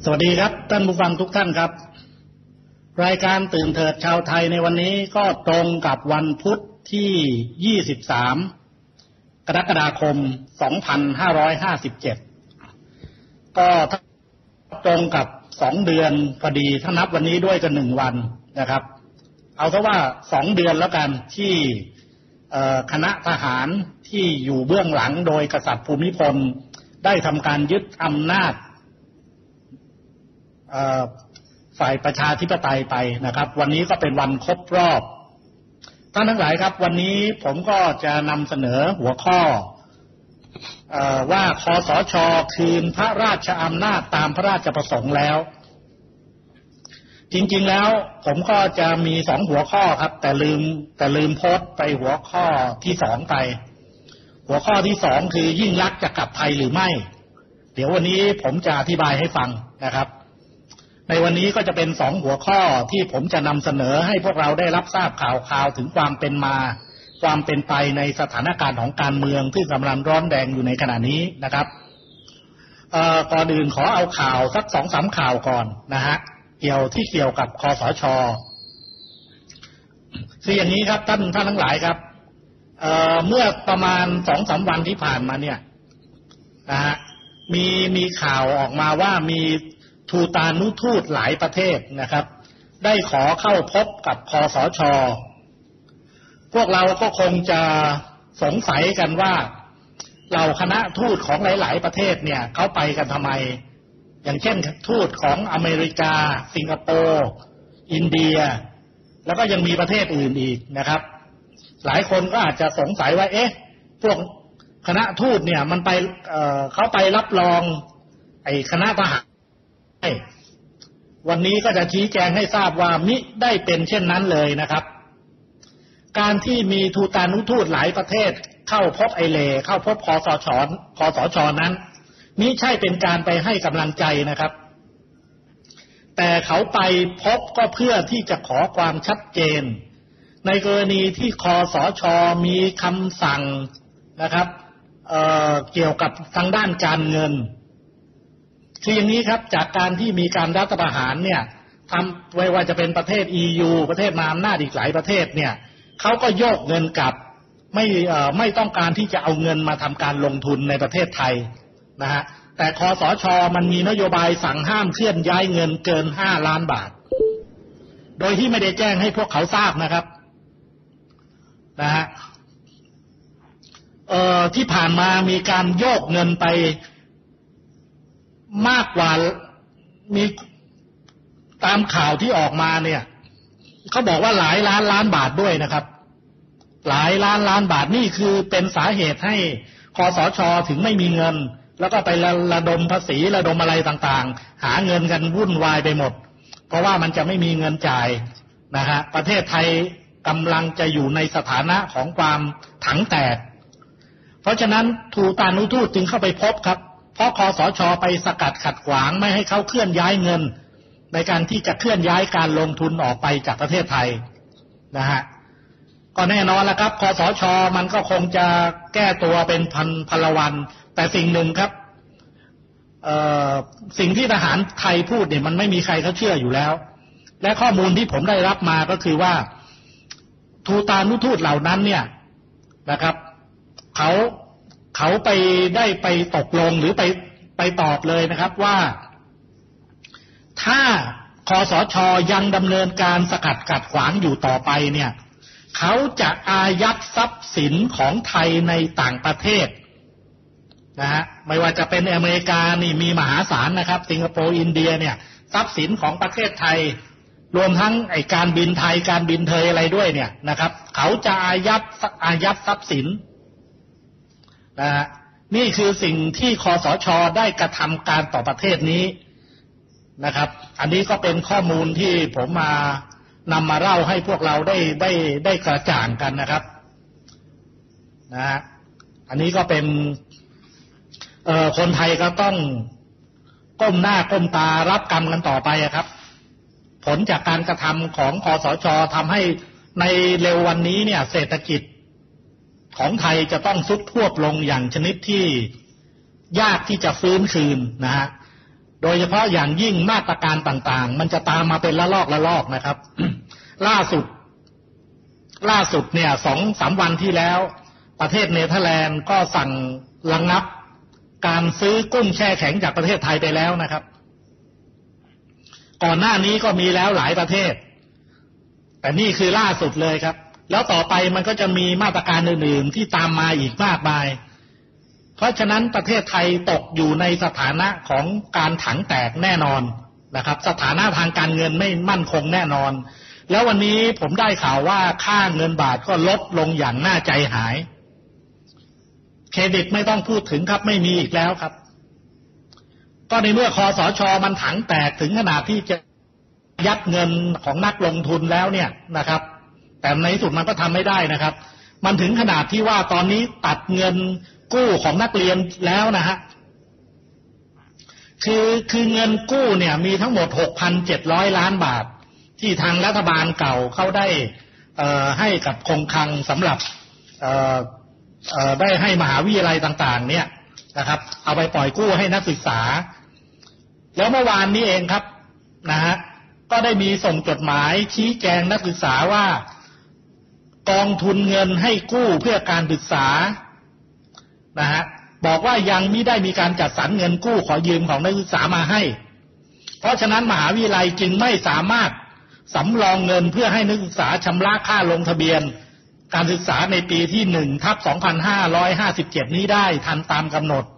สวัสดีครับท่านผู้ฟังทุกท่านครับรายการตื่นเถิดชาวไทยในวันนี้ก็ตรงกับวันพุธที่23กรกฎาคม2557ก็ตรงกับ2เดือนพอดีถ้านับวันนี้ด้วยกัน1วันนะครับเอาซะว่า2เดือนแล้วกันที่คณะทหารที่อยู่เบื้องหลังโดยกษัตริย์ภูมิพลได้ทำการยึดอำนาจฝ่ายประชาธิปไตยไปนะครับวันนี้ก็เป็นวันครบรอบท่านทั้งหลายครับวันนี้ผมก็จะนำเสนอหัวข้อว่าคสช.คืนพระราชอำนาจตามพระราชประสงค์แล้วจริงๆแล้วผมก็จะมี2หัวข้อครับแต่ลืมโพสต์ไปหัวข้อที่2ไปหัวข้อที่2คือยิ่งลักษณ์จะกลับไทยหรือไม่เดี๋ยววันนี้ผมจะอธิบายให้ฟังนะครับในวันนี้ก็จะเป็น2หัวข้อที่ผมจะนำเสนอให้พวกเราได้รับทราบข่าวถึงความเป็นมาความเป็นไปในสถานการณ์ของการเมืองที่กำลังร้อนแรงอยู่ในขณะนี้นะครับก่อนอื่นขอเอาข่าวสัก 2-3 ข่าวก่อนนะฮะเกี่ยวกับคสช.คืออย่างนี้ครับท่านทั้งหลายครับเมื่อประมาณ 2-3 วันที่ผ่านมาเนี่ยนะฮะมีข่าวออกมาว่ามีทูตานุทูตหลายประเทศนะครับได้ขอเข้าพบกับคสช.พวกเราก็คงจะสงสัยกันว่าเหล่าคณะทูตของหลายๆประเทศเนี่ยเขาไปกันทำไมอย่างเช่นทูตของอเมริกาสิงคโปร์อินเดียแล้วก็ยังมีประเทศอื่นอีกนะครับหลายคนก็อาจจะสงสัยว่าเอ๊ะพวกคณะทูตเนี่ยมันไปเขาไปรับรองไอ้คณะทหารวันนี้ก็จะชี้แจงให้ทราบว่ามิได้เป็นเช่นนั้นเลยนะครับการที่มีทูตานุทูตหลายประเทศเข้าพบเข้าพบคสช.นั้นมิใช่เป็นการไปให้กำลังใจนะครับแต่เขาไปพบก็เพื่อที่จะขอความชัดเจนในกรณีที่คสช.มีคำสั่งนะครับเกี่ยวกับทางด้านการเงินคืออย่างนี้ครับจากการที่มีการรัฐประหารเนี่ยทำไว้ว่าจะเป็นประเทศ EU ประเทศมหาอำนาจอีกหลายประเทศเนี่ยเขาก็โยกเงินกลับไม่ต้องการที่จะเอาเงินมาทำการลงทุนในประเทศไทยนะฮะแต่คสช.มันมีนโยบายสั่งห้ามเคลื่อนย้ายเงินเกิน5 ล้านบาทโดยที่ไม่ได้แจ้งให้พวกเขาทราบนะครับนะฮะที่ผ่านมามีการโยกเงินไปมากกว่ามีตามข่าวที่ออกมาเนี่ยเขาบอกว่าหลายล้านบาทด้วยนะครับหลายล้านบาทนี่คือเป็นสาเหตุให้คสช.ถึงไม่มีเงินแล้วก็ไประดมภาษีระดมอะไรต่างๆหาเงินกันวุ่นวายไปหมดเพราะว่ามันจะไม่มีเงินจ่ายนะฮะประเทศไทยกำลังจะอยู่ในสถานะของความถังแตกเพราะฉะนั้นทูตานุทูตจึงเข้าไปพบครับเพราะคสช.ไปสกัดขัดขวางไม่ให้เขาเคลื่อนย้ายเงินในการที่จะเคลื่อนย้ายการลงทุนออกไปจากประเทศไทยนะฮะก็แน่นอนแล้วครับคสช.มันก็คงจะแก้ตัวเป็นพลวันแต่สิ่งหนึ่งครับสิ่งที่ทหารไทยพูดเนี่ยมันไม่มีใครเขาเชื่ออยู่แล้วและข้อมูลที่ผมได้รับมาก็คือว่าทูตานุทูตเหล่านั้นเนี่ยนะครับเขาไปตกลงหรือไปตอบเลยนะครับว่าถ้าคสช.ยังดำเนินการสกัดขัดขวางอยู่ต่อไปเนี่ยเขาจะอายัดทรัพย์สินของไทยในต่างประเทศนะฮะไม่ว่าจะเป็นอเมริกานี่มีมหาศาลนะครับสิงคโปร์อินเดียเนี่ยทรัพย์สินของประเทศไทยรวมทั้งไอ้การบินไทยการบินเทยอะไรด้วยเนี่ยนะครับเขาจะอายัดทรัพย์สินนะฮะนี่คือสิ่งที่คสช.ได้กระทำการต่อประเทศนี้นะครับอันนี้ก็เป็นข้อมูลที่ผมนำมาเล่าให้พวกเราได้กระจ่างกันนะครับนะฮะอันนี้ก็เป็นคนไทยก็ต้องก้มหน้าก้มตารับกรรมกันต่อไปครับผลจากการกระทำของคสช.ทำให้ในเร็ววันนี้เนี่ยเศรษฐกิจของไทยจะต้องทรุดทวบลงอย่างชนิดที่ยากที่จะฟื้นคืนนะฮะโดยเฉพาะอย่างยิ่งมาตรการต่างๆมันจะตามมาเป็นละลอกนะครับ ล่าสุดเนี่ย 2-3 วันที่แล้วประเทศเนเธอร์แลนด์ก็สั่งระงับการซื้อกุ้งแช่แข็งจากประเทศไทยไปแล้วนะครับก่อนหน้านี้ก็มีแล้วหลายประเทศแต่นี่คือล่าสุดเลยครับแล้วต่อไปมันก็จะมีมาตรการอื่นๆที่ตามมาอีกมากมายเพราะฉะนั้นประเทศไทยตกอยู่ในสถานะของการถังแตกแน่นอนนะครับสถานะทางการเงินไม่มั่นคงแน่นอนแล้ววันนี้ผมได้ข่าวว่าค่าเงินบาทก็ลดลงอย่างน่าใจหายเครดิตไม่ต้องพูดถึงครับไม่มีอีกแล้วครับก็ในเมื่อคสช.มันถังแตกถึงขนาดที่จะยัดเงินของนักลงทุนแล้วเนี่ยนะครับแต่ในที่สุดมันก็ทำไม่ได้นะครับมันถึงขนาดที่ว่าตอนนี้ตัดเงินกู้ของนักเรียนแล้วนะฮะคือเงินกู้เนี่ยมีทั้งหมด 6,700 ล้านบาทที่ทางรัฐบาลเก่าเขาได้ให้กับคงคลังสำหรับได้ให้มหาวิทยาลัยต่างๆเนี่ยนะครับเอาไปปล่อยกู้ให้นักศึกษาแล้วเมื่อวานนี้เองครับนะฮะก็ได้มีส่งจดหมายชี้แจงนักศึกษาว่ากองทุนเงินให้กู้เพื่อการศึกษานะฮะบอกว่ายังไม่ได้มีการจัดสรรเงินกู้ขอยืมของนักศึกษามาให้เพราะฉะนั้นมหาวิทยาลัยจึงไม่สามารถสำรองเงินเพื่อให้นักศึกษาชำระค่าลงทะเบียนการศึกษาในปีที่ 1/2557 นี้ได้ทันตามกำหนด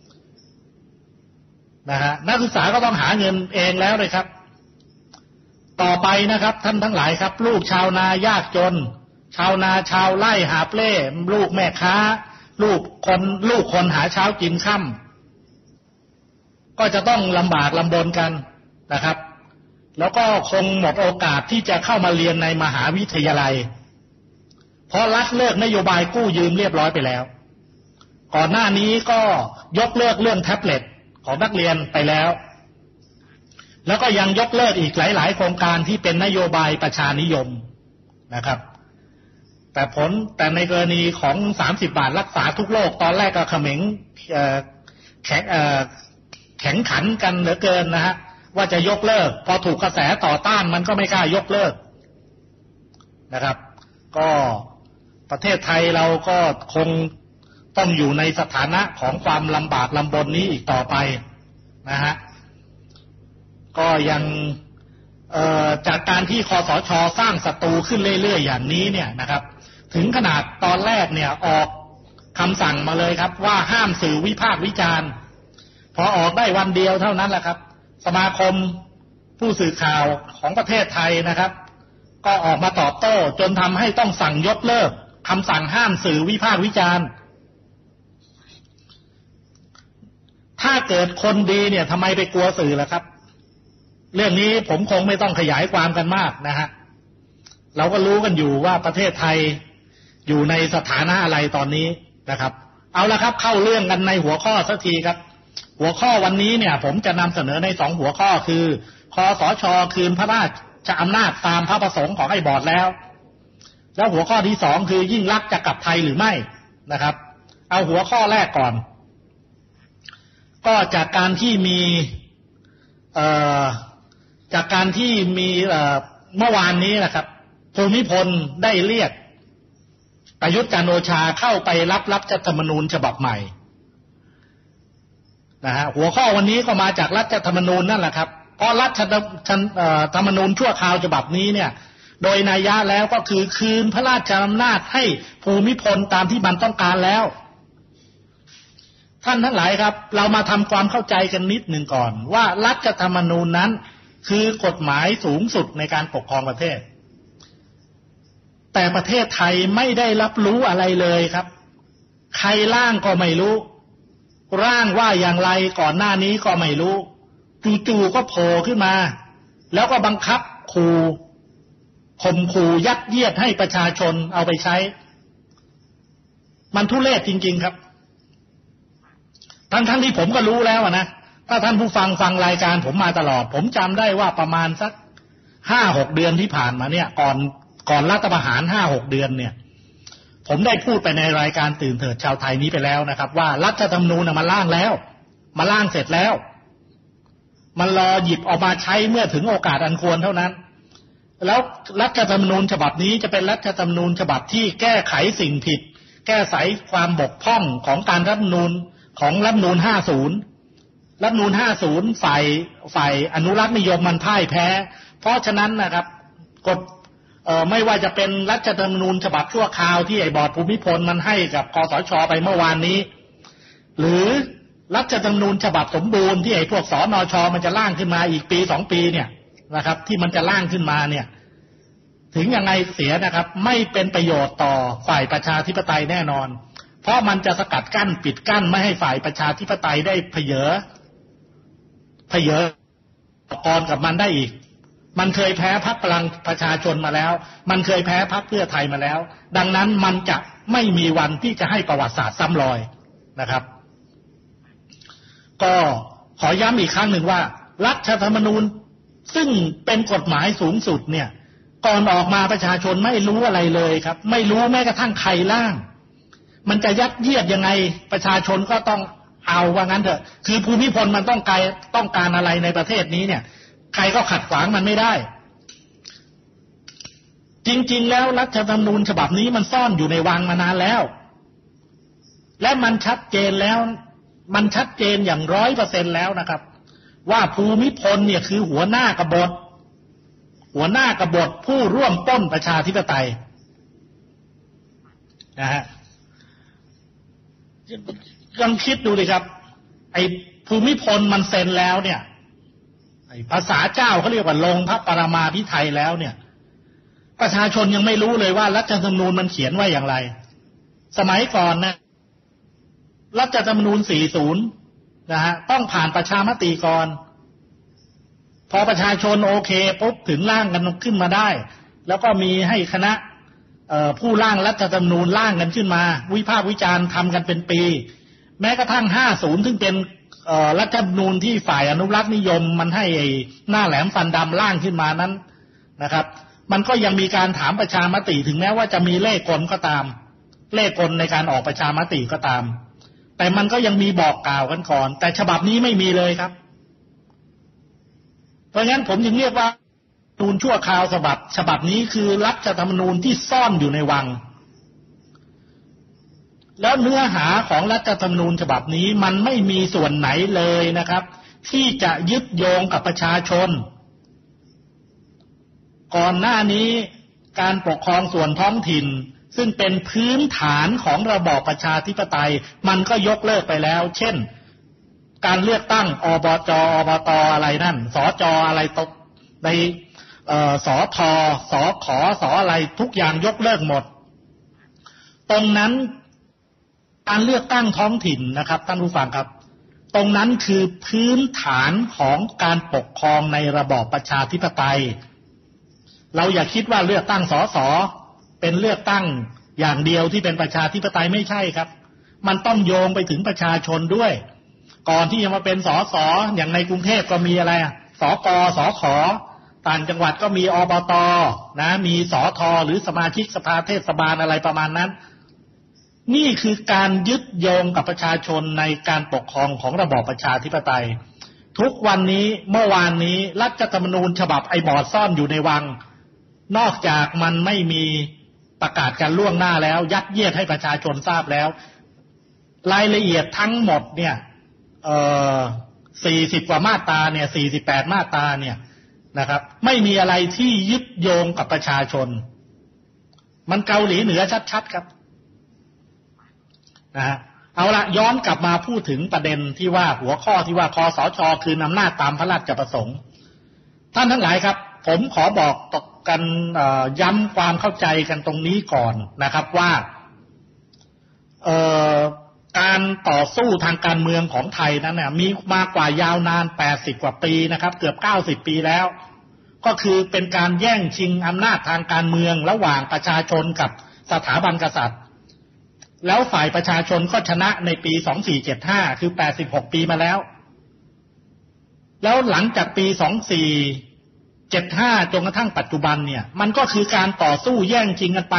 นะฮะนักศึกษาก็ต้องหาเงินเองแล้วเลยครับต่อไปนะครับท่านทั้งหลายครับลูกชาวนายากจนชาวนาชาวไร่หาบเล่ลูกแม่ค้าลูกคนหาเช้ากินค่ำก็จะต้องลำบากลำบนกันนะครับแล้วก็คงหมดโอกาสที่จะเข้ามาเรียนในมหาวิทยาลัยเพราะรัฐเลิกนโยบายกู้ยืมเรียบร้อยไปแล้วก่อนหน้านี้ก็ยกเลิกเรื่องแท็บเล็ตของนักเรียนไปแล้วแล้วก็ยังยกเลิกอีกหลายๆโครงการที่เป็นนโยบายประชานิยมนะครับแต่ในกรณีของ30 บาทรักษาทุกโรคตอนแรกก็เขม็งแข็งขันกันเหลือเกินนะฮะว่าจะยกเลิกพอถูกกระแสต่อต้านมันก็ไม่กล้ายกเลิกนะครับก็ประเทศไทยเราก็คงต้องอยู่ในสถานะของความลำบากลำบนนี้อีกต่อไปนะฮะก็ยังจากการที่คสช.สร้างศัตรูขึ้นเรื่อยๆอย่างนี้เนี่ยนะครับถึงขนาดตอนแรกเนี่ยออกคำสั่งมาเลยครับว่าห้ามสื่อวิพากษ์วิจารณ์พอออกได้วันเดียวเท่านั้นแหละครับสมาคมผู้สื่อข่าวของประเทศไทยนะครับก็ออกมาตอบโต้จนทำให้ต้องสั่งยกเลิกคำสั่งห้ามสื่อวิพากษ์วิจารณ์ถ้าเกิดคนดีเนี่ยทำไมไปกลัวสื่อล่ะครับเรื่องนี้ผมคงไม่ต้องขยายความกันมากนะฮะเราก็รู้กันอยู่ว่าประเทศไทยอยู่ในสถานะอะไรตอนนี้นะครับเอาละครับเข้าเรื่องกันในหัวข้อสักทีครับหัวข้อวันนี้เนี่ยผมจะนำเสนอใน2หัวข้อคือคสช.คืนพระราชอำนาจตามพระประสงค์ของไอ้บอร์ดแล้วหัวข้อที่2คือยิ่งลักษณ์จะกลับไทยหรือไม่นะครับเอาหัวข้อแรกก่อนก็จากการที่มีเมื่อวานนี้นะครับภูมิพลได้เรียกประยุทธ์จันทร์โอชาเข้าไปรับรัฐธรรมนูญฉบับใหม่นะฮะหัวข้อวันนี้ก็มาจากรัฐธรรมนูญนั่นแหละครับเพราะรัฐธรรมนูญชั่วคราวฉบับนี้เนี่ยโดยนัยยะแล้วก็คือคืนพระราชอำนาจให้ภูมิพลตามที่มันต้องการแล้วท่านทั้งหลายครับเรามาทำความเข้าใจกันนิดหนึ่งก่อนว่ารัฐธรรมนูญนั้นคือกฎหมายสูงสุดในการปกครองประเทศแต่ประเทศไทยไม่ได้รับรู้อะไรเลยครับใครร่างก็ไม่รู้ร่างว่าอย่างไรก่อนหน้านี้ก็ไม่รู้จู่ๆก็โผล่ขึ้นมาแล้วก็บังคับข่มขู่ยัดเยียดให้ประชาชนเอาไปใช้มันทุเรศจริงๆครับทั้งที่ผมก็รู้แล้วนะถ้าท่านผู้ฟังรายการผมมาตลอดผมจำได้ว่าประมาณสัก 5-6 เดือนที่ผ่านมาเนี่ยก่อนรัฐประหาร 5-6 เดือนเนี่ยผมได้พูดไปในรายการตื่นเถิดชาวไทยนี้ไปแล้วนะครับว่ารัฐธรรมนูญมาร่างแล้วมาร่างเสร็จแล้วมันรอหยิบออกมาใช้เมื่อถึงโอกาสอันควรเท่านั้นแล้วรัฐธรรมนูญฉบับนี้จะเป็นรัฐธรรมนูญฉบับที่แก้ไขสิ่งผิดแก้ไขความบกพร่องของการรัฐธรรมนูญของรัฐธรรมนูญ50รัฐธรรมนูญ50ฝ่ายอนุรักษ์นิยมมันพ่ายแพ้เพราะฉะนั้นนะครับกฎไม่ว่าจะเป็นรัฐธรรมนูญฉบับชั่วคราวที่ไอ้บอร์ดภูมิพลมันให้กับคสช.ไปเมื่อวานนี้หรือรัฐธรรมนูญฉบับสมบูรณ์ที่ไอ้พวกสนช.มันจะร่างขึ้นมาอีกปี2ปีเนี่ยนะครับที่มันจะร่างขึ้นมาเนี่ยถึงยังไงเสียนะครับไม่เป็นประโยชน์ต่อฝ่ายประชาธิปไตยแน่นอนเพราะมันจะสกัดกั้นปิดกั้นไม่ให้ฝ่ายประชาธิปไตยได้เผยกรกับมันได้อีกมันเคยแพ้พรรคพลังประชาชนมาแล้วมันเคยแพ้พรรคเพื่อไทยมาแล้วดังนั้นมันจะไม่มีวันที่จะให้ประวัติศาสตร์ซ้ำรอยนะครับก็ขอย้ำอีกครั้งหนึ่งว่ารัฐธรรมนูญซึ่งเป็นกฎหมายสูงสุดเนี่ยก่อนออกมาประชาชนไม่รู้อะไรเลยครับไม่รู้แม้กระทั่งใครร่างมันจะยัดเยียดยังไงประชาชนก็ต้องเอาว่างั้นเถอะคือภูมิพลมันต้องการอะไรในประเทศนี้เนี่ยใครก็ขัดขวางมันไม่ได้จริงๆแล้วรัฐธรรมนูญฉบับนี้มันซ่อนอยู่ในวังมานานแล้วและมันชัดเจนแล้วมันชัดเจนอย่าง 100% แล้วนะครับว่าภูมิพลเนี่ยคือหัวหน้ากบฏผู้ร่วมปล้นประชาธิปไตยนะฮะลองคิดดูดิครับไอ้ภูมิพลมันเซ็นแล้วเนี่ยไอ้ภาษาเจ้าเขาเรียกว่าลงพระปรมาภิไธยแล้วเนี่ยประชาชนยังไม่รู้เลยว่ารัฐธรรมนูญมันเขียนไว้อย่างไรสมัยก่อนนะรัฐธรรมนูญ40นะฮะต้องผ่านประชามติก่อนพอประชาชนโอเคปุ๊บถึงร่างกันขึ้นมาได้แล้วก็มีให้คณะผู้ร่างรัฐธรรมนูญร่างกันขึ้นมาวิพากษ์วิจารณ์ทำกันเป็นปีแม้กระทั่ง50ซึ่งเป็นรัฐธรรมนูญที่ฝ่ายอนุรักษ์นิยมมันให้หน้าแหลมฟันดำร่างขึ้นมานั้นนะครับมันก็ยังมีการถามประชามติถึงแม้ว่าจะมีเลขกลก็ตามเลขกลในการออกประชามติก็ตามแต่มันก็ยังมีบอกกล่าวกันก่อนแต่ฉบับนี้ไม่มีเลยครับเพราะงั้นผมจึงเรียกว่ารัฐธรรมนูญชั่วคราวฉบับนี้คือรัฐธรรมนูญที่ซ่อนอยู่ในวังแล้วเนื้อหาของรัฐธรรมนูญฉบับนี้มันไม่มีส่วนไหนเลยนะครับที่จะยึดโยงกับประชาชนก่อนหน้านี้การปกครองส่วนท้องถิ่นซึ่งเป็นพื้นฐานของระบอบประชาธิปไตยมันก็ยกเลิกไปแล้วเช่นการเลือกตั้งอบจ.อบต.อะไรนั่นสจ.อะไรตกในสท.สข.สอะไรทุกอย่างยกเลิกหมดตรงนั้นการเลือกตั้งท้องถิ่นนะครับท่านผู้ฟังครับตรงนั้นคือพื้นฐานของการปกครองในระบอบประชาธิปไตยเราอย่าคิดว่าเลือกตั้งสสเป็นเลือกตั้งอย่างเดียวที่เป็นประชาธิปไตยไม่ใช่ครับมันต้องโยงไปถึงประชาชนด้วยก่อนที่จะมาเป็นสสอย่างในกรุงเทพก็มีอะไรสกสขต่างจังหวัดก็มีอบตนะมีสทหรือสมาชิกสภาเทศบาลอะไรประมาณนั้นนี่คือการยึดโยงกับประชาชนในการปกครองของระบอบประชาธิปไตยทุกวันนี้เมื่อวานนี้รัฐธรรมนูญฉบับไอ้บอร์ดซ่อนอยู่ในวังนอกจากมันไม่มีประกาศกันล่วงหน้าแล้วยัดเยียดให้ประชาชนทราบแล้วรายละเอียดทั้งหมดเนี่ย40กว่ามาตราเนี่ย48มาตราเนี่ยนะครับไม่มีอะไรที่ยึดโยงกับประชาชนมันเกาหลีเหนือชัดๆครับนะฮะเอาละย้อนกลับมาพูดถึงประเด็นที่ว่าหัวข้อที่ว่าคสช.คืนอำนาจตามพระราชประสงค์ท่านทั้งหลายครับผมขอบอกตกกันย้ำความเข้าใจกันตรงนี้ก่อนนะครับว่าการต่อสู้ทางการเมืองของไทยนั้นเนี่ยมีมากว่ายาวนาน80กว่าปีนะครับเกือบ90ปีแล้วก็คือเป็นการแย่งชิงอำนาจทางการเมืองระหว่างประชาชนกับสถาบันกษัตริย์แล้วฝ่ายประชาชนก็ชนะในปี2475คือ86ปีมาแล้วแล้วหลังจากปี2475จนกระทั่งปัจจุบันเนี่ยมันก็คือการต่อสู้แย่งชิงกันไป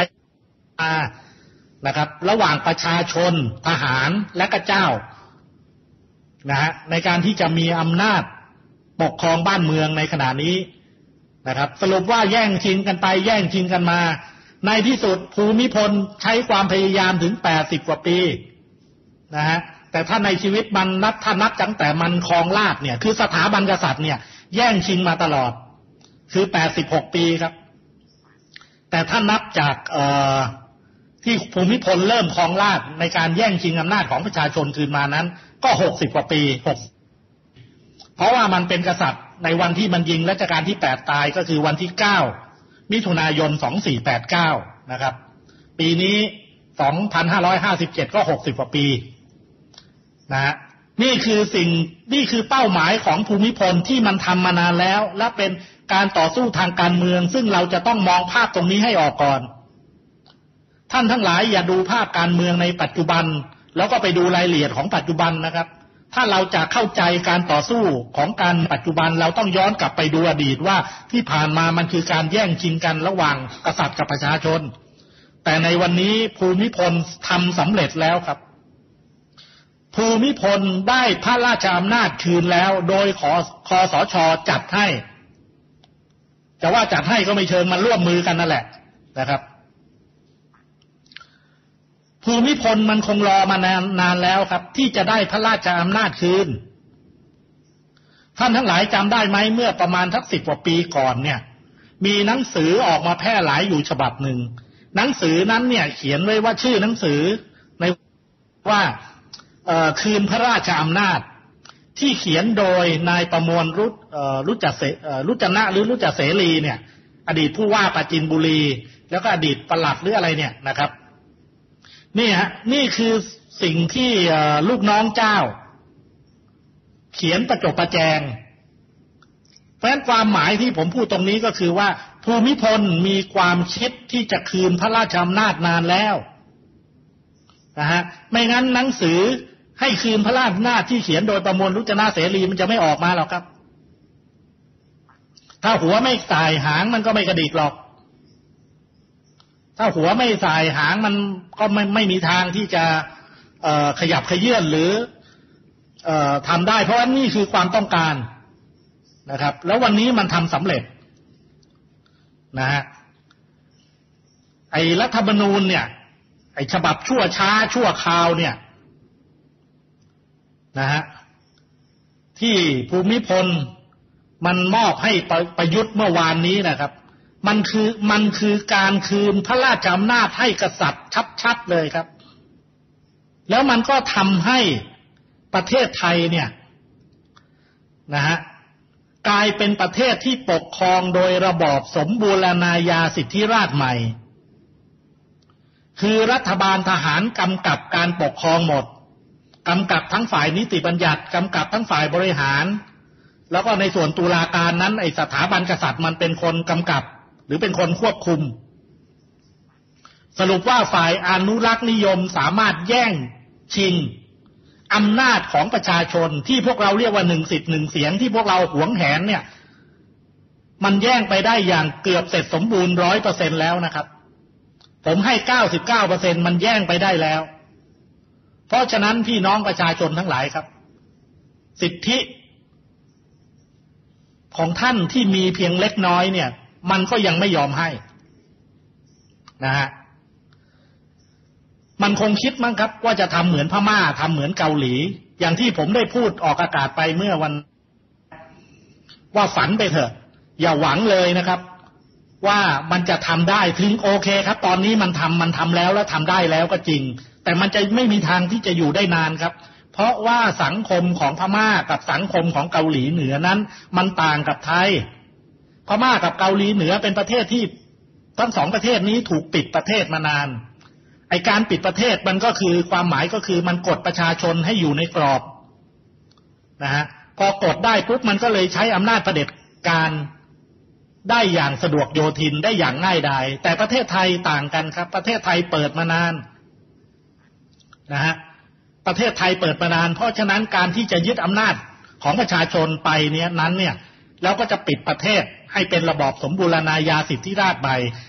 นะครับระหว่างประชาชนทหารและก็เจ้านะฮะในการที่จะมีอำนาจปกครองบ้านเมืองในขณะนี้นะครับสรุปว่าแย่งชิงกันไปแย่งชิงกันมาในที่สุดภูมิพลใช้ความพยายามถึง80 กว่าปีนะฮะแต่ถ้าในชีวิตมันถ้านับตั้งแต่มันครองราชย์เนี่ยคือสถาบันกษัตริย์เนี่ยแย่งชิงมาตลอดคือ86 ปีครับแต่ถ้านับจากที่ภูมิพลเริ่มครองราชย์ในการแย่งชิงอำนาจของประชาชนคืนมานั้นก็60 กว่าปีเพราะว่ามันเป็นกษัตริย์ในวันที่มันยิงรัชกาลที่8ตายก็คือวันที่9มิถุนายน2489นะครับปีนี้2557ก็60 กว่าปีนะนี่คือเป้าหมายของภูมิพลที่มันทำมานานแล้วและเป็นการต่อสู้ทางการเมืองซึ่งเราจะต้องมองภาพตรงนี้ให้ออกก่อนท่านทั้งหลายอย่าดูภาพการเมืองในปัจจุบันแล้วก็ไปดูรายละเอียดของปัจจุบันนะครับถ้าเราจะเข้าใจการต่อสู้ของการปัจจุบันเราต้องย้อนกลับไปดูอดีตว่าที่ผ่านมามันคือการแย่งชิงกันระหว่างกษัตริย์กับประชาชนแต่ในวันนี้ภูมิพลทำสำเร็จแล้วครับภูมิพลได้พระราชอำนาจคืนแล้วโดยคสช.จัดให้แต่ว่าจัดให้ก็ไม่เชิงมันร่วมมือกันนั่นแหละนะครับภูมิพลมันคงรอมานานแล้วครับที่จะได้พระราชอำนาจคืนท่านทั้งหลายจำได้ไหมเมื่อประมาณทัก10 กว่าปีก่อนเนี่ยมีหนังสือออกมาแพร่หลายอยู่ฉบับหนึ่งหนังสือนั้นเนี่ยเขียนไว้ว่าชื่อหนังสือในว่าคืนพระราชอำนาจที่เขียนโดยนายประมวลรุจนะหรือรุจเสรีเนี่ยอดีตผู้ว่าปราจีนบุรีแล้วก็อดีตปลัดหรืออะไรเนี่ยนะครับนี่ฮะนี่คือสิ่งที่ลูกน้องเจ้าเขียนประจบประแจงเพราะฉะนั้นความหมายที่ผมพูดตรงนี้ก็คือว่าภูมิพลมีความคิดที่จะคืนพระราชอำนาจนานแล้วนะฮะไม่งั้นหนังสือให้คืนพระราชอำนาจที่เขียนโดยประมวลรุจนะเสรีมันจะไม่ออกมาหรอกครับถ้าหัวไม่สายหางมันก็ไม่กระดิกหรอกถ้าหัวไม่สายหางมันก็ไม่มีทางที่จะขยับเขยื้อนหรือทำได้เพราะว่านี่คือความต้องการนะครับแล้ววันนี้มันทำสำเร็จนะฮะไอ้รัฐธรรมนูญเนี่ยไอ้ฉบับชั่วช้าชั่วคราวเนี่ยนะฮะที่ภูมิพลมันมอบให้ประยุทธ์เมื่อวานนี้นะครับมันคือการคืนพระราชอำนาจให้กษัตริย์ชัดๆเลยครับแล้วมันก็ทำให้ประเทศไทยเนี่ยนะฮะกลายเป็นประเทศที่ปกครองโดยระบอบสมบูรณาญาสิทธิราชย์ใหม่คือรัฐบาลทหารกำกับการปกครองหมดกำกับทั้งฝ่ายนิติบัญญัติกำกับทั้งฝ่ายบริหารแล้วก็ในส่วนตุลาการนั้นไอ้สถาบันกษัตริย์มันเป็นคนกำกับหรือเป็นคนควบคุมสรุปว่าฝ่ายอนุรักษ์นิยมสามารถแย่งชิงอำนาจของประชาชนที่พวกเราเรียกว่า1 สิทธิ์ 1 เสียงที่พวกเราหวงแหนเนี่ยมันแย่งไปได้อย่างเกือบเสร็จสมบูรณ์ 100% แล้วนะครับผมให้ 99% มันแย่งไปได้แล้วเพราะฉะนั้นพี่น้องประชาชนทั้งหลายครับสิทธิของท่านที่มีเพียงเล็กน้อยเนี่ยมันก็ยังไม่ยอมให้นะฮะมันคงคิดมั้งครับว่าจะทำเหมือนพม่าทำเหมือนเกาหลีอย่างที่ผมได้พูดออกอากาศไปเมื่อวันว่าฝันไปเถอะอย่าหวังเลยนะครับว่ามันจะทำได้ถึงโอเคครับตอนนี้มันทำแล้วทำได้แล้วก็จริงแต่มันจะไม่มีทางที่จะอยู่ได้นานครับเพราะว่าสังคมของพม่ากับสังคมของเกาหลีเหนือนั้นมันต่างกับไทยพม่ากับเกาหลีเหนือเป็นประเทศที่ทั้งสองประเทศนี้ถูกปิดประเทศมานานไอ้การปิดประเทศมันก็คือความหมายก็คือมันกดประชาชนให้อยู่ในกรอบนะฮะพอกดได้ปุ๊บมันก็เลยใช้อำนาจเผด็จการได้อย่างสะดวกโยทินได้อย่างง่ายดายแต่ประเทศไทยต่างกันครับประเทศไทยเปิดมานานนะฮะประเทศไทยเปิดมานานเพราะฉะนั้นการที่จะยึดอำนาจของประชาชนไปเนี่ยแล้วก็จะปิดประเทศให้เป็นระบอบสมบูรณาญาสิทธิราชย์ใหม่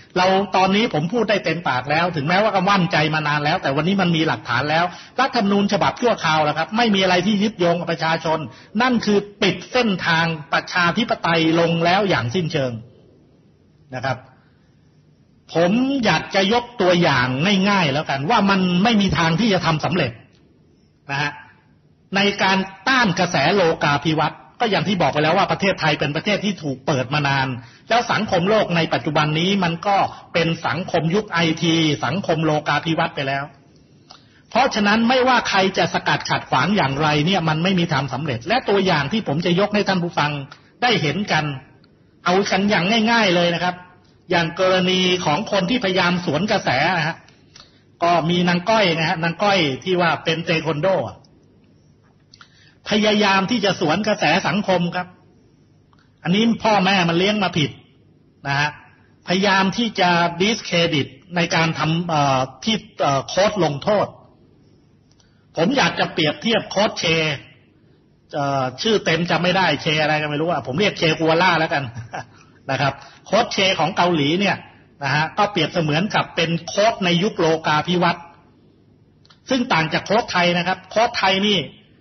เราตอนนี้ผมพูดได้เต็มปากแล้วถึงแม้ว่าก็มั่นใจมานานแล้วแต่วันนี้มันมีหลักฐานแล้วรัฐธรรมนูญฉบับชั่วคราวแล้วครับไม่มีอะไรที่ยึดโยงกับประชาชนนั่นคือปิดเส้นทางประชาธิปไตยลงแล้วอย่างสิ้นเชิงนะครับผมอยากจะยกตัวอย่างง่ายๆแล้วกันว่ามันไม่มีทางที่จะทำสำเร็จนะฮะในการต้านกระแสโลกาภิวัตน์ก็อย่างที่บอกไปแล้วว่าประเทศไทยเป็นประเทศที่ถูกเปิดมานานแล้วสังคมโลกในปัจจุบันนี้มันก็เป็นสังคมยุคไอทีสังคมโลกาภิวัตน์ไปแล้วเพราะฉะนั้นไม่ว่าใครจะสกัดขัดขวางอย่างไรเนี่ยมันไม่มีทางสำเร็จและตัวอย่างที่ผมจะยกให้ท่านผู้ฟังได้เห็นกันเอากันอย่างง่ายๆเลยนะครับอย่างกรณีของคนที่พยายามสวนกระแสนะฮะก็มีนางก้อยนะฮะนางก้อยที่ว่าเป็นเทควันโดพยายามที่จะสวนกระแสสังคมครับอันนี้พ่อแม่มันเลี้ยงมาผิดนะฮะพยายามที่จะดิสเครดิตในการทำที่โค้ชลงโทษผมอยากจะเปรียบเทียบโค้ชเชชื่อเต็มจำไม่ได้เชอะไรกันไม่รู้ผมเรียกเชกัวล่าแล้วกันนะครับโค้ชเชของเกาหลีเนี่ยนะฮะก็เปรียบเสมือนกับเป็นโค้ชในยุคโลกาภิวัตน์ซึ่งต่างจากโค้ชไทยนะครับโค้ชไทยนี่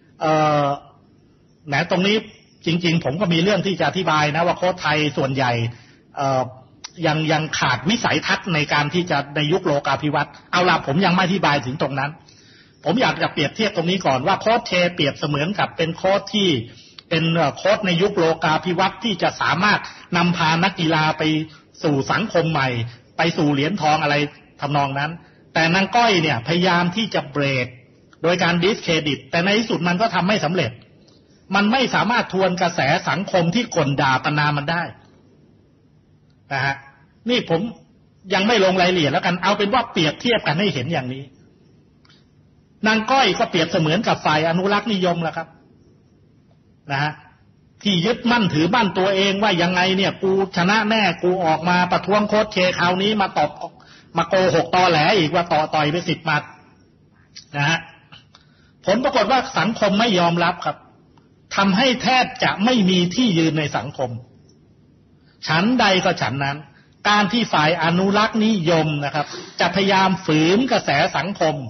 แหมตรงนี้จริงๆผมก็มีเรื่องที่จะอธิบายนะว่าโค้ชไทยส่วนใหญ่ยังขาดวิสัยทัศน์ในการที่จะในยุคโลกาภิวัตน์เอาล่ะผมยังไม่อธิบายถึงตรงนั้นผมอยากจะเปรียบเทียบตรงนี้ก่อนว่าโค้ชเชเปรียบเสมือนกับเป็นโค้ชที่เป็นโค้ชในยุคโลกาภิวัตน์ที่จะสามารถนำพานักกีฬาไปสู่สังคมใหม่ไปสู่เหรียญทองอะไรทำนองนั้นแต่นางก้อยเนี่ยพยายามที่จะเบรกโดยการดิสเครดิตแต่ในที่สุดมันก็ทำไม่สำเร็จมันไม่สามารถทวนกระแสสังคมที่ก่นด่าประณามมันได้นะฮะนี่ผมยังไม่ลงรายละเอียดแล้วกันเอาเป็นว่าเปรียบเทียบกันให้เห็นอย่างนี้นางก้อยก็เปรียบเสมือนกับฝ่ายอนุรักษ์นิยมแล้วครับนะฮะที่ยึดมั่นถือมั่นตัวเองว่ายังไงเนี่ยกูชนะแน่กูออกมาประท้วงโค้ชเชคราวนี้มาตอบมาโกหกตอแหลอีกว่าต่อยไป10 หมัดนะฮะผลปรากฏว่าสังคมไม่ยอมรับครับทำให้แทบจะไม่มีที่ยืนในสังคมฉันใดก็ฉันนั้นการที่ฝ่ายอนุรักษ์นิยมนะครับจะพยายามฝืนกระแสสังคม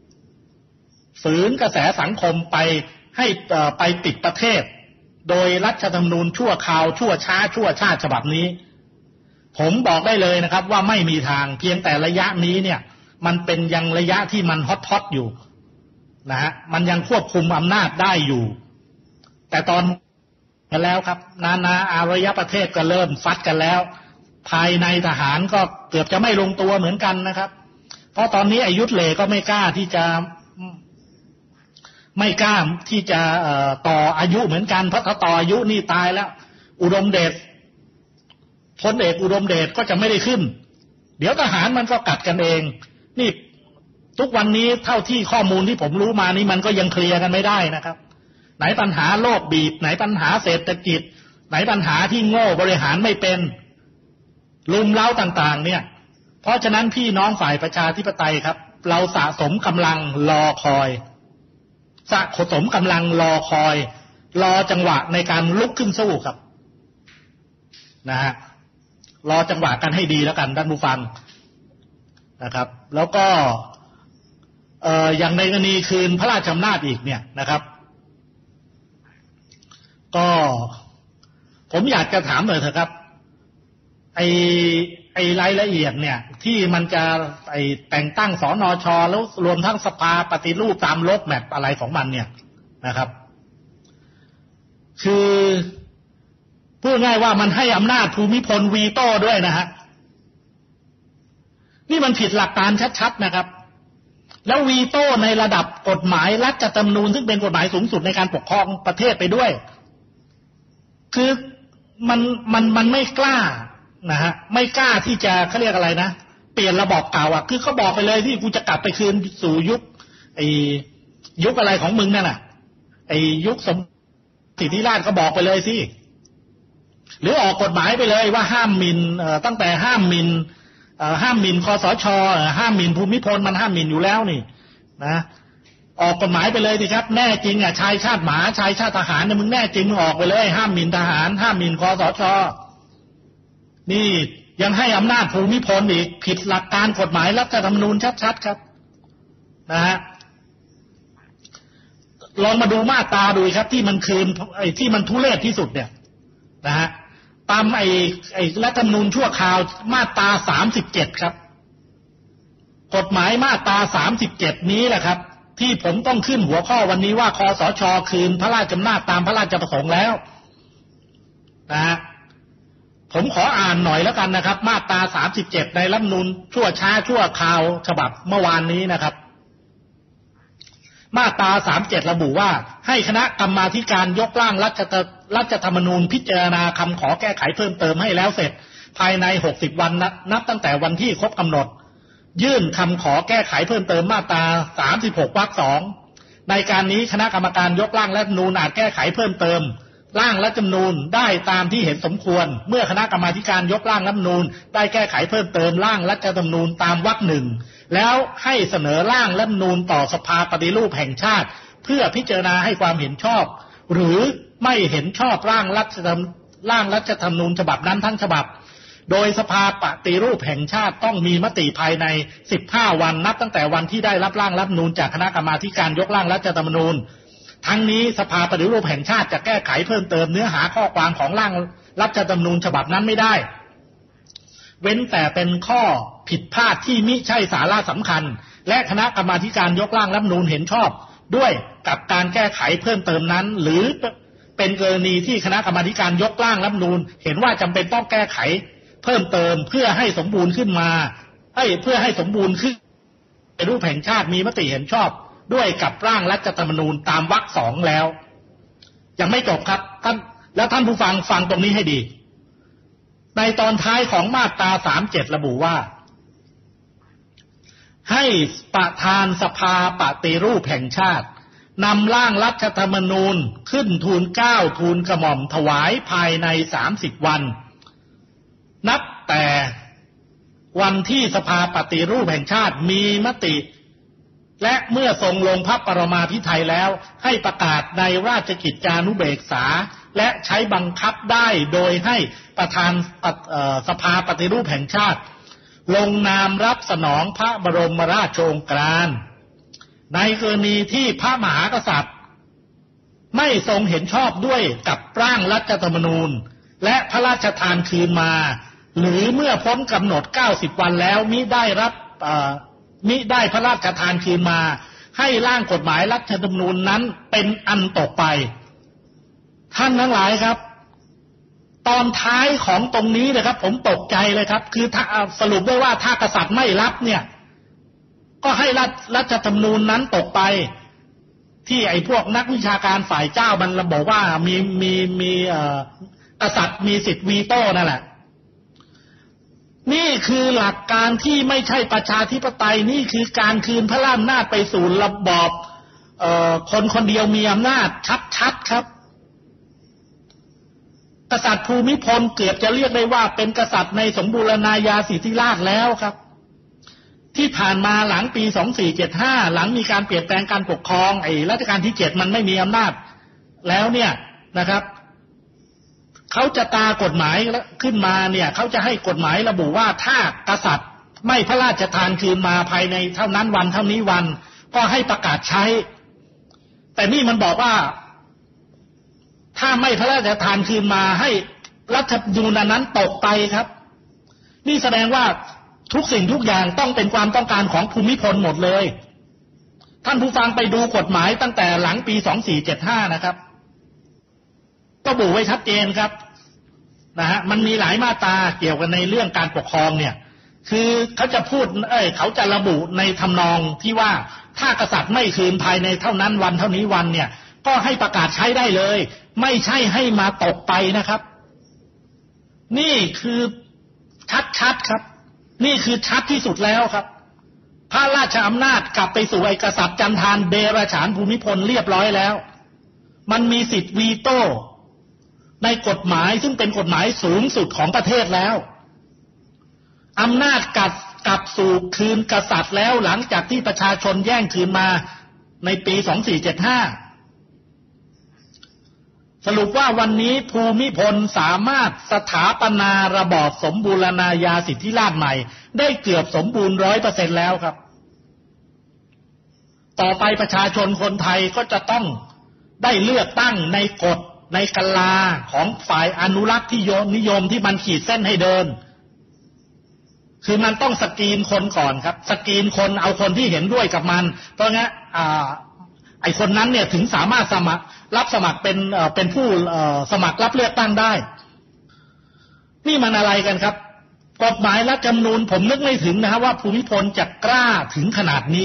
ไปให้ไปปิดประเทศโดยรัฐธรรมนูญชั่วคราวชั่วช้าชั่วชาติฉบับนี้ผมบอกได้เลยนะครับว่าไม่มีทางเพียงแต่ระยะนี้เนี่ยมันเป็นยังระยะที่มันฮอตอยู่นะฮะมันยังควบคุมอำนาจได้อยู่แต่ตอนกันแล้วครับนานาอารยประเทศก็เริ่มฟัดกันแล้วภายในทหารก็เกือบจะไม่ลงตัวเหมือนกันนะครับเพราะตอนนี้ไอ้ยุทธเลก็ไม่กล้าที่จะต่ออายุเหมือนกันเพราะถ้าต่ออายุนี่ตายแล้วอุดมเดชพลเอกอุดมเดชก็จะไม่ได้ขึ้นเดี๋ยวทหารมันก็กัดกันเองนี่ทุกวันนี้เท่าที่ข้อมูลที่ผมรู้มานี่มันก็ยังเคลียร์กันไม่ได้นะครับไหนปัญหาโลกบีบไหนปัญหาเศรษฐกิจไหนปัญหาที่โง่บริหารไม่เป็นลุมเล้าต่างๆเนี่ยเพราะฉะนั้นพี่น้องฝ่ายประชาธิปไตยครับเราสะสมกำลังรอคอยรอจังหวะในการลุกขึ้นสู้ครับนะฮะรอจังหวะกันให้ดีแล้วกันท่านผู้ฟังนะครับแล้วก็อย่างในกรณีคืนพระราชอำนาจอีกเนี่ยนะครับก็ผมอยากจะถามหน่อยเถอะครับไอ้รายละเอียดเนี่ยที่มันจะแต่งตั้งสนช.แล้วรวมทั้งสภาปฏิรูปตามโรดแมปอะไรของมันเนี่ยนะครับคือพูดง่ายว่ามันให้อำนาจภูมิพลวีโต้ด้วยนะฮะนี่มันผิดหลักการชัดๆนะครับแล้ววีโต้ในระดับกฎหมายรัฐธรรมนูญซึ่งเป็นกฎหมายสูงสุดในการปกครองประเทศไปด้วยคือมันไม่กล้านะฮะไม่กล้าที่จะเขาเรียกอะไรนะเปลี่ยนระบอบเก่าคือเขาบอกไปเลยที่กูจะกลับไปคืนสู่ยุคอะไรของมึงนั่นน่ะยุคสมสิทธิราชก็บอกไปเลยสิหรือออกกฎหมายไปเลยว่าห้ามหมิ่นตั้งแต่ห้ามหมิ่นคสช.ห้ามหมิ่นภูมิพลมันห้ามหมิ่นอยู่แล้วนี่นะออกกฎหมายไปเลยสิครับแน่จริงชายชาติหมาชายชาติทหารเนี่ยมึงแน่จริงมึงออกไปเลยห้ามหมิ่นทหารห้ามหมิ่นคสช.นี่ยังให้อำนาจภูมิพลอีกผิดหลักการกฎหมายรัฐธรรมนูญชัดๆครับนะฮะลองมาดูมาตราดูครับที่มันคืนที่มันทุเรศที่สุดเนี่ยนะฮะตามไอ้รัฐธรรมนูญชั่วคราวมาตรา37ครับกฎหมายมาตรา37นี้แหละครับที่ผมต้องขึ้นหัวข้อวันนี้ว่าคสช.คืนพระราชอำนาจตามพระราชประสงค์แล้วนะฮะผมขออ่านหน่อยแล้วกันนะครับมาตรา37ในรัฐธรรมนูญชั่วช้าชั่วคราวฉบับเมื่อวานนี้นะครับมาตรา37ระบุว่าให้คณะกรรมาธิการยกร่างรัฐธรรมนูญพิจารณาคำขอแก้ไขเพิ่มเติมให้แล้วเสร็จภายใน60วันนับตั้งแต่วันที่ครบกำหนดยื่นคำขอแก้ไขเพิ่มเติมมาตรา36วรรค2ในการนี้คณะกรรมการยกร่างรัฐธรรมนูญอาจแก้ไขเพิ่มเติมร่างรัฐธรรมนูญได้ตามที่เห็นสมควรเมื่อคณะกรรมาธิการยกร่างรัฐธรรมนูญได้แก้ไขเพิ่มเติมร่างรัฐธรรมนูญตามวรรคหนึ่งแล้วให้เสนอร่างรัฐธรรมนูญต่อสภาปฏิรูปแห่งชาติเพื่อพิจารณาให้ความเห็นชอบหรือไม่เห็นชอบร่างรัฐธรรมนูญฉบับนั้นทั้งฉบับโดยสภาปฏิรูปแห่งชาติต้องมีมติภายใน15วันนับตั้งแต่วันที่ได้รับร่างรัฐธรรมนูญจากคณะกรรมาธิการยกร่างรัฐธรรมนูญทั้งนี้สภาปฏิรูปแห่งชาติจะแก้ไขเพิ่มเติมเนื้อหาข้อความของร่างรัฐธรรมนูญฉบับนั้นไม่ได้เว้นแต่เป็นข้อผิดพลาดที่มิใช่สาระสำคัญและคณะกรรมาธิการยกร่างรัฐธรรมนูญเห็นชอบด้วยกับการแก้ไขเพิ่มเติมนั้นหรือเป็นกรณีที่คณะกรรมาธิการยกร่างรัฐธรรมนูญเห็นว่าจำเป็นต้องแก้ไขเพิ่มเติมเพื่อให้สมบูรณ์ขึ้นมาเพื่อให้สมบูรณ์ขึ้นปฏิรูปแห่งชาติมีมติเห็นชอบด้วยกับร่างรัฐธรรมนูญตามวรรค2แล้วยังไม่จบครับท่านผู้ฟังฟังตรงนี้ให้ดีในตอนท้ายของมาตรา37ระบุว่าให้ประธานสภาปฏิรูปแห่งชาตินำร่างรัฐธรรมนูญขึ้นทูลเกล้าทูลกระหม่อมถวายภายใน30วันนับแต่วันที่สภาปฏิรูปแห่งชาติมีมติและเมื่อทรงลงพระปรมาภิไธยแล้วให้ประกาศในราชกิจจานุเบกษาและใช้บังคับได้โดยให้ประธานสภาปฏิรูปแห่งชาติลงนามรับสนองพระบรมราชโองการในกรณีที่พระมหากษัตริย์ไม่ทรงเห็นชอบด้วยกับร่างรัฐธรรมนูญและพระราชทานคืนมาหรือเมื่อพ้นกำหนด90วันแล้วมิได้พระราชทานคืนมาให้ร่างกฎหมายรัฐธรรมนูญนั้นเป็นอันตกไปท่านทั้งหลายครับตอนท้ายของตรงนี้นะครับผมตกใจเลยครับคือถ้าสรุปได้ว่าถ้ากษัตริย์ไม่รับเนี่ยก็ให้รัฐธรรมนูญนั้นตกไปที่ไอ้พวกนักวิชาการฝ่ายเจ้ามันบอกว่ามีกษัตริย์มีสิทธิ์วีโต้นั่นแหละนี่คือหลักการที่ไม่ใช่ประชาธิปไตยนี่คือการคืนพระราชอำนาจไปสู่ระบอบคนคนเดียวมีอำนาจชัดๆครับกษัตริย์ภูมิพลเกือบจะเรียกได้ว่าเป็นกษัตริย์ในสมบูรณาญาสิทธิราชย์แล้วครับที่ผ่านมาหลังปี2475หลังมีการเปลี่ยนแปลงการปกครองรัชกาลที่7มันไม่มีอำนาจแล้วเนี่ยนะครับเขาจะตากฎหมายขึ้นมาเนี่ยเขาจะให้กฎหมายระบุว่าถ้ากษัตริย์ไม่พระราชทานคืนมาภายในเท่านั้นวันเท่านี้วันก็ให้ประกาศใช้แต่นี่มันบอกว่าถ้าไม่พระราชทานคืนมาให้รัฐธรรมนูญนั้นตกไปครับนี่แสดงว่าทุกสิ่งทุกอย่างต้องเป็นความต้องการของภูมิพลหมดเลยท่านผู้ฟังไปดูกฎหมายตั้งแต่หลังปี2475นะครับก็ระบุไว้ชัดเจนครับนะฮะมันมีหลายมาตราเกี่ยวกันในเรื่องการปกครองเนี่ยคือเขาจะพูดเขาจะระบุในทำนองที่ว่าถ้ากษัตริย์ไม่คืนภายในเท่านั้นวันเท่านี้วันเนี่ยก็ให้ประกาศใช้ได้เลยไม่ใช่ให้มาตกไปนะครับนี่คือชัดครับนี่คือชัดที่สุดแล้วครับพระราชอำนาจกลับไปสู่ไอ้กษัตริย์จันทานเดรัจฉานภูมิพลเรียบร้อยแล้วมันมีสิทธิ์วีโต้ในกฎหมายซึ่งเป็นกฎหมายสูงสุดของประเทศแล้วอำนาจกลับสู่คืนกษัตริย์แล้วหลังจากที่ประชาชนแย่งคืนมาในปี2475 สรุปว่าวันนี้ภูมิพลสามารถสถาปนาระบอบสมบูรณาญาสิทธิราชย์ใหม่ได้เกือบสมบูรณ์ 100% แล้วครับต่อไปประชาชนคนไทยก็จะต้องได้เลือกตั้งในกฎในกลาของฝ่ายอนุรักษ์ที่นิยมที่มันขีดเส้นให้เดินคือมันต้องสกรีนคนก่อนครับสกรีนคนเอาคนที่เห็นด้วยกับมันเพราะงั้นไอ้คนนั้นเนี่ยถึงสามารถรับสมัครเป็นผู้สมัครรับเลือกตั้งได้นี่มันอะไรกันครับกฎหมายรัฐธรรมนูญผมนึกไม่ถึงนะครับว่าภูมิพลจะกล้าถึงขนาดนี้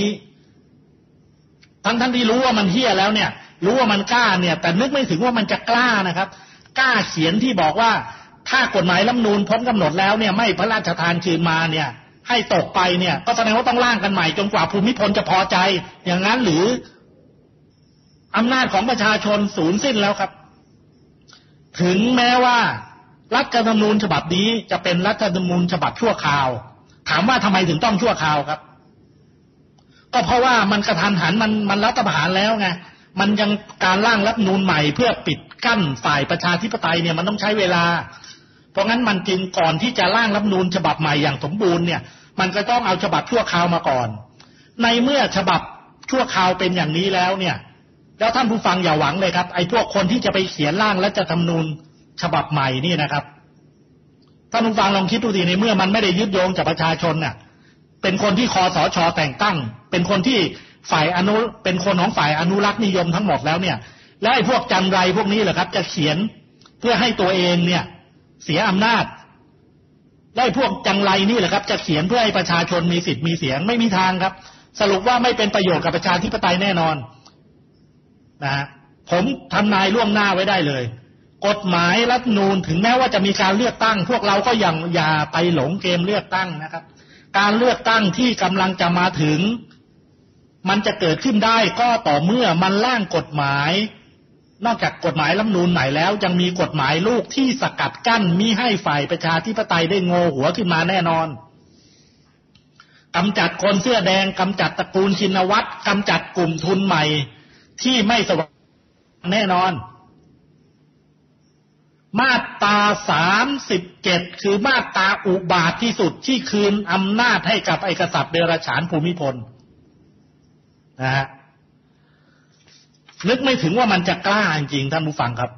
ทั้งที่รู้ว่ามันเหี้ยแล้วเนี่ยรู้ว่ามันกล้าเนี่ยแต่นึกไม่ถึงว่ามันจะกล้านะครับกล้าเขียนที่บอกว่าถ้ากฎหมายรัฐธรรมนูญพ้นกำหนดแล้วเนี่ยไม่พระราชทานคืนมาเนี่ยให้ตกไปเนี่ยก็แสดงว่าต้องร่างกันใหม่จนกว่าภูมิพลจะพอใจอย่างนั้นหรืออำนาจของประชาชนสูญสิ้นแล้วครับถึงแม้ว่ารัฐธรรมนูญฉบับนี้จะเป็นรัฐธรรมนูญฉบับชั่วคราวถามว่าทำไมถึงต้องชั่วคราวครับก็เพราะว่ามันกระทันหันมันรัฐประหารแล้วไงมันยังการร่างรัฐธรรมนูญใหม่เพื่อปิดกั้นฝ่ายประชาธิปไตยเนี่ยมันต้องใช้เวลาเพราะงั้นมันจึงก่อนที่จะร่างรัฐธรรมนูญฉบับใหม่อย่างสมบูรณ์เนี่ยมันก็ต้องเอาฉบับชั่วคราวมาก่อนในเมื่อฉบับชั่วคราวเป็นอย่างนี้แล้วเนี่ยแล้วท่านผู้ฟังอย่าหวังเลยครับไอ้พวกคนที่จะไปเขียนร่างรัฐธรรมนูญฉบับใหม่นี่นะครับท่านผู้ฟังลองคิดดูดิในเมื่อมันไม่ได้ยึดโยงจากประชาชนเนี่ยเป็นคนที่คสช.แต่งตั้งเป็นคนที่เป็นคนของฝ่ายอนุรักษ์นิยมทั้งหมดแล้วเนี่ยและไอ้พวกจันไรพวกนี้แหละครับจะเขียนเพื่อให้ตัวเองเนี่ยเสียอำนาจและไอ้พวกจันไรนี่แหละครับจะเขียนเพื่อให้ประชาชนมีสิทธิ์มีเสียงไม่มีทางครับสรุปว่าไม่เป็นประโยชน์กับประชาธิปไตยแน่นอนนะฮะผมทำนายล่วงหน้าไว้ได้เลยกฎหมายรัฐธรรมนูญถึงแม้ว่าจะมีการเลือกตั้งพวกเราก็อย่าไปหลงเกมเลือกตั้งนะครับการเลือกตั้งที่กำลังจะมาถึงมันจะเกิดขึ้นได้ก็ต่อเมื่อมันร่างกฎหมายนอกจากกฎหมายรัฐธรรมนูญใหม่แล้วยังมีกฎหมายลูกที่สกัดกั้นมิให้ฝ่ายประชาธิปไตยได้โง่หัวขึ้นมาแน่นอนกำจัดคนเสื้อแดงกำจัดตระกูลชินวัตรกำจัดกลุ่มทุนใหม่ที่ไม่สว่างแน่นอนมาตรา37คือมาตราอุบาทที่สุดที่คืนอำนาจให้กับไอ้กษัตริย์เดรัจฉานภูมิพลนะฮะนึกไม่ถึงว่ามันจะกล้าจริงๆท่านผู้ฟังครับ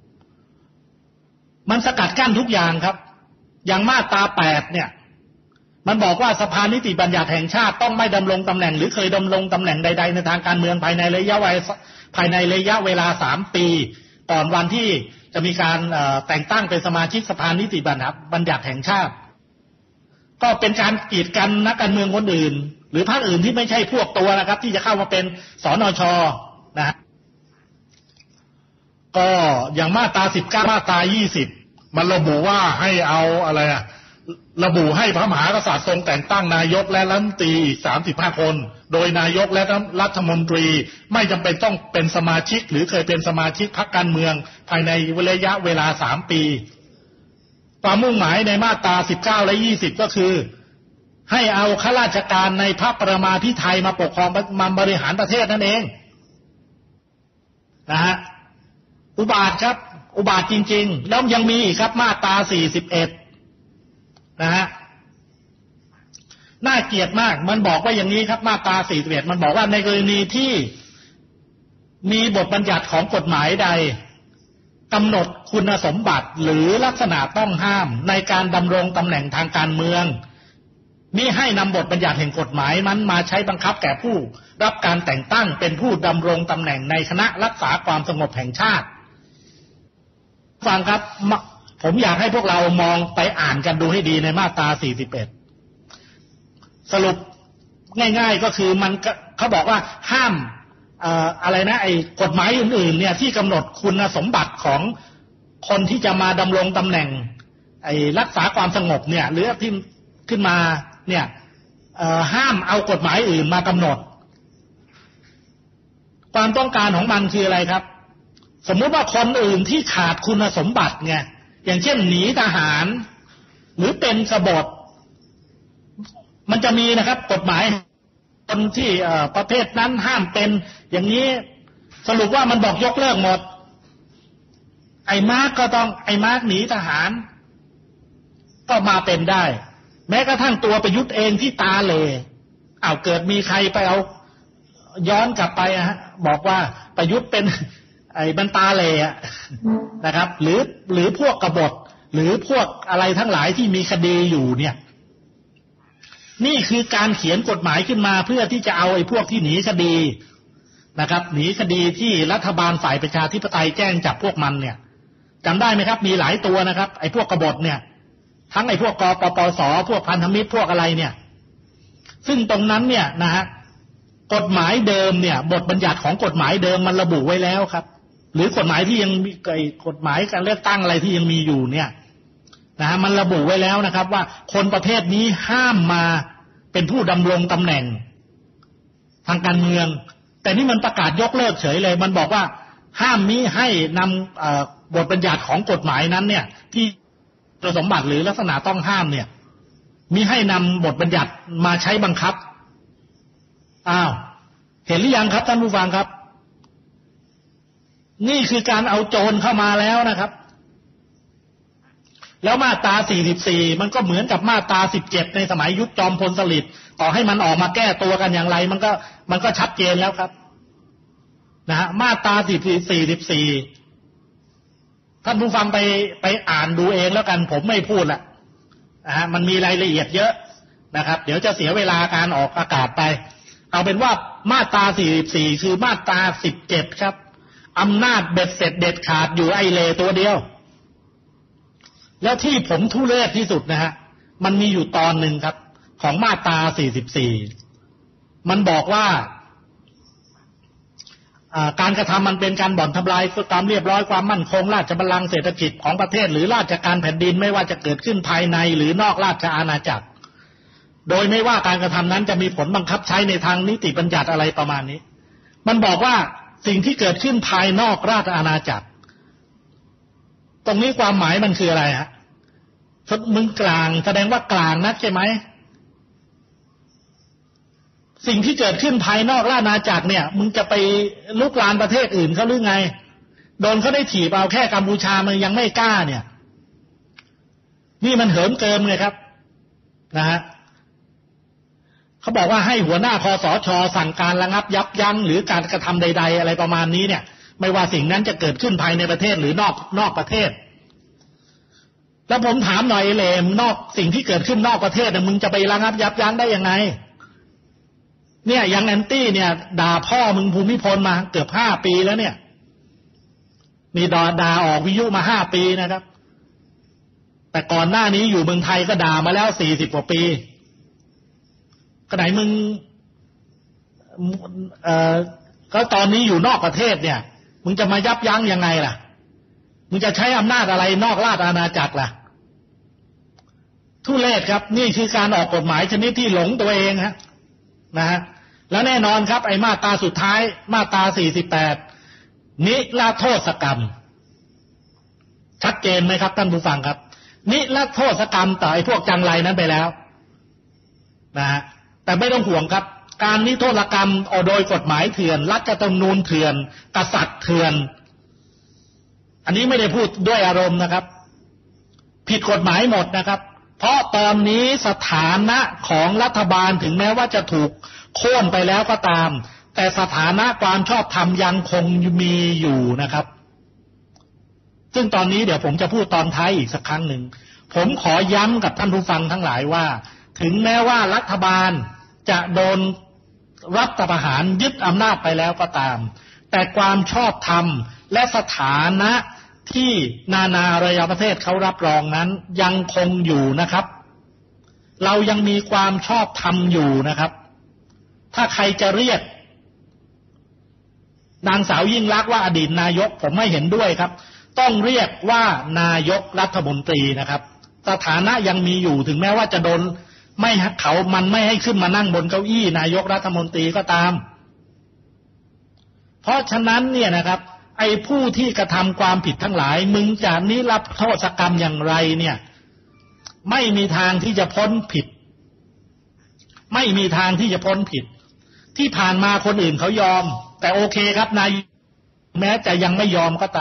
มันสกัดกั้นทุกอย่างครับอย่างมาตรา8เนี่ยมันบอกว่าสภานิติบัญญัติแห่งชาติต้องไม่ดำรงตำแหน่งหรือเคยดำรงตำแหน่งใดๆในทางการเมืองภายในระยะเวลา3 ปีก่อนวันที่จะมีการแต่งตั้งเป็นสมาชิกสภานิติบัญญัติแห่งชาติก็เป็นการกีดกันนักการเมืองคนอื่นหรือพรรคอื่นที่ไม่ใช่พวกตัวนะครับที่จะเข้ามาเป็นสนช.นะฮะก็อย่างมาตรา19มาตรา20มันระบุว่าให้เอาอะไรอะระบุให้พระมหากษัตริย์ทรงแต่งตั้งนายกและรัฐมนตรีอีก35 คนโดยนายกและรัฐมนตรีไม่จำเป็นต้องเป็นสมาชิกหรือเคยเป็นสมาชิกพรรคการเมืองภายในระยะเวลา3 ปีความมุ่งหมายในมาตรา19และ20ก็คือให้เอาข้าราชการในพระประมาภิไธยมาปกครองมาบริหารประเทศนั่นเองนะฮะอุบาทครับอุบาทจริงๆแล้วยังมีอีกครับมาตรา41นะฮะน่าเกลียดมากมันบอกว่าอย่างนี้ครับมาตรา41มันบอกว่าในกรณีที่มีบทบัญญัติของกฎหมายใดกำหนดคุณสมบัติหรือลักษณะต้องห้ามในการดำรงตำแหน่งทางการเมืองมิให้นำบทบัญญัติแห่งกฎหมายนั้นมาใช้บังคับแก่ผู้รับการแต่งตั้งเป็นผู้ดำรงตำแหน่งในคณะรักษาความสงบแห่งชาติฟังครับผมอยากให้พวกเรามองไปอ่านกันดูให้ดีในมาตรา41สรุปง่ายๆก็คือมันเขาบอกว่าห้ามอะไรนะไอ้กฎหมายอื่นๆเนี่ยที่กำหนดคุณสมบัติของคนที่จะมาดำรงตำแหน่งไอ้รักษาความสงบเนี่ยหรือที่ขึ้นมาเนี่ยห้ามเอากฎหมายอื่นมากำหนดความต้องการของมันคืออะไรครับสมมุติว่าคนอื่นที่ขาดคุณสมบัติไงอย่างเช่นหนีทหารหรือเป็นกบฏมันจะมีนะครับกฎหมายคนที่ประเภทนั้นห้ามเป็นอย่างนี้สรุปว่ามันบอกยกเลิกหมดไอ้มาร์กก็ต้องไอ้มาร์กหนีทหารก็มาเป็นได้แม้กระทั่งตัวประยุทธ์เองที่ตาเหล่เกิดมีใครไปเอาย้อนกลับไปบอกว่าประยุทธ์เป็นไอ้บรรตาเหล่นะครับหรือพวกกบฏหรือพวกอะไรทั้งหลายที่มีคดีอยู่เนี่ยนี่คือการเขียนกฎหมายขึ้นมาเพื่อที่จะเอาไอ้พวกที่หนีคดีนะครับหนีคดีที่รัฐบาลฝ่ายประชาธิปไตยแจ้งจับพวกมันเนี่ยจำได้ไหมครับมีหลายตัวนะครับไอ้พวกกบฏเนี่ยทั้งไอ้พวกกปปสพวกพันธมิตรพวกอะไรเนี่ยซึ่งตรงนั้นเนี่ยนะฮะกฎหมายเดิมเนี่ยบทบัญญัติของกฎหมายเดิมมันระบุไว้แล้วครับหรือกฎหมายที่ยังมีกฎหมายการเลือกตั้งอะไรที่ยังมีอยู่เนี่ยนะฮะมันระบุไว้แล้วนะครับว่าคนประเภทนี้ห้ามมาเป็นผู้ดำรงตำแหน่งทางการเมืองแต่นี่มันประกาศยกเลิกเฉยเลยมันบอกว่าห้ามมิให้นำบทบัญญัติของกฎหมายนั้นเนี่ยที่คุณสมบัติหรือลักษณะต้องห้ามเนี่ยมิให้นำบทบัญญัติมาใช้บังคับเห็นหรือยังครับท่านผู้ฟังครับนี่คือการเอาโจรเข้ามาแล้วนะครับแล้วมาตรา44มันก็เหมือนกับมาตรา17ในสมัยยุคจอมพลสฤษดิ์ต่อให้มันออกมาแก้ตัวกันอย่างไรมันก็ชัดเจนแล้วครับนะฮะมาตรา44ท่านผู้ฟังไปอ่านดูเองแล้วกันผมไม่พูดละนะฮะมันมีรายละเอียดเยอะนะครับเดี๋ยวจะเสียเวลาการออกอากาศไปเอาเป็นว่ามาตรา44คือมาตรา17ครับอำนาจเบ็ดเสร็จเด็ดขาดอยู่ไอ้เลตัวเดียวแล้วที่ผมทุเรศที่สุดนะฮะมันมีอยู่ตอนหนึ่งครับของมาตรา44มันบอกว่าการกระทำมันเป็นการบ่อนทำลายความเรียบร้อยความมั่นคงราชบัลลังก์เศรษฐกิจของประเทศหรือราชการแผ่นดินไม่ว่าจะเกิดขึ้นภายในหรือนอกราชอาณาจักรโดยไม่ว่าการกระทำนั้นจะมีผลบังคับใช้ในทางนิติบัญญัติอะไรประมาณนี้มันบอกว่าสิ่งที่เกิดขึ้นภายนอกราชอาณาจักรตรงนี้ความหมายมันคืออะไรฮะมึงกลางแสดงว่ากลางนักใช่ไหมสิ่งที่เกิดขึ้นภายนอกราชอาณาจักรเนี่ยมึงจะไปลุกลานประเทศอื่นเขาหรือไงโดนเขาได้ถีบเอาแค่กัมพูชามันยังไม่กล้าเนี่ยนี่มันเหิมเกิมเลยครับนะฮะเขาบอกว่าให้หัวหน้าคสช.สั่งการระงับยับยั้งหรือการกระทำใดๆอะไรประมาณนี้เนี่ยไม่ว่าสิ่งนั้นจะเกิดขึ้นภายในประเทศหรือนอกประเทศแล้วผมถามหน่อยเลมนอกสิ่งที่เกิดขึ้นนอกประเทศมึงจะไประงับยับยั้งได้ยังไงเนี่ยอย่างแอนตี้เนี่ยด่าพ่อมึงภูมิพลมาเกือบ5 ปีแล้วเนี่ยมีด่าออกวิทยุมา5 ปีนะครับแต่ก่อนหน้านี้อยู่เมืองไทยก็ด่ามาแล้ว40 กว่าปีก็ไหนมึงก็ตอนนี้อยู่นอกประเทศเนี่ยมึงจะมายับยั้งยังไงล่ะมึงจะใช้อำนาจอะไรนอกราชอาณาจักรล่ะทุเรศครับนี่คือการออกกฎหมายชนิดที่หลงตัวเองนะฮะแล้วแน่นอนครับไอ้มาตราสุดท้ายมาตรา48นิรโทษกรรมชัดเจนไหมครับท่านผู้ฟังครับนิรโทษกรรมต่อไอ้พวกจังไรนั้นไปแล้วนะฮะแต่ไม่ต้องห่วงครับการนิรโทษกรรมโดยกฎหมายเถื่อนรัฐธรรมนูญเถื่อนกษัตริย์เถื่อนอันนี้ไม่ได้พูดด้วยอารมณ์นะครับผิดกฎหมายหมดนะครับเพราะตอนนี้สถานะของรัฐบาลถึงแม้ว่าจะถูกโค่นไปแล้วก็ตามแต่สถานะความชอบธรรมยังคงมีอยู่นะครับซึ่งตอนนี้เดี๋ยวผมจะพูดตอนท้ายอีกสักครั้งหนึ่งผมขอย้ำกับท่านผู้ฟังทั้งหลายว่าถึงแม้ว่ารัฐบาลจะโดนรัฐประหารยึดอำนาจไปแล้วก็ตามแต่ความชอบธรรมและสถานะที่นานาอารยประเทศเขารับรองนั้นยังคงอยู่นะครับเรายังมีความชอบธรรมอยู่นะครับถ้าใครจะเรียกนางสาวยิ่งลักษณ์ว่าอดีตนายกผมไม่เห็นด้วยครับต้องเรียกว่านายกรัฐมนตรีนะครับสถานะยังมีอยู่ถึงแม้ว่าจะโดนมันไม่ให้ขึ้นมานั่งบนเก้าอี้นายกรัฐมนตรีก็ตามเพราะฉะนั้นเนี่ยนะครับไอ้ผู้ที่กระทำความผิดทั้งหลายมึงจะนิรโทษกรรมอย่างไรเนี่ยไม่มีทางที่จะพ้นผิดไม่มีทางที่จะพ้นผิดที่ผ่านมาคนอื่นเขายอมแต่โอเคครับนายแม้จะยังไม่ยอมก็ตาม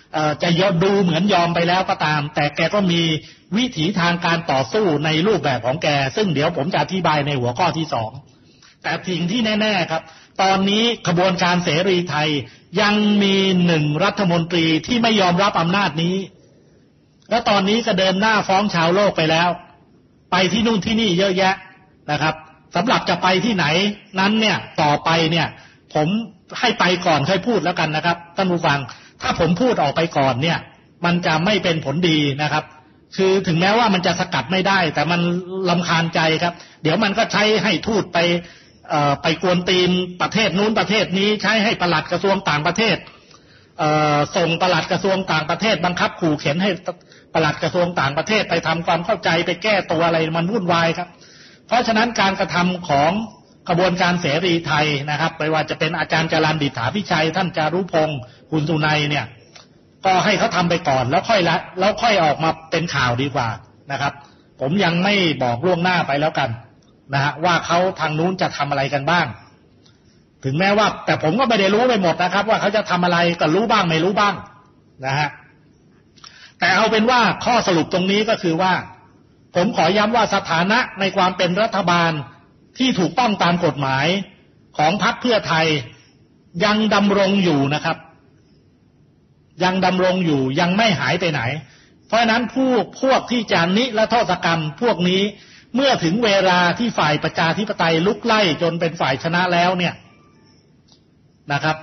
จะดูเหมือนยอมไปแล้วก็ตามแต่แกก็มีวิถีทางการต่อสู้ในรูปแบบของแกซึ่งเดี๋ยวผมจะอธิบายในหัวข้อที่2แต่สิ่งที่แน่ๆครับตอนนี้ขบวนการเสรีไทยยังมี1รัฐมนตรีที่ไม่ยอมรับอำนาจนี้และตอนนี้ก็เดินหน้าฟ้องชาวโลกไปแล้วไปที่นู่นที่นี่เยอะแยะนะครับสำหรับจะไปที่ไหนนั้นเนี่ยต่อไปเนี่ยผมให้ไปก่อนค่อยพูดแล้วกันนะครับท่านผู้ฟังถ้าผมพูดออกไปก่อนเนี่ยมันจะไม่เป็นผลดีนะครับคือถึงแม้ว่ามันจะสกัดไม่ได้แต่มันรำคาญใจครับเดี๋ยวมันก็ใช้ให้ทูตไปกวนตีนประเทศนู้นประเทศนี้ใช้ให้ปลัดกระทรวงต่างประเทศส่งปลัดกระทรวงต่างประเทศบังคับขู่เข็นให้ปลัดกระทรวงต่างประเทศไปทำความเข้าใจไปแก้ตัวอะไรมันวุ่นวายครับเพราะฉะนั้นการกระทำของกระบวนการเสรีไทยนะครับไม่ว่าจะเป็นอาจารย์จรัญดิษฐาภิชัยท่านจารุพงศ์คุณสุนัยเนี่ยก็ให้เขาทำไปก่อนแล้วค่อยออกมาเป็นข่าวดีกว่านะครับผมยังไม่บอกล่วงหน้าไปแล้วกันนะฮะว่าเขาทางนู้นจะทำอะไรกันบ้างถึงแม้ว่าแต่ผมก็ไม่ได้รู้ไปหมดนะครับว่าเขาจะทำอะไรก็รู้บ้างไม่รู้บ้างนะฮะแต่เอาเป็นว่าข้อสรุปตรงนี้ก็คือว่าผมขอย้ำว่าสถานะในความเป็นรัฐบาลที่ถูกต้องตามกฎหมายของพรรคเพื่อไทยยังดำรงอยู่นะครับยังดำรงอยู่ยังไม่หายไปไหนเพราะฉะนั้นพวกที่จะนิรโทษกรรมพวกนี้เมื่อถึงเวลาที่ฝ่ายประชาธิปไตยลุกไล่จนเป็นฝ่ายชนะแล้วเนี่ยนะครับ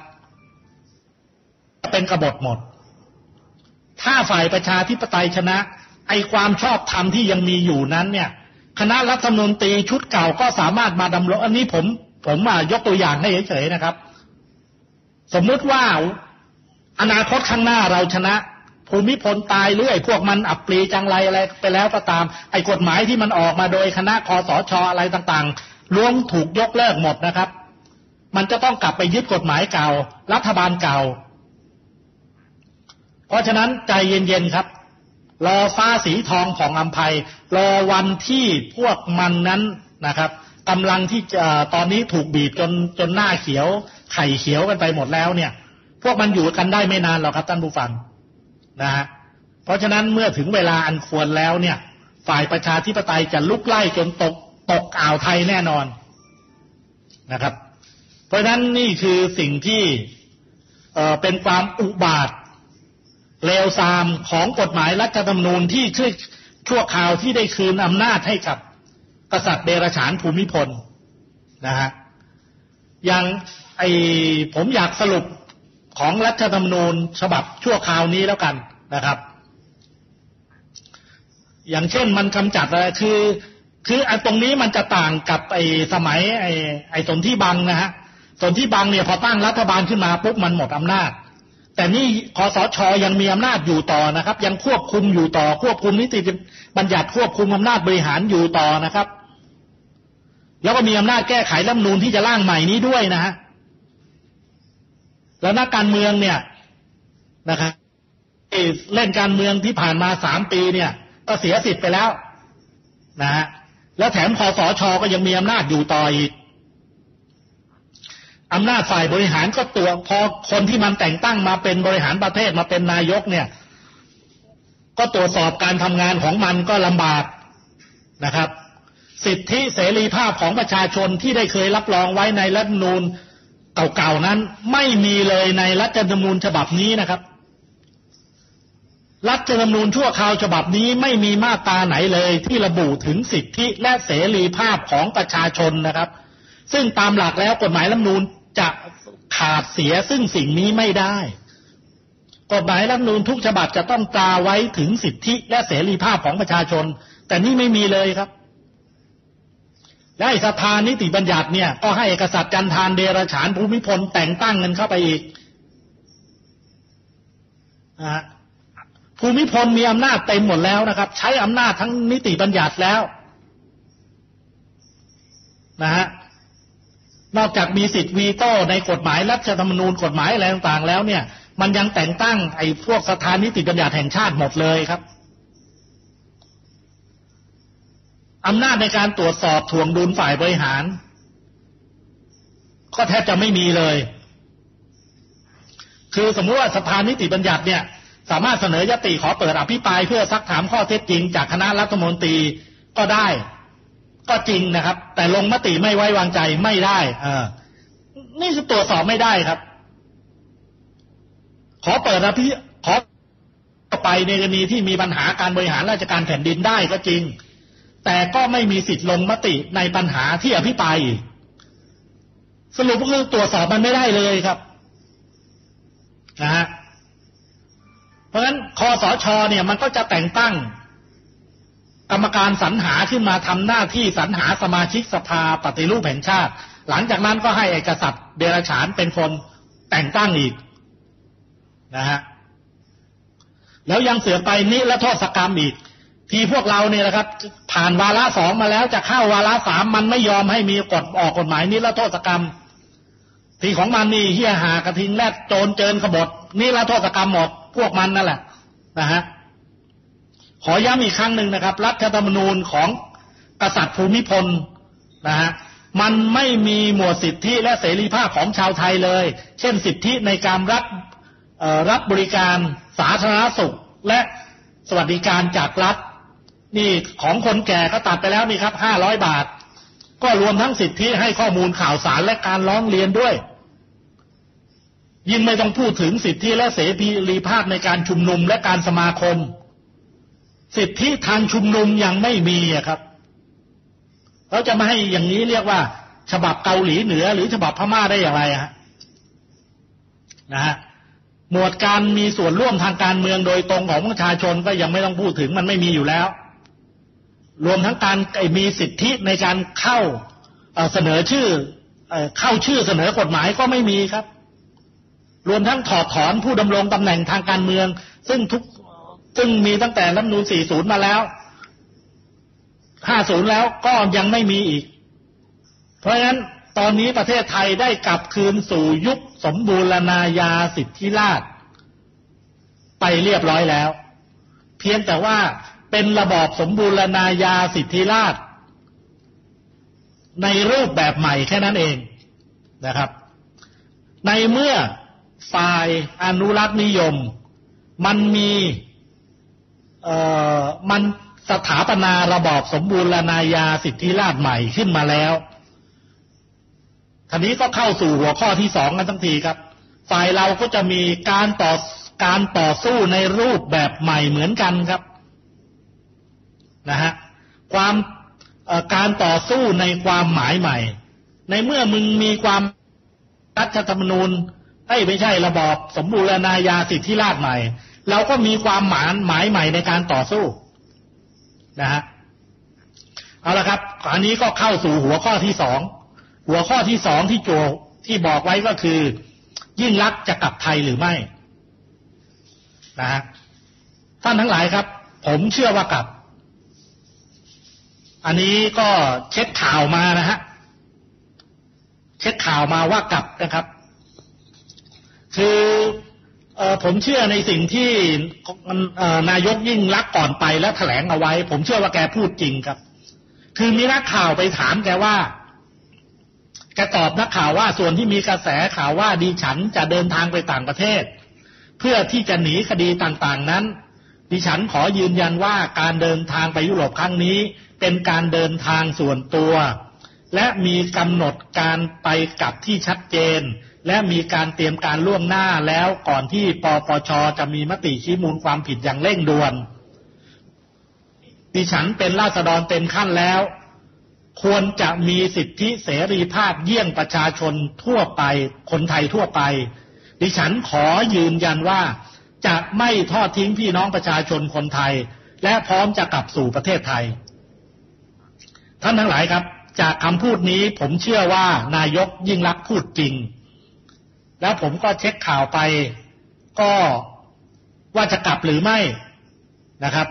เป็นกบฏหมดถ้าฝ่ายประชาธิปไตยชนะไอ้ความชอบธรรมที่ยังมีอยู่นั้นเนี่ยคณะรัฐมนตรีชุดเก่าก็สามารถมาดำรงอันนี้ผมยกตัวอย่างให้เฉยๆนะครับสมมุติว่าอนาคตข้างหน้าเราชนะภูมิพลตายหรือไอ้พวกมันอับปรีจังไรอะไรไปแล้วก็ตามไอ้กฎหมายที่มันออกมาโดยคณะคสช.อะไรต่างๆล้วนถูกยกเลิกหมดนะครับมันจะต้องกลับไปยึดกฎหมายเก่ารัฐบาลเก่าเพราะฉะนั้นใจเย็นๆครับรอฟ้าสีทองผ่องอำไพรอวันที่พวกมันนั้นนะครับกำลังที่ตอนนี้ถูกบีบจนหน้าเขียวไข่เขียวกันไปหมดแล้วเนี่ยพวกมันอยู่กันได้ไม่นานหรอกครับท่านผู้ฟังนะฮะเพราะฉะนั้นเมื่อถึงเวลาอันควรแล้วเนี่ยฝ่ายประชาธิปไตยจะลุกไล่จนตกอ่าวไทยแน่นอนนะครับเพราะฉะนั้นนี่คือสิ่งที่เป็นความอุบาทเลวทรามของกฎหมายรัฐธรรมนูญที่ชั่วคราวที่ได้คืนอำนาจให้กับกษัตริย์เดรัจฉานภูมิพลนะฮะอย่างผมอยากสรุปของรัฐธรรมนูญฉบับชั่วคราวนี้แล้วกันนะครับอย่างเช่นมันกำจัดอะไรคือตรงนี้มันจะต่างกับสมัยสนธิบังนะฮะสนธิบังเนี่ยพอตั้งรัฐบาลขึ้นมาปุ๊บมันหมดอำนาจแต่นี่คสช.ยังมีอำนาจอยู่ต่อนะครับยังควบคุมอยู่ต่อควบคุมนิติบัญญัติควบคุมอำนาจบริหารอยู่ต่อนะครับแล้วก็มีอำนาจแก้ไขรัฐธรรมนูญที่จะร่างใหม่นี้ด้วยนะฮะแล้วนักการเมืองเนี่ยนะครับเล่นการเมืองที่ผ่านมา3 ปีเนี่ยก็เสียสิทธิ์ไปแล้วนะฮะแล้วแถมคสช.ก็ยังมีอำนาจอยู่ต่ออีกอำนาจฝ่ายบริหารก็ตัวพอคนที่มันแต่งตั้งมาเป็นบริหารประเทศมาเป็นนายกเนี่ยก็ตรวจสอบการทำงานของมันก็ลำบากนะครับสิทธิเสรีภาพของประชาชนที่ได้เคยรับรองไว้ในรัฐธรรมนูญเก่าๆนั้นไม่มีเลยในรัฐธรรมนูญฉบับนี้นะครับรัฐธรรมนูญชั่วคราวฉบับนี้ไม่มีมาตราไหนเลยที่ระบุถึงสิทธิและเสรีภาพของประชาชนนะครับซึ่งตามหลักแล้วกฎหมายรัฐธรรมนูญจะขาดเสียซึ่งสิ่งนี้ไม่ได้กฎหมายรัฐธรรมนูญทุกฉบับจะต้องตราไว้ถึงสิทธิและเสรีภาพของประชาชนแต่นี่ไม่มีเลยครับและสภานิติบัญญัติเนี่ยก็ให้กษัตริย์จันทานเดรัจฉานภูมิพลแต่งตั้งเงินเข้าไปอีกภูมิพลมีอำนาจเต็มหมดแล้วนะครับใช้อำนาจทั้งนิติบัญญัติแล้วนะฮะนอกจากมีสิทธิ์วีโต้ในกฎหมายรัฐธรรมนูญกฎหมายอะไรต่างๆแล้วเนี่ยมันยังแต่งตั้งพวกสภานิติบัญญัติแห่งชาติหมดเลยครับอำนาจในการตรวจสอบถ่วงดุลฝ่ายบริหารก็แทบจะไม่มีเลยคือสมมติว่าสภานิติบัญญัติเนี่ยสามารถเสนอยติขอเปิดอภิปรายเพื่อซักถามข้อเท็จจริงจากคณะรัฐมนตรีก็ได้ก็จริงนะครับแต่ลงมติไม่ไว้วางใจไม่ได้นี่คือตรวจสอบไม่ได้ครับขอเปิดขอไปในกรณีที่มีปัญหาการบริหารราชการแผ่นดินได้ก็จริงแต่ก็ไม่มีสิทธิ์ลงมติในปัญหาที่อภิปรายสรุปก็คือตรวจสอบมันไม่ได้เลยครับนะฮะเพราะฉะนั้นคสช.เนี่ยมันก็จะแต่งตั้งกรรมการสรรหาขึ้นมาทำหน้าที่สรรหาสมาชิกสภาปฏิรูปแห่งชาติหลังจากนั้นก็ให้เอกษัตริย์เดรัจฉานเป็นคนแต่งตั้งอีกนะฮะแล้วยังเสือไปนิรโทษกรรมอีกที่พวกเราเนี่ยนะครับผ่านวาระ2มาแล้วจะเข้าวาระ3มันไม่ยอมให้มีกฎหมายนิรโทษกรรมที่ของมันนี่เหี้ยหากระทิงแรดโจรเจิญขบฏนิรโทษกรรมหมดพวกมันนั่นแหละนะฮะขอย้ำอีกครั้งหนึ่งนะครับรัฐธรรมนูญของกษัตริย์ภูมิพลนะฮะมันไม่มีหมวดสิทธิและเสรีภาพของชาวไทยเลยเช่นสิทธิในการรับบริการสาธารณสุขและสวัสดิการจากรัฐนี่ของคนแก่ก็ตัดไปแล้วนี่ครับ500 บาทก็รวมทั้งสิทธิให้ข้อมูลข่าวสารและการร้องเรียนด้วยยิ่งไม่ต้องพูดถึงสิทธิและเสรีภาพในการชุมนุมและการสมาคมสิทธิทางชุมนุมยังไม่มีครับเราจะมาให้อย่างนี้เรียกว่าฉบับเกาหลีเหนือหรือฉบับพม่าได้อย่างไรฮะนะฮะหมวดการมีส่วนร่วมทางการเมืองโดยตรงของประชาชนก็ยังไม่ต้องพูดถึงมันไม่มีอยู่แล้วรวมทั้งการมีสิทธิในการเข้าเสนอชื่อเข้าชื่อเสนอกฎหมายก็ไม่มีครับรวมทั้งถอดถอนผู้ดำรงตำแหน่งทางการเมืองซึ่งมีตั้งแต่รัฐธรรมนูญ40มาแล้ว50แล้วก็ยังไม่มีอีกเพราะฉะนั้นตอนนี้ประเทศไทยได้กลับคืนสู่ยุคสมบูรณาญาสิทธิราชย์ไปเรียบร้อยแล้วเพียงแต่ว่าเป็นระบอบสมบูรณาญาสิทธิราชย์ในรูปแบบใหม่แค่นั้นเองนะครับในเมื่อฝ่ายอนุรักษ์นิยมมันมีมันสถาปนาระบอบสมบูรณาญาสิทธิราชย์ใหม่ขึ้นมาแล้วทีนี้ก็เข้าสู่หัวข้อที่2กันทั้งทีครับฝ่ายเราก็จะมีการต่อสู้ในรูปแบบใหม่เหมือนกันครับนะฮะการต่อสู้ในความหมายใหม่ในเมื่อมึงมีความรัฐธรรมนูญไม่ใช่ระบอบสมบูรณาญาสิทธิราชย์ใหม่เราก็มีความหมายใหม่ในการต่อสู้นะฮะเอาละครับอันนี้ก็เข้าสู่หัวข้อที่2หัวข้อที่2ที่บอกไว้ก็คือยิ่งลักษณ์จะกลับไทยหรือไม่นะฮะท่านทั้งหลายครับผมเชื่อว่ากลับอันนี้ก็เช็คข่าวมานะฮะเช็คข่าวมาว่ากลับนะครับคือผมเชื่อในสิ่งที่นายกยิ่งลักษณ์ก่อนไปแล้วแถลงเอาไว้ผมเชื่อว่าแกพูดจริงครับคือมีนักข่าวไปถามแกว่าแกตอบนักข่าวว่าส่วนที่มีกระแสข่าวว่าดิฉันจะเดินทางไปต่างประเทศเพื่อที่จะหนีคดีต่างๆนั้นดิฉันขอยืนยันว่าการเดินทางไปยุโรปครั้งนี้เป็นการเดินทางส่วนตัวและมีกำหนดการไปกลับที่ชัดเจนและมีการเตรียมการล่วงหน้าแล้วก่อนที่ปปช.จะมีมติชี้มูลความผิดอย่างเร่งด่วนดิฉันเป็นราษฎรเต็มขั้นแล้วควรจะมีสิทธิเสรีภาพเยี่ยงประชาชนทั่วไปคนไทยทั่วไปดิฉันขอยืนยันว่าจะไม่ทอดทิ้งพี่น้องประชาชนคนไทยและพร้อมจะกลับสู่ประเทศไทยท่านทั้งหลายครับจากคำพูดนี้ผมเชื่อว่านายกยิ่งลักษณ์พูดจริงแล้วผมก็เช็คข่าวไปก็ว่าจะกลับหรือไม่นะครับ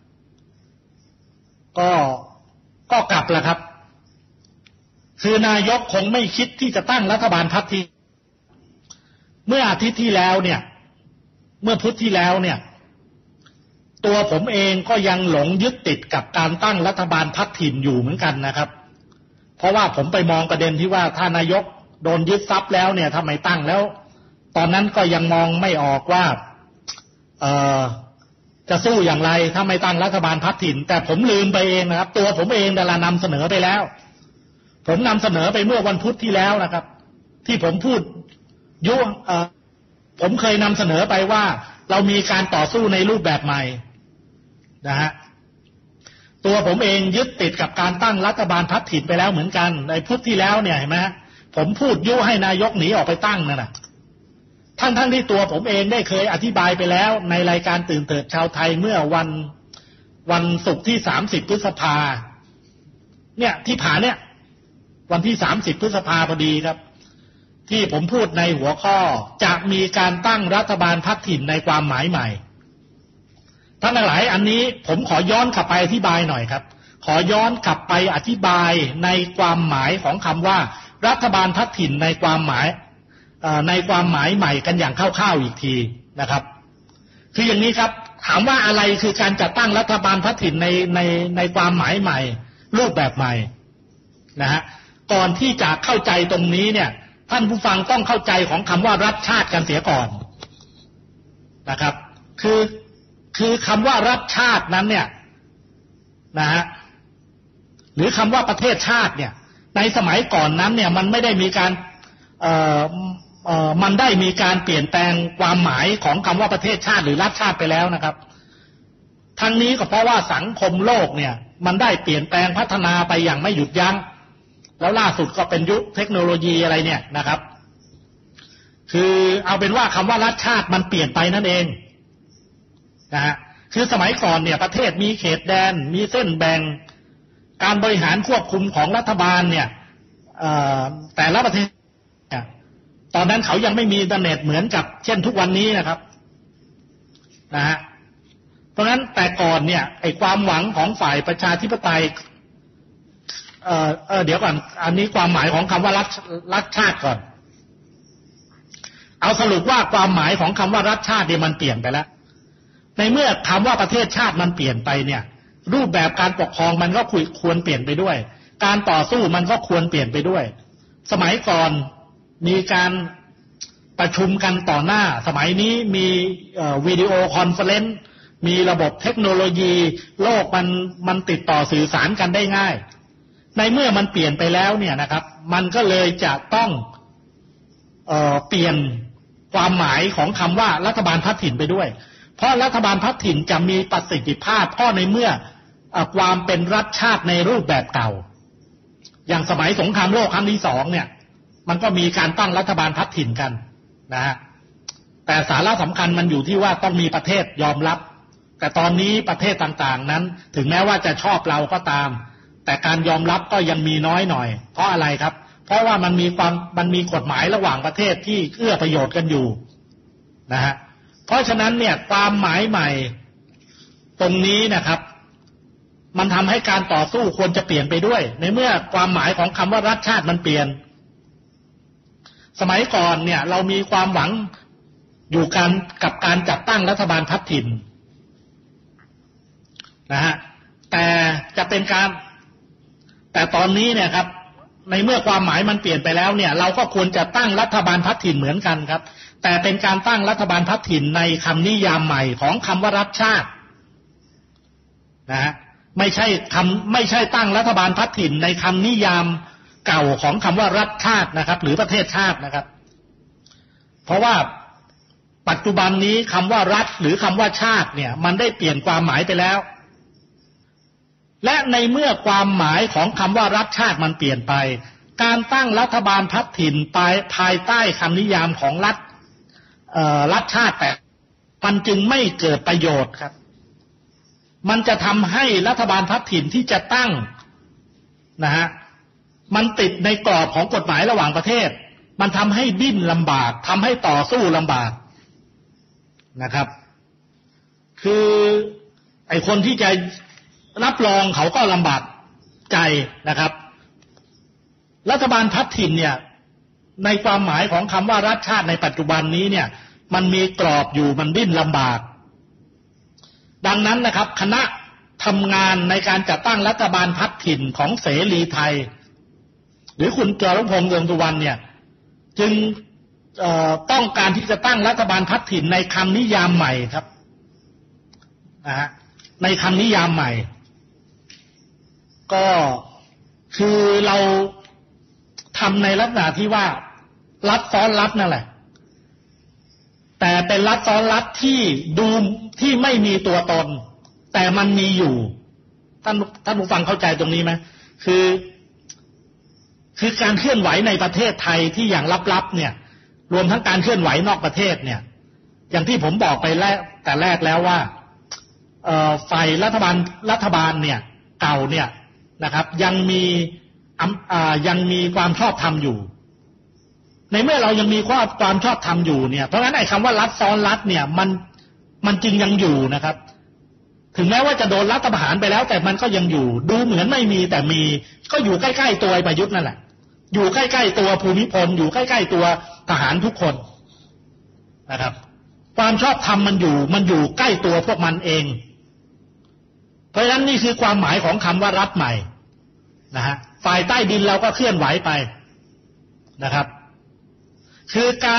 ก็กลับแหละครับคือนายกคงไม่คิดที่จะตั้งรัฐบาลพรรคที่เมื่ออาทิตย์ที่แล้วเนี่ยเมื่อพุธที่แล้วเนี่ยตัวผมเองก็ยังหลงยึดติดกับการตั้งรัฐบาลพรรคถิ่นอยู่เหมือนกันนะครับเพราะว่าผมไปมองประเด็นที่ว่าถ้านายกโดนยึดทรัพย์แล้วเนี่ยทำไมตั้งแล้วตอนนั้นก็ยังมองไม่ออกว่าจะสู้อย่างไรถ้าไม่ตั้งรัฐบาลพรรคถิ่นแต่ผมลืมไปเองนะครับตัวผมเองแต่ละนำเสนอไปแล้วผมนำเสนอไปเมื่อวันพุธที่แล้วนะครับที่ผมพูดผมเคยนำเสนอไปว่าเรามีการต่อสู้ในรูปแบบใหม่นะฮะตัวผมเองยึดติดกับการตั้งรัฐบาลพรรคถิ่นไปแล้วเหมือนกันในพุธที่แล้วเนี่ยเห็นไหมผมพูดยุให้นายกหนีออกไปตั้งนั่นน่ะทั้งที่ตัวผมเองได้เคยอธิบายไปแล้วในรายการตื่นเถิดชาวไทยเมื่อวันศุกร์ที่30พฤษภาเนี่ยที่ผ่านเนี่ยวันที่30พฤษภาพอดีครับที่ผมพูดในหัวข้อจะมีการตั้งรัฐบาลพรรคถิ่นในความหมายใหม่ท่านหลายอันนี้ผมขอย้อนกลับไปอธิบายหน่อยครับขอย้อนกลับไปอธิบายในความหมายของคำว่ารัฐบาลพรรคถิ่นในความหมายใหม่กันอย่างคร่าวๆอีกทีนะครับคืออย่างนี้ครับถามว่าอะไรคือการจัดตั้งรัฐบาลพรรคถิ่นในความหมายใหม่รูปแบบใหม่นะฮะก่อนที่จะเข้าใจตรงนี้เนี่ยท่านผู้ฟังต้องเข้าใจของคำว่ารัฐชาติกันเสียก่อนนะครับคือคำว่ารัฐชาตินั้นเนี่ยนะฮะหรือคำว่าประเทศชาติเนี่ยในสมัยก่อนนั้นเนี่ยมันไม่ได้มีการมันได้มีการเปลี่ยนแปลงความหมายของคำว่าประเทศชาติหรือรัฐชาติไปแล้วนะครับทั้งนี้ก็เพราะว่าสังคมโลกเนี่ยมันได้เปลี่ยนแปลงพัฒนาไปอย่างไม่หยุดยั้งแล้วล่าสุดก็เป็นยุคเทคโนโลยีอะไรเนี่ยนะครับคือเอาเป็นว่าคำว่ารัฐชาติมันเปลี่ยนไปนั่นเองนะฮะคือสมัยก่อนเนี่ยประเทศมีเขตแดนมีเส้นแบ่งการบริหารควบคุมของรัฐบาลเนี่ยแต่ละประเทศตอนนั้นเขายังไม่มีอินเทอร์เน็ตเหมือนกับเช่นทุกวันนี้นะครับนะฮะเพราะฉะนั้นแต่ก่อนเนี่ยไอ้ความหวังของฝ่ายประชาธิปไตยเดี๋ยวก่อนอันนี้ความหมายของคำว่ารัฐชาติก่อนเอาสรุปว่าความหมายของคำว่ารัฐชาติเนี่ยมันเปลี่ยนไปแล้วในเมื่อคำว่าประเทศชาติมันเปลี่ยนไปเนี่ยรูปแบบการปกครองมันก็ควรเปลี่ยนไปด้วยการต่อสู้มันก็ควรเปลี่ยนไปด้วยสมัยก่อนมีการประชุมกันต่อหน้าสมัยนี้มีวิดีโอคอนเฟอเรนซ์มีระบบเทคโนโลยีโลกมันติดต่อสื่อสารกันได้ง่ายในเมื่อมันเปลี่ยนไปแล้วเนี่ยนะครับมันก็เลยจะต้องเปลี่ยนความหมายของคำว่ารัฐบาลพรรคถิ่นไปด้วยเพราะรัฐบาลพรรคถิ่นจะมีประสิทธิภาพเพราะในเมื่อความเป็นรัฐชาติในรูปแบบเก่าอย่างสมัยสงครามโลกครั้งที่2เนี่ยมันก็มีการตั้งรัฐบาลพรรคถิ่นกันนะฮะแต่สาระสำคัญมันอยู่ที่ว่าต้องมีประเทศยอมรับแต่ตอนนี้ประเทศต่างๆนั้นถึงแม้ว่าจะชอบเราก็ตามแต่การยอมรับก็ยังมีน้อยหน่อยเพราะอะไรครับเพราะว่ามันมีกฎหมายระหว่างประเทศที่เอื้อประโยชน์กันอยู่นะฮะเพราะฉะนั้นเนี่ยความหมายใหม่ตรงนี้นะครับมันทำให้การต่อสู้ควรจะเปลี่ยนไปด้วยในเมื่อความหมายของคำว่ารัฐชาติมันเปลี่ยนสมัยก่อนเนี่ยเรามีความหวังอยู่กับการจัดตั้งรัฐบาลพรรคถิ่นนะฮะแต่ตอนนี้เนี่ยครับในเมื่อความหมายมันเปลี่ยนไปแล้วเนี่ยเราก็ควรจะตั้งรัฐบาลพรรคถิ่นเหมือนกันครับแต่เป็นการตั้งรัฐบาลพรรคถิ่นในคำนิยามใหม่ของคำว่ารัฐชาตินะฮะไม่ใช่ตั้งรัฐบาลพรรคถิ่นในคำนิยามเก่าของคำว่ารัฐชาตินะครับหรือประเทศชาตินะครับเพราะว่าปัจจุบันนี้คำว่ารัฐหรือคำว่าชาติเนี่ยมันได้เปลี่ยนความหมายไปแล้วและในเมื่อความหมายของคำว่ารัฐชาติมันเปลี่ยนไปการตั้งรัฐบาลพรรคถิ่นภายใต้คำนิยามของรัฐชาติแต่มันจึงไม่เกิดประโยชน์ครับมันจะทำให้รัฐบาลพรรคถิ่นที่จะตั้งนะฮะมันติดในกรอบของกฎหมายระหว่างประเทศมันทำให้ดิ้นลำบากทำให้ต่อสู้ลำบากนะครับคือไอ้คนที่จะรับรองเขาก็ลำบากใจนะครับรัฐบาลพรรคถิ่นเนี่ยในความหมายของคำว่ารัฐชาติในปัจจุบันนี้เนี่ยมันมีกรอบอยู่มันดิ้นลำบากดังนั้นนะครับคณะทำงานในการจัดตั้งรัฐบาลพรรคถิ่นของเสรีไทยหรือคุณจารุพงษ์เรืองสุวรรณเนี่ยจึงต้องการที่จะตั้งรัฐบาลพรรคถิ่นในคำนิยามใหม่ครับนะฮะในคำนิยามใหม่ก็คือเราทำในลักษณะที่ว่ารัฐซ้อนรัฐนั่นแหละแต่เป็นรัฐซ้อนรัฐที่ดูที่ไม่มีตัวตนแต่มันมีอยู่ท่านผู้ฟังเข้าใจตรงนี้ไหมคือการเคลื่อนไหวในประเทศไทยที่อย่างลับๆเนี่ยรวมทั้งการเคลื่อนไหวนอกประเทศเนี่ยอย่างที่ผมบอกไปแต่แรกแล้วว่าฝ่ายรัฐบาลเนี่ยเก่าเนี่ยนะครับยังมีความชอบธรรมอยู่ในเมื่อเรายังมีความชอบธรรมอยู่เนี่ยเพราะงั้นไอ้คำว่ารัฐซ้อนรัฐเนี่ยมันจริงยังอยู่นะครับถึงแม้ว่าจะโดนรัฐประหารไปแล้วแต่มันก็ยังอยู่ดูเหมือนไม่มีแต่มีก็อยู่ใกล้ๆตัวประยุทธ์นั่นแหละอยู่ใกล้ๆตัวภูมิพลอยู่ใกล้ๆตัวทหารทุกคนนะครับความชอบธรรมมันอยู่ใกล้ตัวพวกมันเองเพราะฉะนั้นนี่คือความหมายของคำว่ารัฐใหม่นะฮะฝ่ายใต้ดินเราก็เคลื่อนไหวไปนะครับคือการ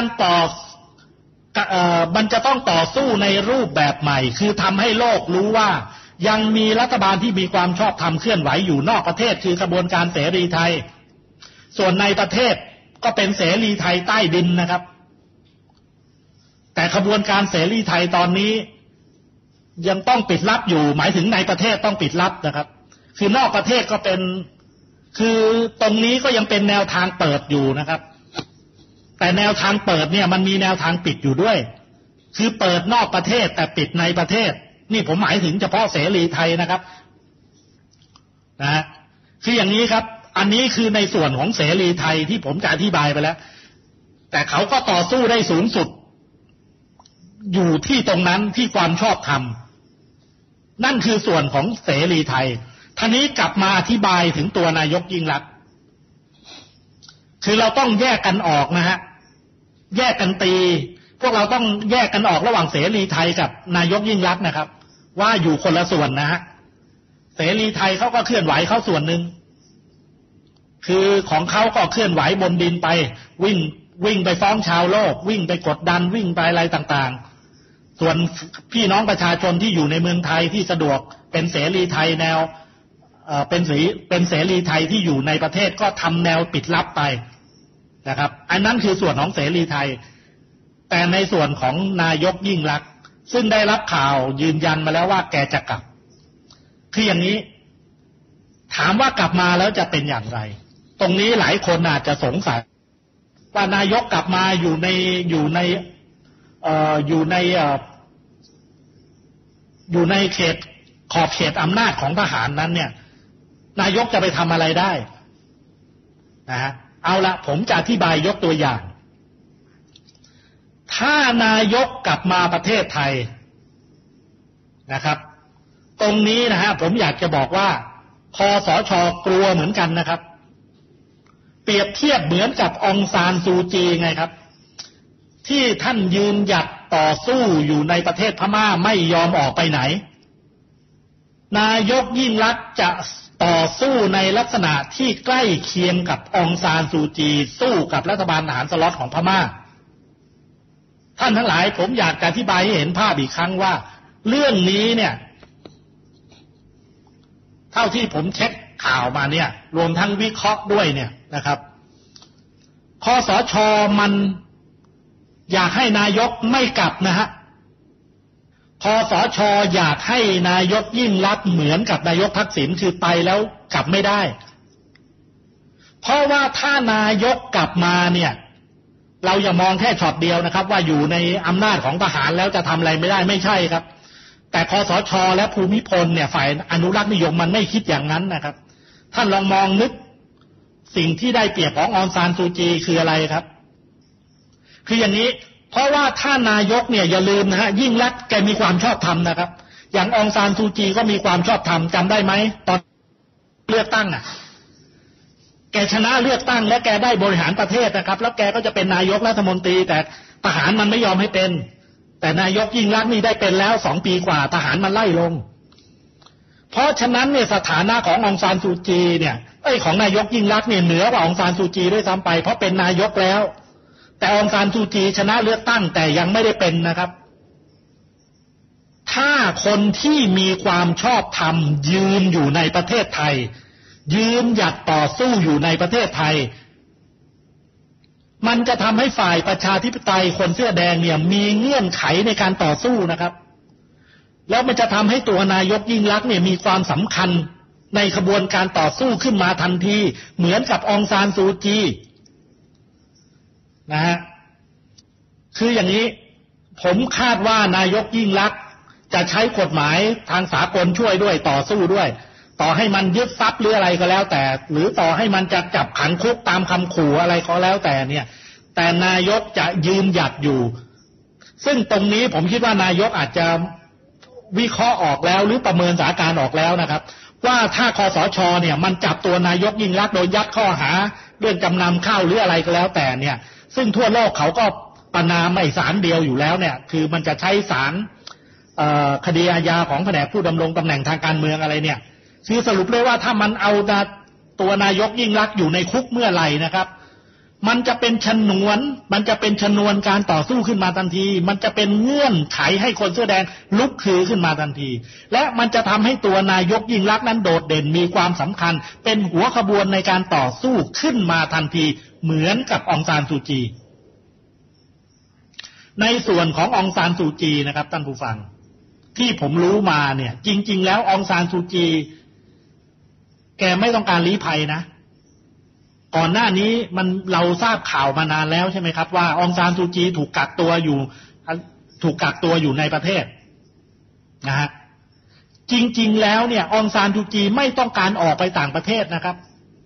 มันจะต้องต่อสู้ในรูปแบบใหม่คือทำให้โลกรู้ว่ายังมีรัฐบาลที่มีความชอบธรรมเคลื่อนไหวอยู่นอกประเทศคือกระบวนการเสรีไทยส่วนในประเทศก็เป็นเสรีไทยใต้ดินนะครับแต่ขบวนการเสรีไทยตอนนี้ยังต้องปิดลับอยู่หมายถึงในประเทศต้องปิดลับนะครับคือนอกประเทศก็เป็นคือตรงนี้ก็ยังเป็นแนวทางเปิดอยู่นะครับแต่แนวทางเปิดเนี่ยมันมีแนวทางปิดอยู่ด้วยคือเปิดนอกประเทศแต่ปิดในประเทศนี่ผมหมายถึงเฉพาะเสรีไทยนะครับนะคืออย่างนี้ครับอันนี้คือในส่วนของเสรีไทยที่ผมจะอธิบายไปแล้วแต่เขาก็ต่อสู้ได้สูงสุดอยู่ที่ตรงนั้นที่ความชอบธรรมนั่นคือส่วนของเสรีไทยท่านี้กลับมาอธิบายถึงตัวนายกยิ่งลักษณ์คือเราต้องแยกกันออกนะฮะแยกกันตีพวกเราต้องแยกกันออกระหว่างเสรีไทยกับนายกยิ่งลักษณ์นะครับว่าอยู่คนละส่วนนะฮะเสรีไทยเขาก็เคลื่อนไหวเขาส่วนหนึ่งคือของเขาก็เคลื่อนไหวบนดินไปวิ่งไปฟ้องชาวโลกวิ่งไปกดดันวิ่งไปอะไรต่างๆส่วนพี่น้องประชาชนที่อยู่ในเมืองไทยที่สะดวกเป็นเสรีไทยแนวเป็นเสรีไทยที่อยู่ในประเทศก็ทำแนวปิดลับไปนะครับอันนั้นคือส่วนของเสรีไทยแต่ในส่วนของนายกยิ่งลักษณ์ซึ่งได้รับข่าวยืนยันมาแล้วว่าแกจะกลับคืออย่างนี้ถามว่ากลับมาแล้วจะเป็นอย่างไรตรงนี้หลายคนอาจจะสงสัยว่านายกกลับมาอยู่ในเขตขอบเขตอำนาจของทหารนั้นเนี่ยนายกจะไปทำอะไรได้นะฮะเอาละผมจะอธิบายยกตัวอย่างถ้านายกกลับมาประเทศไทยนะครับตรงนี้นะฮะผมอยากจะบอกว่าคสช.กลัวเหมือนกันนะครับเปรียบเทียบเหมือนกับองซานซูจีไงครับที่ท่านยืนหยัดต่อสู้อยู่ในประเทศพม่าไม่ยอมออกไปไหนนายกยิ่งลักษณ์จะต่อสู้ในลักษณะที่ใกล้เคียงกับองซานซูจีสู้กับรัฐบาลทหารสล็อตของพม่าท่านทั้งหลายผมอยากจะอธิบายให้เห็นภาพอีกครั้งว่าเรื่องนี้เนี่ยเท่าที่ผมเช็คข่าวมาเนี่ยรวมทั้งวิเคราะห์ด้วยเนี่ยนะครับคสช.มันอยากให้นายกไม่กลับนะฮะคสช.อยากให้นายกยิ่งลักษณ์เหมือนกับนายกทักษิณคือไปแล้วกลับไม่ได้เพราะว่าถ้านายกกลับมาเนี่ยเราอย่ามองแค่ช็อตเดียวนะครับว่าอยู่ในอำนาจของทหารแล้วจะทำอะไรไม่ได้ไม่ใช่ครับแต่คสช.และภูมิพลเนี่ยฝ่ายอนุรักษ์นิยมมันไม่คิดอย่างนั้นนะครับท่านลองมองนึกสิ่งที่ได้เปรียบขององซานซูจีคืออะไรครับคืออย่างนี้เพราะว่าถ้านายกเนี่ยอย่าลืมนะฮะยิ่งลักษณ์แกมีความชอบธรรมนะครับอย่างองซานซูจีก็มีความชอบธรรมจำได้ไหมตอนเลือกตั้งอ่ะแกชนะเลือกตั้งและแกได้บริหารประเทศนะครับแล้วแกก็จะเป็นนายกรัฐมนตรีแต่ทหารมันไม่ยอมให้เป็นแต่นายกยิ่งลักษณ์นี่ได้เป็นแล้ว2 ปีกว่าทหารมันไล่ลงเพราะฉะนั้นเนี่ยสถานะขององซานซูจีเนี่ยของนายกยิ่งลักษณ์เนี่ยเหนือกว่าองซานซูจีด้วยซ้ำไปเพราะเป็นนายกแล้วแต่องซานซูจีชนะเลือกตั้งแต่ยังไม่ได้เป็นนะครับถถ้าคนที่มีความชอบธรรมยืนอยู่ในประเทศไทยยืนหยัดต่อสู้อยู่ในประเทศไทยมันจะทำให้ฝ่ายประชาธิปไตยคนเสื้อแดงเนี่ยมีเงื่อนไขในการต่อสู้นะครับแล้วมันจะทำให้ตัวนายกยิ่งลักษณ์เนี่ยมีความสำคัญในขบวนการต่อสู้ขึ้นมาทันทีเหมือนกับองซานซูจีนะฮะคืออย่างนี้ผมคาดว่านายกยิ่งลักษณ์จะใช้กฎหมายทางสากลช่วยด้วยต่อสู้ด้วยต่อให้มันยึดทรัพย์หรืออะไรก็แล้วแต่หรือต่อให้มันจะจับขังคุกตามคำขู่อะไรก็แล้วแต่เนี่ยแต่นายกจะยืนหยัดอยู่ซึ่งตรงนี้ผมคิดว่านายกอาจจะวิเคราะห์ออกแล้วหรือประเมินสถานการณ์ออกแล้วนะครับว่าถ้าคสช.เนี่ยมันจับตัวนายกยิ่งลักษณ์โดยยัดข้อหาเรื่องจำนำข้าวหรืออะไรก็แล้วแต่เนี่ยซึ่งทั่วโลกเขาก็ประณามไม่ศาลเดียวอยู่แล้วเนี่ยคือมันจะใช้ศาลคดีอาญาของแผนกผู้ดำรงตำแหน่งทางการเมืองอะไรเนี่ยคือสรุปเลยว่าถ้ามันเอาตัวนายกยิ่งลักษณ์อยู่ในคุกเมื่อไหร่นะครับมันจะเป็นชนวนการต่อสู้ขึ้นมาทันทีมันจะเป็นเงื่อนไขให้คนเสื้อแดงลุกคือขึ้นมาทันทีและมันจะทำให้ตัวนายกยิ่งลักษณ์นั้นโดดเด่นมีความสำคัญเป็นหัวขบวนในการต่อสู้ขึ้นมาทันทีเหมือนกับองซานซูจีในส่วนขององซานซูจีนะครับท่านผู้ฟังที่ผมรู้มาเนี่ยจริงๆแล้วองซานซูจีแกไม่ต้องการลี้ภัยนะก่อนหน้านี้เราทราบข่าวมานานแล้วใช่ไหมครับว่าองซานซูจีถูกกักตัวอยู่ในประเทศนะฮะจริงๆแล้วเนี่ยองซานซูจีไม่ต้องการออกไปต่างประเทศนะครับ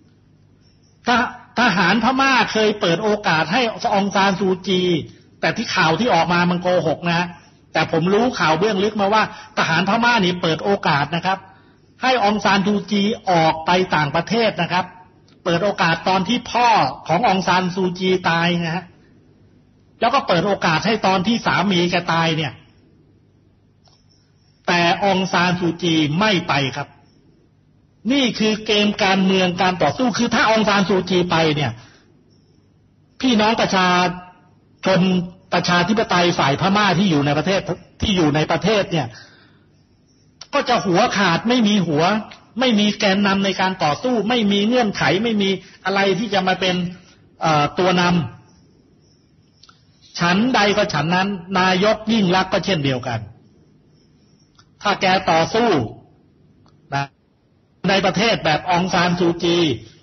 ทหารพม่าเคยเปิดโอกาสให้องซานซูจีแต่ที่ข่าวที่ออกมามันโกหกนะแต่ผมรู้ข่าวเบื้องลึกมาว่าทหารพม่านี่เปิดโอกาสนะครับให้องซานซูจีออกไปต่างประเทศนะครับเปิดโอกาสตอนที่พ่อขององซานซูจีตายนะฮะแล้วก็เปิดโอกาสให้ตอนที่สามีแกตายเนี่ยแต่องซานซูจีไม่ไปครับนี่คือเกมการเมืองการต่อสู้คือถ้าองซานซูจีไปเนี่ยพี่น้องประชาชนประชาธิปไตยฝ่ายพม่าที่อยู่ในประเทศเนี่ยก็จะหัวขาดไม่มีหัวไม่มีแกนนำในการต่อสู้ไม่มีเงื่อนไขไม่มีอะไรที่จะมาเป็นตัวนำฉันใดก็ฉันนั้นนายกยิ่งลักษณ์ก็เช่นเดียวกันถ้าแกต่อสู้นะในประเทศแบบองซานซูจี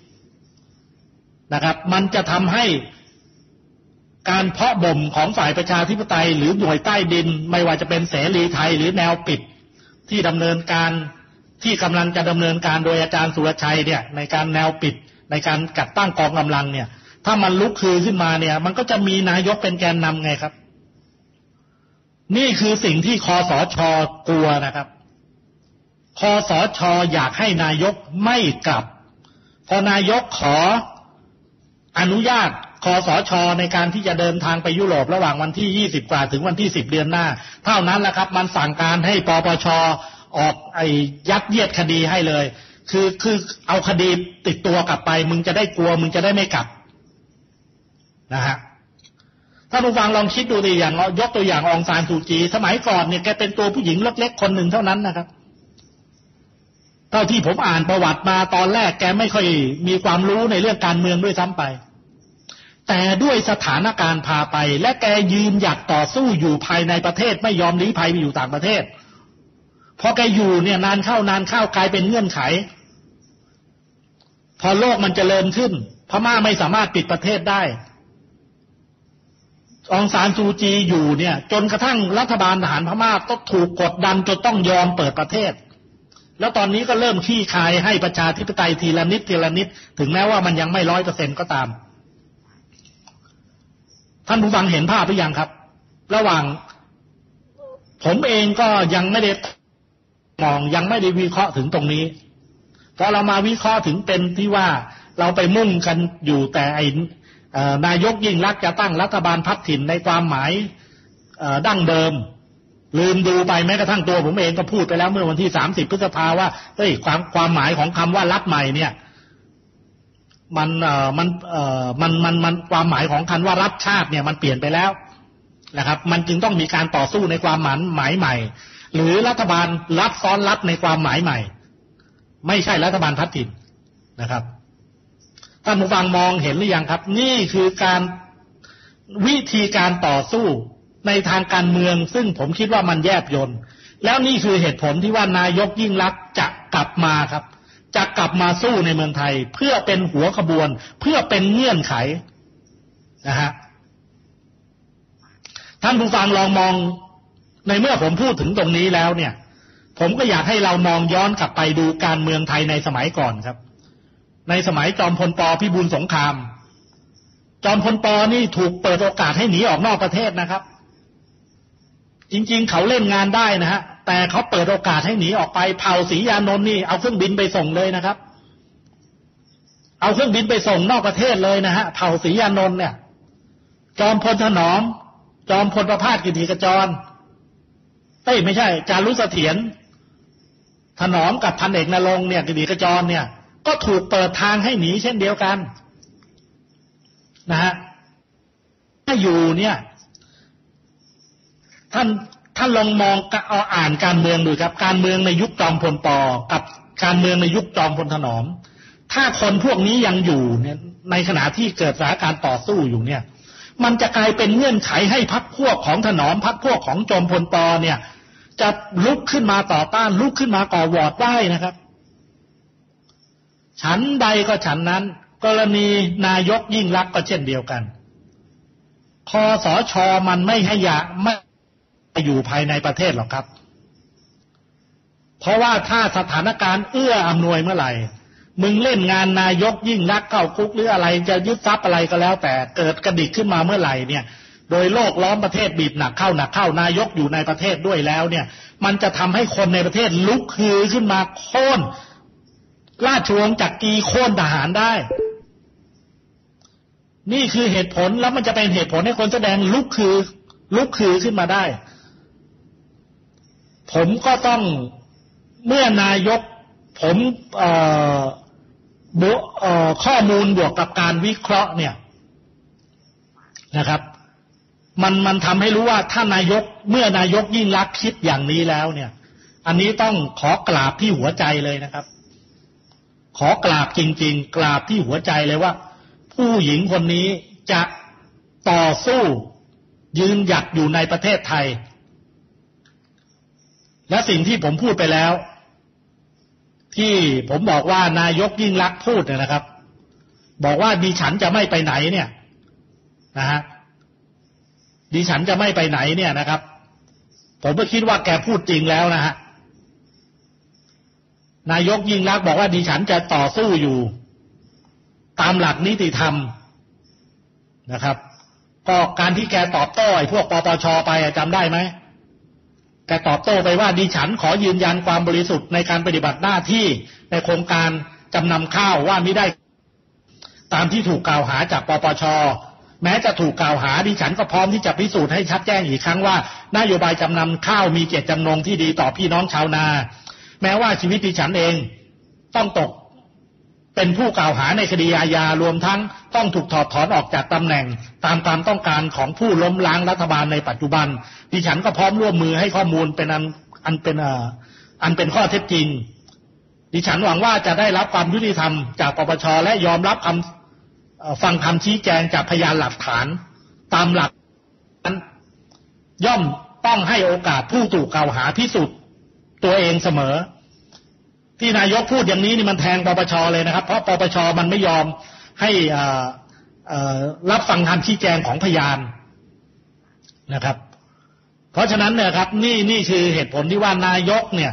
นะครับมันจะทำให้การเพาะบ่มของฝ่ายประชาธิปไตยหรือหน่วยใต้ดินไม่ว่าจะเป็นเสรีไทยหรือแนวปิดที่ดำเนินการที่กำลังจะดำเนินการโดยอาจารย์สุรชัยเนี่ยในการแนวปิดในการจัดตั้งกองกำลังเนี่ยถ้ามันลุกคือขึ้นมาเนี่ยมันก็จะมีนายกเป็นแกนนำไงครับนี่คือสิ่งที่คสช.กลัวนะครับคสช.อยากให้นายกไม่กลับพอนายกขออนุญาตคสช.ในการที่จะเดินทางไปยุโรประหว่างวันที่20กว่าถึงวันที่10เดือนหน้าเท่านั้นแหละครับมันสั่งการให้ปปช.ออกยัดเยียดคดีให้เลยคือเอาคดีติดตัวกลับไปมึงจะได้กลัวมึงจะได้ไม่กลับนะฮะถ้าผู้ฟังลองคิดดูดิอย่างยกตัวอย่างองซานซูจีสมัยก่อนเนี่ยแกเป็นตัวผู้หญิงเล็กๆคนหนึ่งเท่านั้นนะครับเท่าที่ผมอ่านประวัติมาตอนแรกแกไม่ค่อยมีความรู้ในเรื่องการเมืองด้วยซ้ำไปแต่ด้วยสถานการณ์พาไปและแกยืนหยัดต่อสู้อยู่ภายในประเทศไม่ยอมลี้ภัยไปอยู่ต่างประเทศพอแกอยู่เนี่ยนานเข้ากลายเป็นเงื่อนไขพอโลกมันเจริญขึ้นพม่าไม่สามารถปิดประเทศได้องซานซูจีอยู่เนี่ยจนกระทั่งรัฐบาลทหารพม่าต้องถูกกดดันจนต้องยอมเปิดประเทศแล้วตอนนี้ก็เริ่มขี้คายให้ประชาธิปไตยทีละนิดถึงแม้ว่ามันยังไม่ 100% ก็ตามท่านผู้ฟังเห็นภาพหรือยังครับระหว่างผมเองก็ยังไม่ได้มองยังไม่ได้วิเคราะห์ถึงตรงนี้พอเรามาวิเคราะห์ถึงเป็นที่ว่าเราไปมุ่งกันอยู่แต่นายกยิ่งลักษณ์จะตั้งรัฐบาลพัฒถิ่นในความหมายดั้งเดิมลืมดูไปแม้กระทั่งตัวผมเองก็พูดไปแล้วเมื่อวันที่30พฤษภาว่าเฮ้ยความหมายของคำว่ารัฐใหม่เนี่ยมันความหมายของคำว่ารัฐชาติเนี่ยมันเปลี่ยนไปแล้วนะครับมันจึงต้องมีการต่อสู้ในความหมายใหม่หรือรัฐบาลรัฐซ้อนรัฐในความหมายใหม่ไม่ใช่รัฐบาลพัฒถิ่นนะครับท่านผู้ฟังมองเห็นหรือยังครับนี่คือการวิธีการต่อสู้ในทางการเมืองซึ่งผมคิดว่ามันแยบยลแล้วนี่คือเหตุผลที่ว่านายกยิ่งลักษณ์จะกลับมาครับจะกลับมาสู้ในเมืองไทยเพื่อเป็นหัวขบวนเพื่อเป็นเงื่อนไขนะฮะท่านผู้ฟังลองมองในเมื่อผมพูดถึงตรงนี้แล้วเนี่ยผมก็อยากให้เรามองย้อนกลับไปดูการเมืองไทยในสมัยก่อนครับในสมัยจอมพลป.พิบูลสงครามจอมพลป.นี่ถูกเปิดโอกาสให้หนีออกนอกประเทศนะครับจริงๆเขาเล่นงานได้นะฮะแต่เขาเปิดโอกาสให้หนีออกไปเผ่าศรียานนท์นี่เอาเครื่องบินไปส่งเลยนะครับเอาเครื่องบินไปส่งนอกประเทศเลยนะฮะเผ่าศรียานนท์เนี่ยจอมพลถนอมจอมพลประภาสกิติขจรไม่ใช่จารุเสถียรถนอมกับพันเอกนรงค์เนี่ยกิติขจรเนี่ยก็ถูกเปิดทางให้หนีเช่นเดียวกันนะฮะถ้าอยู่เนี่ยท่านลองมองเอาอ่านการเมืองดูครับการเมืองในยุคจอมพลป.กับการเมืองในยุคจอมพลถนอมถ้าคนพวกนี้ยังอยู่เนี่ยในขณะที่เกิดสถานการณ์ต่อสู้อยู่เนี่ยมันจะกลายเป็นเงื่อนไขให้พรรคพวกของถนอมพรรคพวกของจอมพลป.เนี่ยจะลุกขึ้นมาต่อต้านลุกขึ้นมาก่อวอร์ดได้นะครับฉันใดก็ฉันนั้นกรณีนายกยิ่งลักษณ์ก็เช่นเดียวกันคสช.มันไม่ให้ไม่อยู่ภายในประเทศหรอกครับเพราะว่าถ้าสถานการณ์เอื้ออำนวยเมื่อไหร่มึงเล่นงานนายกยิ่งลักษณ์เข้าคุกหรืออะไรจะยึดทรัพย์อะไรก็แล้วแต่เกิดกระดิกขึ้นมาเมื่อไหร่เนี่ยโดยโลกล้อมประเทศบีบหนักเข้านายกอยู่ในประเทศด้วยแล้วเนี่ยมันจะทำให้คนในประเทศลุกฮือขึ้นมาโค่นราชวงศ์จักรีโค่นทหารได้นี่คือเหตุผลแล้วมันจะเป็นเหตุผลให้คนแสดงลุกฮือขึ้นมาได้ผมก็ต้องเมื่อนายกผมข้อมูลบวกกับการวิเคราะห์เนี่ยนะครับมันทำให้รู้ว่าถ้านายกเมื่อนายกยิ่งลักษณ์คิดอย่างนี้แล้วเนี่ยอันนี้ต้องขอกราบที่หัวใจเลยนะครับขอกราบจริงๆกราบที่หัวใจเลยว่าผู้หญิงคนนี้จะต่อสู้ยืนหยัดอยู่ในประเทศไทยและสิ่งที่ผมพูดไปแล้วที่ผมบอกว่านายกยิ่งลักษณ์พูดนะครับบอกว่าดิฉันจะไม่ไปไหนเนี่ยนะฮะดิฉันจะไม่ไปไหนเนี่ยนะครับผมก็คิดว่าแกพูดจริงแล้วนะฮะนายกยิ่งลักษณ์บอกว่าดิฉันจะต่อสู้อยู่ตามหลักนิติธรรมนะครับก็การที่แกตอบโต้ไอ้พวกปปช.ไปจำได้ไหมแกตอบโต้ไปว่าดิฉันขอยืนยันความบริสุทธิ์ในการปฏิบัติหน้าที่ในโครงการจำนำข้าวว่ามิได้ตามที่ถูกกล่าวหาจากปปช.แม้จะถูกกล่าวหาดิฉันก็พร้อมที่จะพิสูจน์ให้ชัดแจ้งอีกครั้งว่านโยบายจำนำข้าวมีเจตจำนงที่ดีต่อพี่น้องชาวนาแม้ว่าชีวิตดิฉันเองต้องตกเป็นผู้กล่าวหาในคดีอาญารวมทั้งต้องถูกถอดถอนออกจากตำแหน่งตามความต้องการของผู้ล้มล้างรัฐบาลในปัจจุบันดิฉันก็พร้อมร่วมมือให้ข้อมูลเป็นอันเป็นข้อเท็จจริงดิฉันหวังว่าจะได้รับความยุติธรรมจากปปช.และยอมรับฟังคำชี้แจงจากพยานหลักฐานตามหลักนั้นย่อมต้องให้โอกาสผู้ถูกกล่าวหาพิสูจน์ตัวเองเสมอที่นายกพูดอย่างนี้นี่มันแทงปปช.เลยนะครับเพราะปปช.มันไม่ยอมให้รับฟังคำชี้แจงของพยานนะครับเพราะฉะนั้นเนี่ยครับนี่คือเหตุผลที่ว่านายกเนี่ย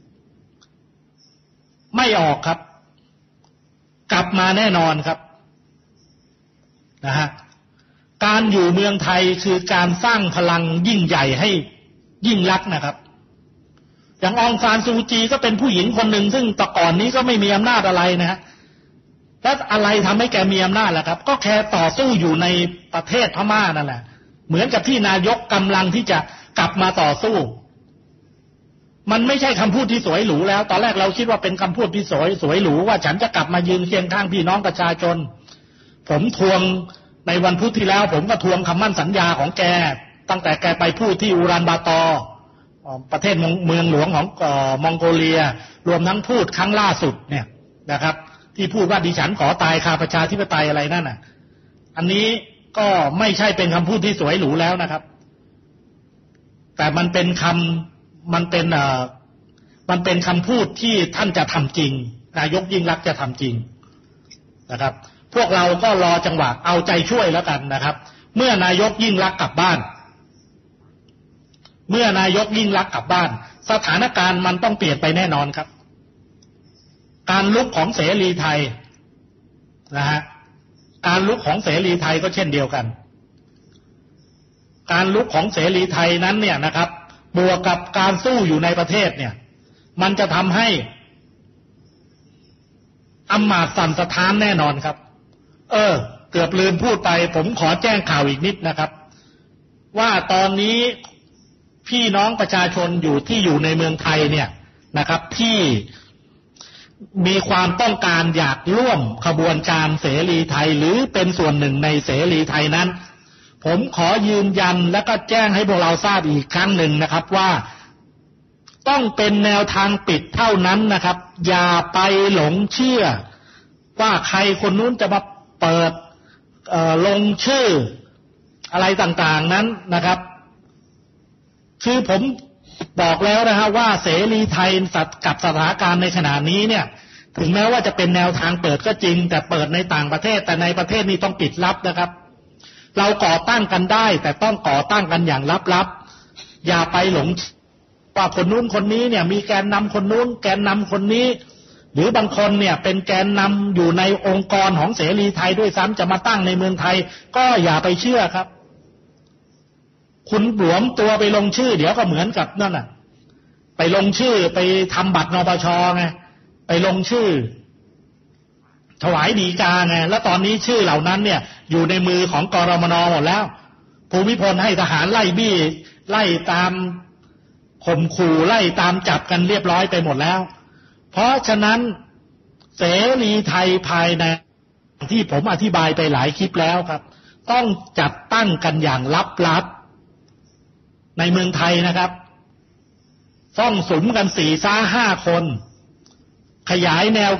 ไม่ออกครับกลับมาแน่นอนครับนะฮะการอยู่เมืองไทยคือการสร้างพลังยิ่งใหญ่ให้ยิ่งลักษณ์นะครับอย่างองซานซูจีก็เป็นผู้หญิงคนหนึ่งซึ่งแต่ก่อนนี้ก็ไม่มีอำนาจอะไรนะฮะแล้วอะไรทำให้แกมีอำนาจล่ะครับก็แค่ต่อสู้อยู่ในประเทศพม่านั่นแหละเหมือนกับที่นายกกำลังที่จะกลับมาต่อสู้มันไม่ใช่คำพูดที่สวยหรูแล้วตอนแรกเราคิดว่าเป็นคำพูดที่สวยหรูว่าฉันจะกลับมายืนเคียงข้างพี่น้องประชาชนผมทวงในวันพุธที่แล้วผมก็ทวงคำมั่นสัญญาของแกตั้งแต่แกไปพูดที่อูรันบาตอประเทศเมืองหลวงของมองโกเลียรวมทั้งพูดครั้งล่าสุดเนี่ยนะครับที่พูดว่าดิฉันขอตายคาประชาธิปไตยอะไรนั่นน่ะอันนี้ก็ไม่ใช่เป็นคำพูดที่สวยหรูแล้วนะครับแต่มันเป็นคำพูดที่ท่านจะทำจริงนายกยิ่งลักษณ์จะทำจริงนะครับพวกเราก็รอจังหวะเอาใจช่วยแล้วกันนะครับเมื่อนายกยิ่งลักษณ์กลับบ้านสถานการณ์มันต้องเปลี่ยนไปแน่นอนครับการลุกของเสรีไทยนะฮะการลุกของเสรีไทยก็เช่นเดียวกันการลุกของเสรีไทยนั้นเนี่ยนะครับบวกกับการสู้อยู่ในประเทศเนี่ยมันจะทำให้อำมาตย์สั่นสะท้านแน่นอนครับเกือบลืมพูดไปผมขอแจ้งข่าวอีกนิดนะครับว่าตอนนี้พี่น้องประชาชนอยู่ในเมืองไทยเนี่ยนะครับที่มีความต้องการอยากร่วมขบวนการเสรีไทยหรือเป็นส่วนหนึ่งในเสรีไทยนั้นผมขอยืนยันและก็แจ้งให้พวกเราทราบอีกครั้งหนึ่งนะครับว่าต้องเป็นแนวทางปิดเท่านั้นนะครับอย่าไปหลงเชื่อว่าใครคนนู้นจะมาเปิดลงชื่ออะไรต่างๆนั้นนะครับคือผมบอกแล้วนะฮะว่าเสรีไทยกับสถานการณ์ในขณะนี้เนี่ยถึงแม้ว่าจะเป็นแนวทางเปิดก็จริงแต่เปิดในต่างประเทศแต่ในประเทศนี้ต้องปิดลับนะครับเราก่อตั้งกันได้แต่ต้องก่อตั้งกันอย่างลับๆอย่าไปหลงว่าคนนู้นคนนี้เนี่ยมีแกนนำคนนู้นแกนนำคนนี้หรือบางคนเนี่ยเป็นแกนนำอยู่ในองค์กรของเสรีไทยด้วยซ้ำจะมาตั้งในเมืองไทยก็อย่าไปเชื่อครับคุณหลวมตัวไปลงชื่อเดี๋ยวก็เหมือนกับนั่นน่ะไปลงชื่อไปทำบัตรนปชไงไปลงชื่อถวายฎีกาไงแล้วตอนนี้ชื่อเหล่านั้นเนี่ยอยู่ในมือของกรมน.หมดแล้วภูมิพลให้ทหารไล่บี้ไล่ตามข่มขู่ไล่ตามจับกันเรียบร้อยไปหมดแล้วเพราะฉะนั้นเสรีไทยภายในที่ผมอธิบายไปหลายคลิปแล้วครับต้องจัดตั้งกันอย่างลับๆในเมืองไทยนะครับซ่องสุมกัน4-5 คนขยายแนว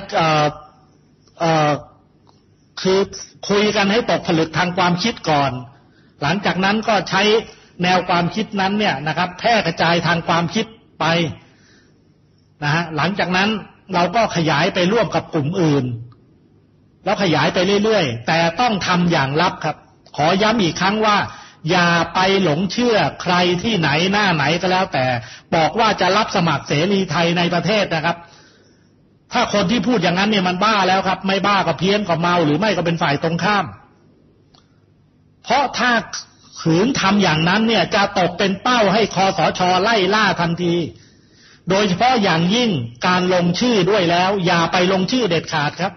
คือคุยกันให้ตกผลึกทางความคิดก่อนหลังจากนั้นก็ใช้แนวความคิดนั้นเนี่ยนะครับแพร่กระจายทางความคิดไปนะฮะหลังจากนั้นเราก็ขยายไปร่วมกับกลุ่มอื่นแล้วขยายไปเรื่อยๆแต่ต้องทำอย่างลับครับขอย้ำอีกครั้งว่าอย่าไปหลงเชื่อใครที่ไหนหน้าไหนก็แล้วแต่บอกว่าจะรับสมัครเสรีไทยในประเทศนะครับถ้าคนที่พูดอย่างนั้นเนี่ยมันบ้าแล้วครับไม่บ้าก็เพี้ยนก็เมาหรือไม่ก็เป็นฝ่ายตรงข้ามเพราะถ้าขืนทำอย่างนั้นเนี่ยจะตกเป็นเป้าให้คสช.ไล่ล่าทันทีโดยเฉพาะอย่างยิ่งการลงชื่อด้วยแล้วอย่าไปลงชื่อเด็ดขาดครับ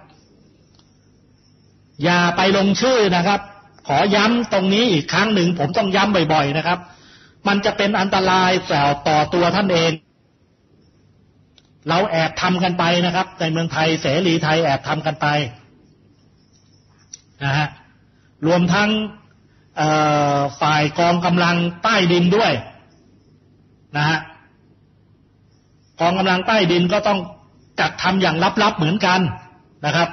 อย่าไปลงชื่อนะครับขอย้ำตรงนี้อีกครั้งหนึ่งผมต้องย้ำบ่อยๆนะครับมันจะเป็นอันตรายต่อตัวท่านเองเราแอบทำกันไปนะครับในเมืองไทยเสรีไทยแอบทำกันไปนะฮะรวมทั้งฝ่ายกองกำลังใต้ดินด้วยนะฮะกองกำลังใต้ดินก็ต้องจัดทำอย่างลับๆเหมือนกันนะครับ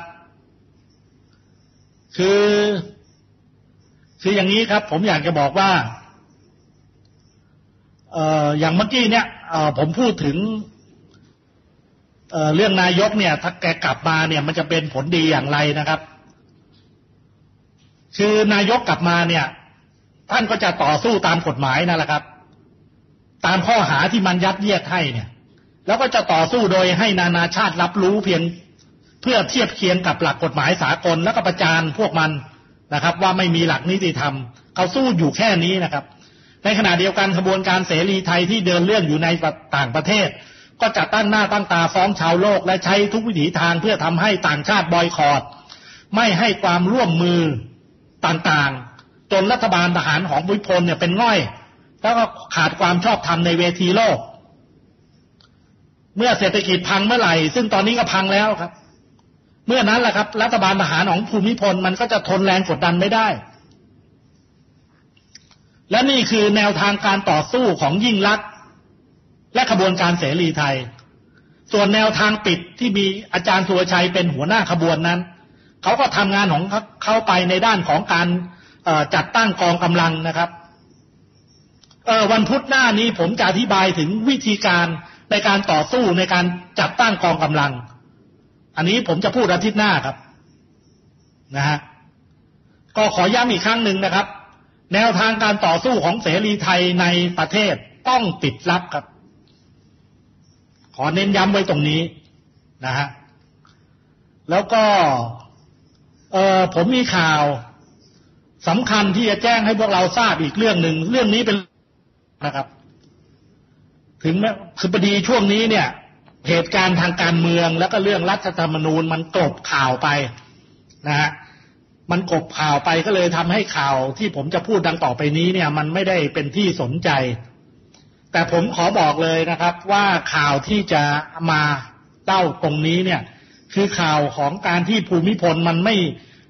คืออย่างนี้ครับผมอยากจะบอกว่าอย่างเมื่อกี้เนี่ยผมพูดถึงเรื่องนายกเนี่ยถ้าแกกลับมาเนี่ยมันจะเป็นผลดีอย่างไรนะครับคือนายกกลับมาเนี่ยท่านก็จะต่อสู้ตามกฎหมายนั่นแหละครับตามข้อหาที่มันยัดเยียดให้เนี่ยแล้วก็จะต่อสู้โดยให้นานาชาติรับรู้เพียงเพื่อเทียบเคียงกับหลักกฎหมายสากลแล้วก็ประจานพวกมันนะครับว่าไม่มีหลักนิติธรรมเขาสู้อยู่แค่นี้นะครับในขณะเดียวกันขบวนการเสรีไทยที่เดินเรื่องอยู่ในต่างประเทศก็จะตั้งหน้าตั้งตาฟ้องชาวโลกและใช้ทุกวิถีทางเพื่อทำให้ต่างชาติบอยคอตไม่ให้ความร่วมมือต่างๆจนรัฐบาลทหารของภูมิพลเนี่ยเป็นง่อยแล้วก็ขาดความชอบธรรมในเวทีโลกเมื่อเศรษฐกิจพังเมื่อไหร่ซึ่งตอนนี้ก็พังแล้วครับเมื่อนั้นแหละครับรัฐบาลทหารของภูมิพลมันก็จะทนแรงกดดันไม่ได้และนี่คือแนวทางการต่อสู้ของยิ่งลักษณ์และขบวนการเสรีไทยส่วนแนวทางปิดที่มีอาจารย์สุรชัยเป็นหัวหน้าขบวนนั้นเขาก็ทำงานของเขาไปในด้านของการจัดตั้งกองกำลังนะครับวันพุธหน้านี้ผมจะอธิบายถึงวิธีการในการต่อสู้ในการจัดตั้งกองกำลังอันนี้ผมจะพูดอาทิตย์หน้าครับนะฮะก็ขอย้ำอีกครั้งหนึ่งนะครับแนวทางการต่อสู้ของเสรีไทยในประเทศต้องปิดลับครับขอเน้นย้ำไว้ตรงนี้นะฮะแล้วก็ผมมีข่าวสำคัญที่จะแจ้งให้พวกเราทราบอีกเรื่องหนึ่งเรื่องนี้เป็นนะครับถึงแม้คือพอดีช่วงนี้เนี่ยเหตุการณ์ทางการเมืองแล้วก็เรื่องรัฐธรรมนูญมันกลบข่าวไปนะฮะมันกลบข่าวไปก็เลยทำให้ข่าวที่ผมจะพูดดังต่อไปนี้เนี่ยมันไม่ได้เป็นที่สนใจแต่ผมขอบอกเลยนะครับว่าข่าวที่จะมาเล่าตรงนี้เนี่ยคือข่าวของการที่ภูมิพลมันไม่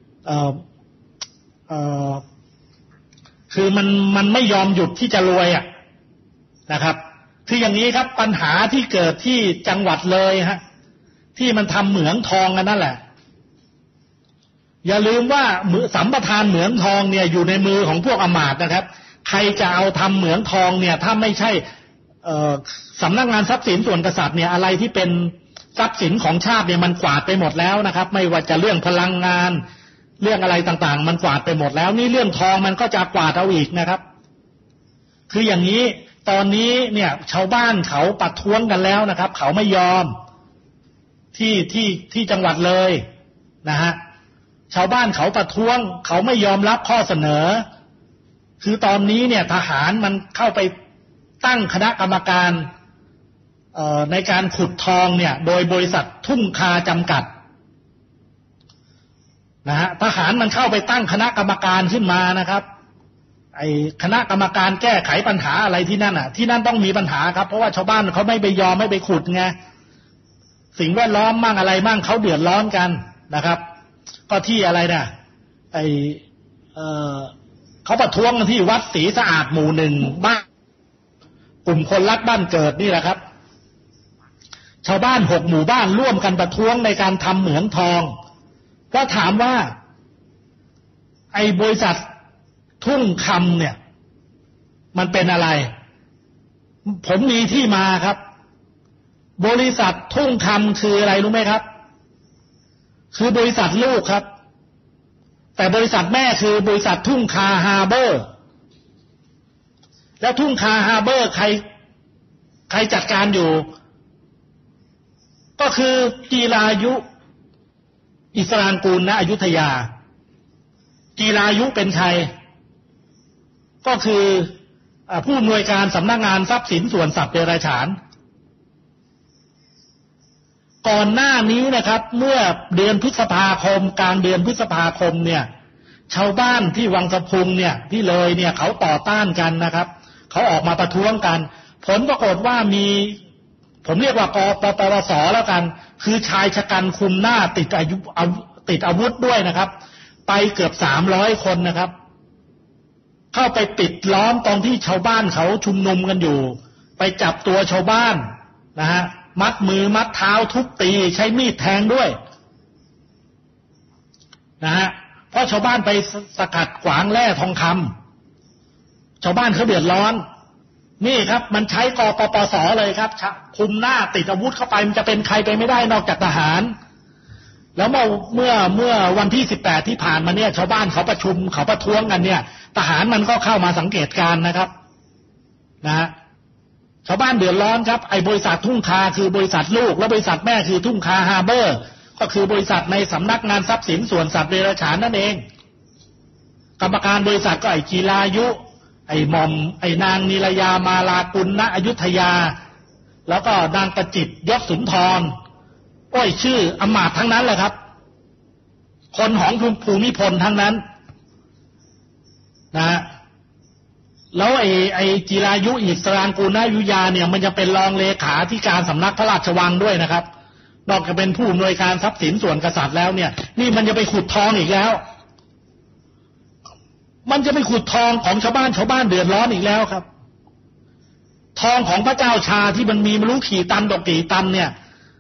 คือมันไม่ยอมหยุดที่จะรวยอ่ะนะครับคืออย่างนี้ครับปัญหาที่เกิดที่จังหวัดเลยฮะที่มันทำเหมืองทองกันนั่นแหละอย่าลืมว่าสัมปทานเหมืองทองเนี่ยอยู่ในมือของพวกอมาตย์นะครับใครจะเอาทำเหมืองทองเนี่ยถ้าไม่ใช่สำนักงานทรัพย์สินส่วนกษัตริย์เนี่ยอะไรที่เป็นทรัพย์สินของชาติเนี่ยมันกวาดไปหมดแล้วนะครับไม่ว่าจะเรื่องพลังงานเรื่องอะไรต่างๆมันกวาดไปหมดแล้วนี่เรื่องทองมันก็จะกวาดเอาอีกนะครับคืออย่างนี้ตอนนี้เนี่ยชาวบ้านเขาประท้วงกันแล้วนะครับเขาไม่ยอมที่จังหวัดเลยนะฮะชาวบ้านเขาประท้วงเขาไม่ยอมรับข้อเสนอคือตอนนี้เนี่ยทหารมันเข้าไปตั้งคณะกรรมการในการขุดทองเนี่ยโดยบริษัททุ่งคาจำกัดนะฮะทหารมันเข้าไปตั้งคณะกรรมการขึ้นมานะครับไอ้คณะกรรมการแก้ไขปัญหาอะไรที่นั่นอ่ะที่นั่นต้องมีปัญหาครับเพราะว่าชาวบ้านเขาไม่ไปยอมไม่ไปขุดไงสิ่งแวดล้อมมั่งอะไรมั่งเขาเดือดร้อนกันนะครับก็ที่อะไรนะเขาประท้วงกันที่วัดศรีสะอาดหมู่หนึ่งบ้านกลุ่มคนรักบ้านเกิดนี่แหละครับชาวบ้าน6 หมู่บ้านร่วมกันประท้วงในการทำเหมืองทองก็ถามว่าไอ้บริษัททุ่งคำเนี่ยมันเป็นอะไรผมมีที่มาครับบริษัททุ่งคำคืออะไรรู้ไหมครับคือบริษัทลูกครับแต่บริษัทแม่คือบริษัททุ่งคาฮาร์เบอร์แล้วทุ่งคาฮาร์เบอร์ใครจัดการอยู่ก็คือจีรายุอิสรางกูลณอยุธยาจีรายุเป็นใครก็คือผู้อำนวยการสำนักงานทรัพย์สินส่วนสัตว์เดรัจฉานก่อนหน้านี้นะครับเมื่อเดือนพฤษภาคมกลางเดือนพฤษภาคมเนี่ยชาวบ้านที่วังสะพุงเนี่ยที่เลยเนี่ยเขาต่อต้านกันนะครับเขาออกมาประท้วงกันผลปรากฏว่ามีผมเรียกว่ากปปสแล้วกันคือชายชะกันคุมหน้าติดอาวุธด้วยนะครับไปเกือบ300 คนนะครับเข้าไปปิดล้อมตอนที่ชาวบ้านเขาชุมนุมกันอยู่ไปจับตัวชาวบ้านนะฮะมัดมือมัดเท้าทุบตีใช้มีดแทงด้วยนะฮะเพราะชาวบ้านไปสกัดขวางแร่ทองคำชาวบ้านเขาเดือดร้อนนี่ครับมันใช้กปปสเลยครับคุมหน้าติดอาวุธเข้าไปมันจะเป็นใครไปไม่ได้นอกจากทหารแล้วเมื่อวันที่18ที่ผ่านมาเนี่ยชาวบ้านเขาประชุมเขาประท้วงกันเนี่ยทหารมันก็เข้ามาสังเกตการณ์นะครับนะฮะชาวบ้านเดือดร้อนครับไอ้บริษัททุ่งคาคือบริษัทลูกและบริษัทแม่คือทุ่งคาฮาร์เบอร์ก็คือบริษัทในสำนักงานทรัพย์สินส่วนสัตว์เดรัจฉานนั่นเองกรรมการบริษัทก็ไอ้จีรายุไอ้หม่อมไอ้นางนิรยามาลากุลณอยุธยาแล้วก็นางประจิตรยศสุนทรโอ้ยชื่ออมาตย์ทั้งนั้นแหละครับคนของภูมิพลทั้งนั้นนะแล้วไอ้จิรายุอิสรางกูลณอยุธยาเนี่ยมันจะเป็นรองเลขาธิการสำนักพระราชวังด้วยนะครับนอกจากเป็นผู้อำนวยการทรัพย์สินส่วนกษัตริย์แล้วเนี่ยนี่มันจะไปขุดทองอีกแล้วมันจะไปขุดทองของชาวบ้านเดือดร้อนอีกแล้วครับทองของพระเจ้าชาที่มันมีไม่รู้กี่ตันต่อกี่ตันเนี่ย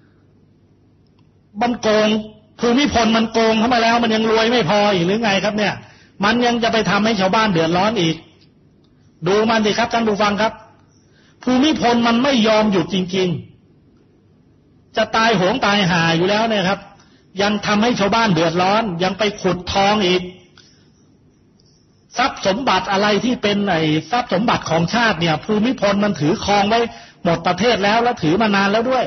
มันโกงภูมิพลมันโกงเข้ามาแล้วมันยังรวยไม่พออีกหรือไงครับเนี่ยมันยังจะไปทำให้ชาวบ้านเดือดร้อนอีกดูมันสิครับท่านผู้ฟังครับภูมิพลมันไม่ยอมหยุดจริงๆจะตายโหงตายหาอยู่แล้วเนี่ยครับยังทำให้ชาวบ้านเดือดร้อนยังไปขุดทองอีกทรัพย์สมบัติอะไรที่เป็นทรัพย์สมบัติของชาติเนี่ยภูมิพลมันถือครองไว้หมดประเทศแล้วและถือมานานแล้วด้วย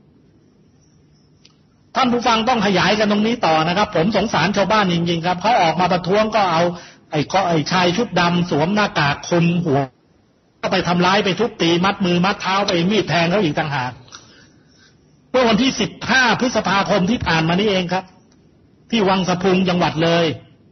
ท่านผู้ฟังต้องขยายกันตรงนี้ต่อนะครับผมสงสารชาวบ้านจริงๆครับเขาออกมาประท้วงก็เอาไอ้ชายชุดดำสวมหน้ากากคลุมหัวก็ไปทำร้ายไปทุบตีมัดมือมัดเท้าไปมีดแทงเขาอีกต่างหากเมื่อวันที่15พฤษภาคมที่ผ่านมานี้เองครับที่วังสะพุงจังหวัดเลย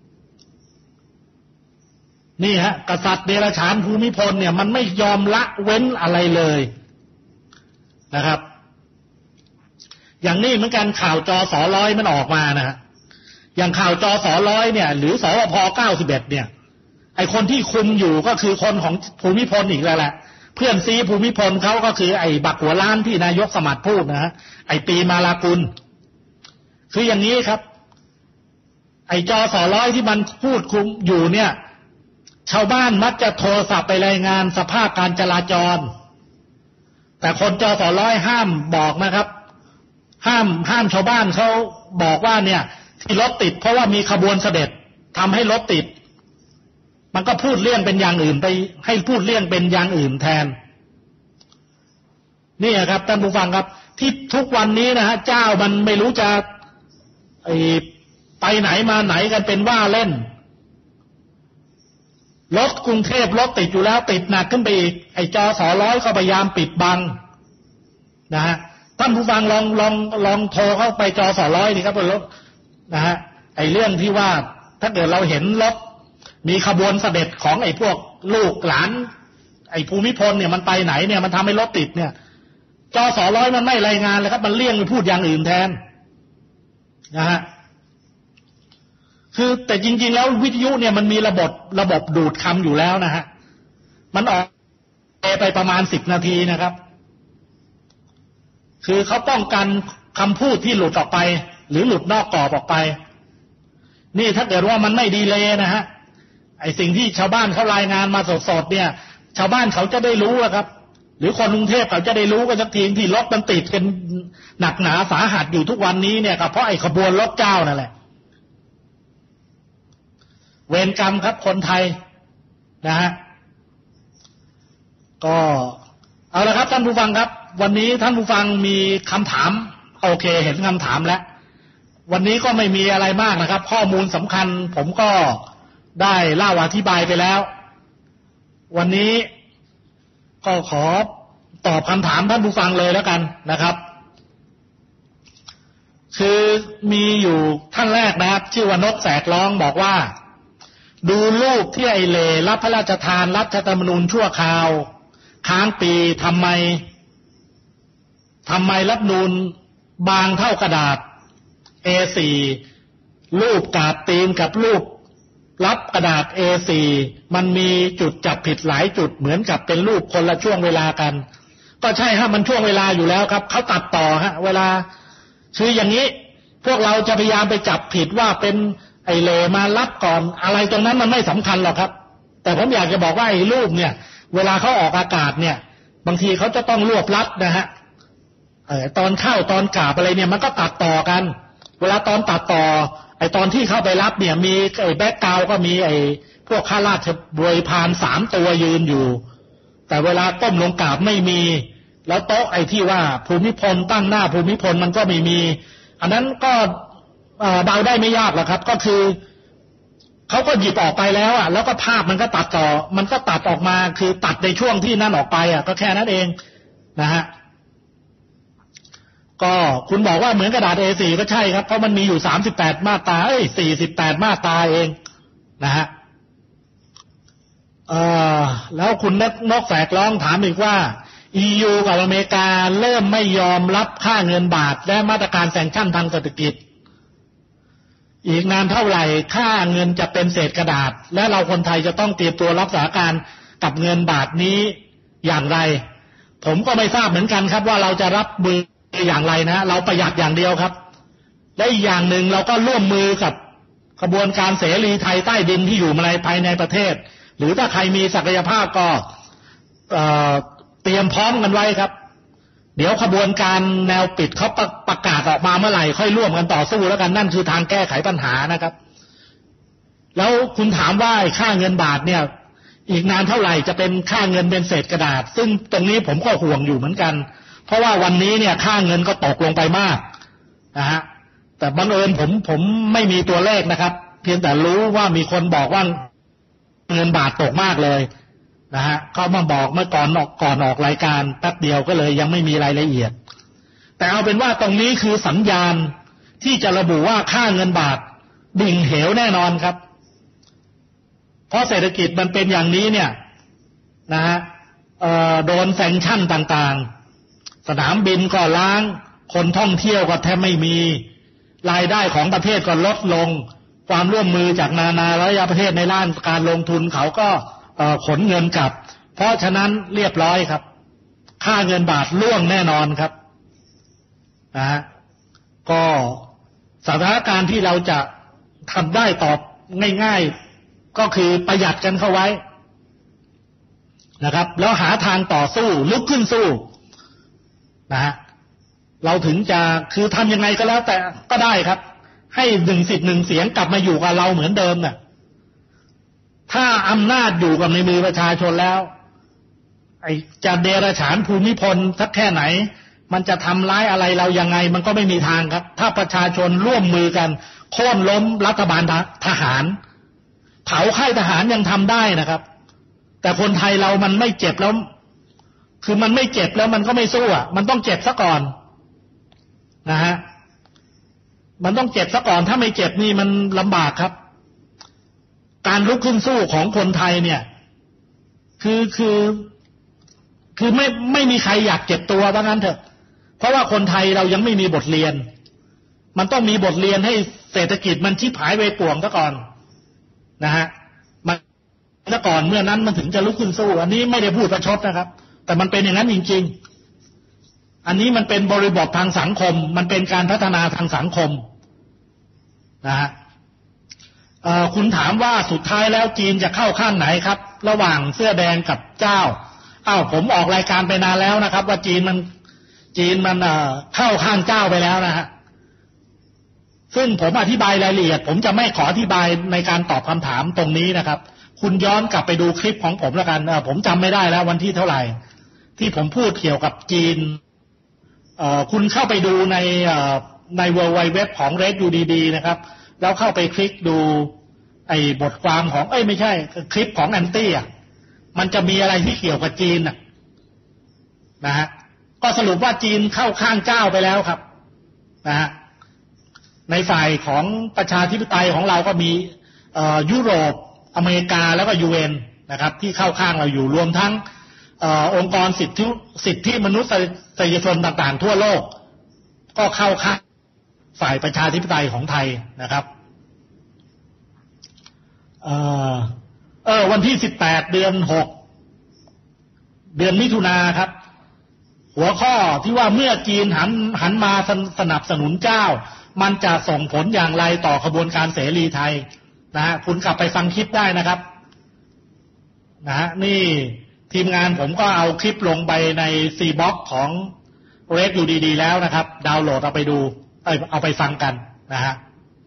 นี่ฮะกษัตริย์เดรัจฉานภูมิพลเนี่ยมันไม่ยอมละเว้นอะไรเลยนะครับอย่างนี้เหมือนกันข่าวจส.100มันออกมานะฮะอย่างข่าวจส.100เนี่ยหรือสวพ91เนี่ยไอคนที่คุมอยู่ก็คือคนของภูมิพลอีกแล้วแหละเพื่อนซีภูมิพลเขาก็คือไอ้บักหัวล้านที่นายกสมัครพูดนะฮะไอ้ปีมาลากุลคืออย่างนี้ครับไอ้จส.100ที่มันพูดคุมอยู่เนี่ยชาวบ้านมักจะโทรศัพท์ไปรายงานสภาพการจราจรแต่คนจส.100ห้ามบอกนะครับห้ามชาวบ้านเขาบอกว่าเนี่ยที่รถติดเพราะว่ามีขบวนเสด็จทำให้รถติดมันก็พูดเลี่ยงเป็นอย่างอื่นไปให้พูดเลี่ยงเป็นอย่างอื่นแทนนี่ครับท่านผู้ฟังครับที่ทุกวันนี้นะฮะเจ้ามันไม่รู้จะไปไหนมาไหนกันเป็นว่าเล่นรถกรุงเทพรถติดอยู่แล้วติดหนักขึ้นไปอีกไอ้จส.100ก็พยายามปิดบังนะฮะท่านผู้ฟังลองโทรเข้าไปจส.100นี่ครับบนรถนะฮะไอ้เรื่องที่ว่าถ้าเกิดเราเห็นรถมีขบวนเสด็จของไอ้พวกลูกหลานไอ้ภูมิพลเนี่ยมันไปไหนเนี่ยมันทำให้รถติดเนี่ยจส.100มันไม่รายงานเลยครับมันเลี่ยงไปพูดอย่างอื่นแทนนะฮะคือแต่จริงๆแล้ววิทยุเนี่ยมันมีระบบดูดคำอยู่แล้วนะฮะมันออกไปประมาณ10 นาทีนะครับคือเขาป้องกันคำพูดที่หลุดออกไปหรือหลุดนอกกรอบออกไปนี่ถ้าเกิดว่ามันไม่ดีเลยนะฮะไอ้สิ่งที่ชาวบ้านเขารายงานมาสดๆเนี่ยชาวบ้านเขาจะได้รู้ครับหรือคนกรุงเทพเขาจะได้รู้กันสักทีที่รถมันติดกันหนักหนาสาหัสอยู่ทุกวันนี้เนี่ยก็เพราะไอ้ขบวนรถเจ้านั่นแหละเวรกรรมครับคนไทยนะฮะก็เอาละครับท่านผู้ฟังครับวันนี้ท่านผู้ฟังมีคำถามโอเคเห็นคำถามแล้ววันนี้ก็ไม่มีอะไรมากนะครับข้อมูลสำคัญผมก็ได้เล่าอธิบายไปแล้ววันนี้ก็ขอตอบคำถามท่านผู้ฟังเลยแล้วกันนะครับคือมีอยู่ท่านแรกนะครับชื่อว่านกแสกร้องบอกว่าดูรูปที่ไอเลรับพระราชทานรัฐธรรมนูญชั่วคราวค้างปีทำไมรัฐธรรมนูญบางเท่ากระดาษ A4 รูปกาบตีนกับรูปรับกระดาษ A4 มันมีจุดจับผิดหลายจุดเหมือนกับเป็นรูปคนละช่วงเวลากันก็ใช่ฮะมันช่วงเวลาอยู่แล้วครับเขาตัดต่อฮะเวลาคืออย่างนี้พวกเราจะพยายามไปจับผิดว่าเป็นไอเลมารับก่อนอะไรตรงนั้นมันไม่สำคัญหรอกครับแต่ผมอยากจะบอกว่าไอ้รูปเนี่ยเวลาเขาออกอากาศเนี่ยบางทีเขาจะต้องรวบรัดนะฮะตอนเข้าตอนกราบอะไรเนี่ยมันก็ตัดต่อกันเวลาตอนตัดต่อไอ้ตอนที่เข้าไปรับเนี่ยมีไอ้แบ็คกราวด์ก็มีไอ้พวกข้าราชบริพาร3 ตัวยืนอยู่แต่เวลาก้มลงกราบไม่มีแล้วโต๊ะไอ้ที่ว่าภูมิพลตั้งหน้าภูมิพลมันก็ไม่มีอันนั้นก็เดาได้ไม่ยากหรอกครับก็คือเขาก็หยิบออกไปแล้วอ่ะแล้วก็ภาพมันก็ตัดต่อมันก็ตัดออกมาคือตัดในช่วงที่นั่นออกไปอ่ะก็แค่นั้นเองนะฮะก็คุณบอกว่าเหมือนกระดาษ A4 ก็ใช่ครับเพราะมันมีอยู่38มาตรา48มาตราเองนะฮะแล้วคุณนกแสกร้องถามอีกว่า EU กับอเมริกาเริ่มไม่ยอมรับค่าเงินบาทและมาตรการแซงชั่นทางเศรษฐกิจอีกนานเท่าไหร่ค่าเงินจะเป็นเศษกระดาษและเราคนไทยจะต้องเตรียมตัวรับสถานการณ์กับเงินบาทนี้อย่างไรผมก็ไม่ทราบเหมือนกันครับว่าเราจะรับมืออย่างไรนะเราประหยัดอย่างเดียวครับและอีกอย่างหนึ่งเราก็ร่วมมือกับกระบวนการเสรีไทยใต้ดินที่อยู่ในภายในประเทศหรือถ้าใครมีศักยภาพก็เตรียมพร้อมกันไว้ครับเดี๋ยวขบวนการแนวปิดเขาประกาศออกมาเมื่อไหร่ค่อยร่วมกันต่อสู้แล้วกันนั่นคือทางแก้ไขปัญหานะครับแล้วคุณถามว่าค่าเงินบาทเนี่ยอีกนานเท่าไหร่จะเป็นค่าเงินเป็นเศษกระดาษซึ่งตรงนี้ผมก็ห่วงอยู่เหมือนกันเพราะว่าวันนี้เนี่ยค่าเงินก็ตกลงไปมากนะฮะแต่บังเอิญผมไม่มีตัวเลขนะครับเพียงแต่รู้ว่ามีคนบอกว่าเงินบาทตกมากเลยนะฮะเขามาบอกเมื่อก่อนออกรายการแป๊บเดียวก็เลยยังไม่มีรายละเอียดแต่เอาเป็นว่าตรงนี้คือสัญญาณที่จะระบุว่าค่าเงินบาทดิ่งเหวแน่นอนครับเพราะเศรษฐกิจมันเป็นอย่างนี้เนี่ยนะฮะโดนแซงชั่นต่างๆสนามบินก็ล้างคนท่องเที่ยวก็แทบไม่มีรายได้ของประเทศก็ลดลงความร่วมมือจากนานาระยะประเทศในด้านการลงทุนเขาก็ขนเงินกลับเพราะฉะนั้นเรียบร้อยครับค่าเงินบาทร่วงแน่นอนครับนะฮะก็สถานการณ์ที่เราจะทำได้ตอบง่ายๆก็คือประหยัดกันเข้าไว้นะครับแล้วหาทางต่อสู้ลุกขึ้นสู้นะฮะเราถึงจะคือทำยังไงก็แล้วแต่ก็ได้ครับให้1 สิทธิ์ 1 เสียงกลับมาอยู่กับเราเหมือนเดิมน่ะถ้าอำนาจอยู่กับในมือประชาชนแล้วไอ้จะเดรัจฉานภูมิพลสักแค่ไหนมันจะทำร้ายอะไรเรายังไงมันก็ไม่มีทางครับถ้าประชาชนร่วมมือกันโค่นล้มรัฐบาลทหารเผาค่ายทหารยังทำได้นะครับแต่คนไทยเรามันไม่เจ็บแล้วคือมันไม่เจ็บแล้วมันก็ไม่สู้อ่ะมันต้องเจ็บซะก่อนนะฮะมันต้องเจ็บซะก่อนถ้าไม่เจ็บนี่มันลำบากครับการลุกขึ้นสู้ของคนไทยเนี่ยคือไม่มีใครอยากเจ็บตัวว่างั้นเถอะเพราะว่าคนไทยเรายังไม่มีบทเรียนมันต้องมีบทเรียนให้เศรษฐกิจมันชิบหายไปป่วงซะก่อนนะฮะมันซะก่อนเมื่อนั้นมันถึงจะลุกขึ้นสู้อันนี้ไม่ได้พูดประชดนะครับแต่มันเป็นอย่างนั้นจริงๆอันนี้มันเป็นบริบททางสังคมมันเป็นการพัฒนาทางสังคมนะฮะคุณถามว่าสุดท้ายแล้วจีนจะเข้าข้างไหนครับระหว่างเสื้อแดงกับเจ้าผมออกรายการไปนานแล้วนะครับว่าจีนมันเข้าข้างเจ้าไปแล้วนะฮะซึ่งผมอธิบายรายละเอียดผมจะไม่ขออธิบายในการตอบคำถามตรงนี้นะครับคุณย้อนกลับไปดูคลิปของผมแล้วกันผมจำไม่ได้แล้ววันที่เท่าไหร่ที่ผมพูดเกี่ยวกับจีนคุณเข้าไปดูใน www ของ Red UDD นะครับแล้วเข้าไปคลิกดูไอ้บทความของไม่ใช่คลิปของแอนตี้มันจะมีอะไรที่เกี่ยวกับจีนนะฮะก็สรุปว่าจีนเข้าข้างเจ้าไปแล้วครับนะฮะในฝ่ายของประชาธิปไตยของเราก็มียุโรปอเมริกาแล้วก็ UN นะครับที่เข้าข้างเราอยู่รวมทั้งองค์กรสิทธิมนุษยชนต่างๆทั่วโลกก็เข้าข้างฝ่ายประชาธิปไตยของไทยนะครับวันที่18เดือน6เดือนมิถุนาครับหัวข้อที่ว่าเมื่อจีนหันมาสนับสนุนเจ้ามันจะส่งผลอย่างไรต่อขบวนการเสรีไทยนะฮะคุณกลับไปฟังคลิปได้นะครับนะฮะนี่ทีมงานผมก็เอาคลิปลงไปใน C-Box ของ Red UDD แล้วนะครับดาวน์โหลดเอาไปดูเอาไปฟังกันนะฮะ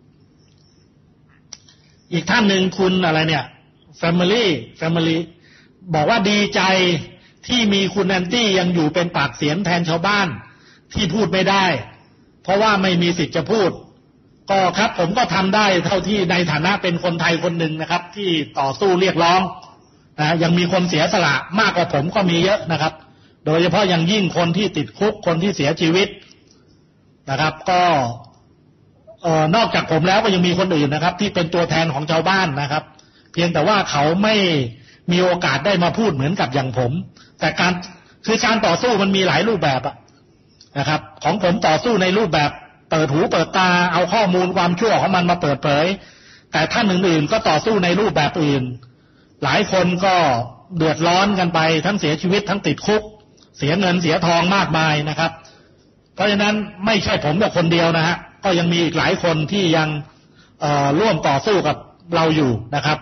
อีกท่านหนึ่งคุณอะไรเนี่ย Family บอกว่าดีใจที่มีคุณแอนตี้ยังอยู่เป็นปากเสียงแทนชาวบ้านที่พูดไม่ได้เพราะว่าไม่มีสิทธิ์จะพูดก็ครับผมก็ทำได้เท่าที่ในฐานะเป็นคนไทยคนหนึ่งนะครับที่ต่อสู้เรียกร้องนะยังมีคนเสียสละมากกว่าผมก็มีเยอะนะครับโดยเฉพาะอย่างยิ่งคนที่ติดคุกคนที่เสียชีวิตนะครับก็นอกจากผมแล้วก็ยังมีคนอื่นนะครับที่เป็นตัวแทนของชาวบ้านนะครับเพียงแต่ว่าเขาไม่มีโอกาสได้มาพูดเหมือนกับอย่างผมแต่การต่อสู้มันมีหลายรูปแบบนะครับของผมต่อสู้ในรูปแบบเปิดหูเปิดตาเอาข้อมูลความชั่วของมันมาเปิดเผยแต่ท่านอื่นๆก็ต่อสู้ในรูปแบบอื่นหลายคนก็เดือดร้อนกันไปทั้งเสียชีวิตทั้งติดคุกเสียเงินเสียทองมากมายนะครับเพราะฉะนั้นไม่ใช่ผมแต่คนเดียวนะฮะก็ยังมีอีกหลายคนที่ยังร่วมต่อสู้กับเราอยู่นะครับ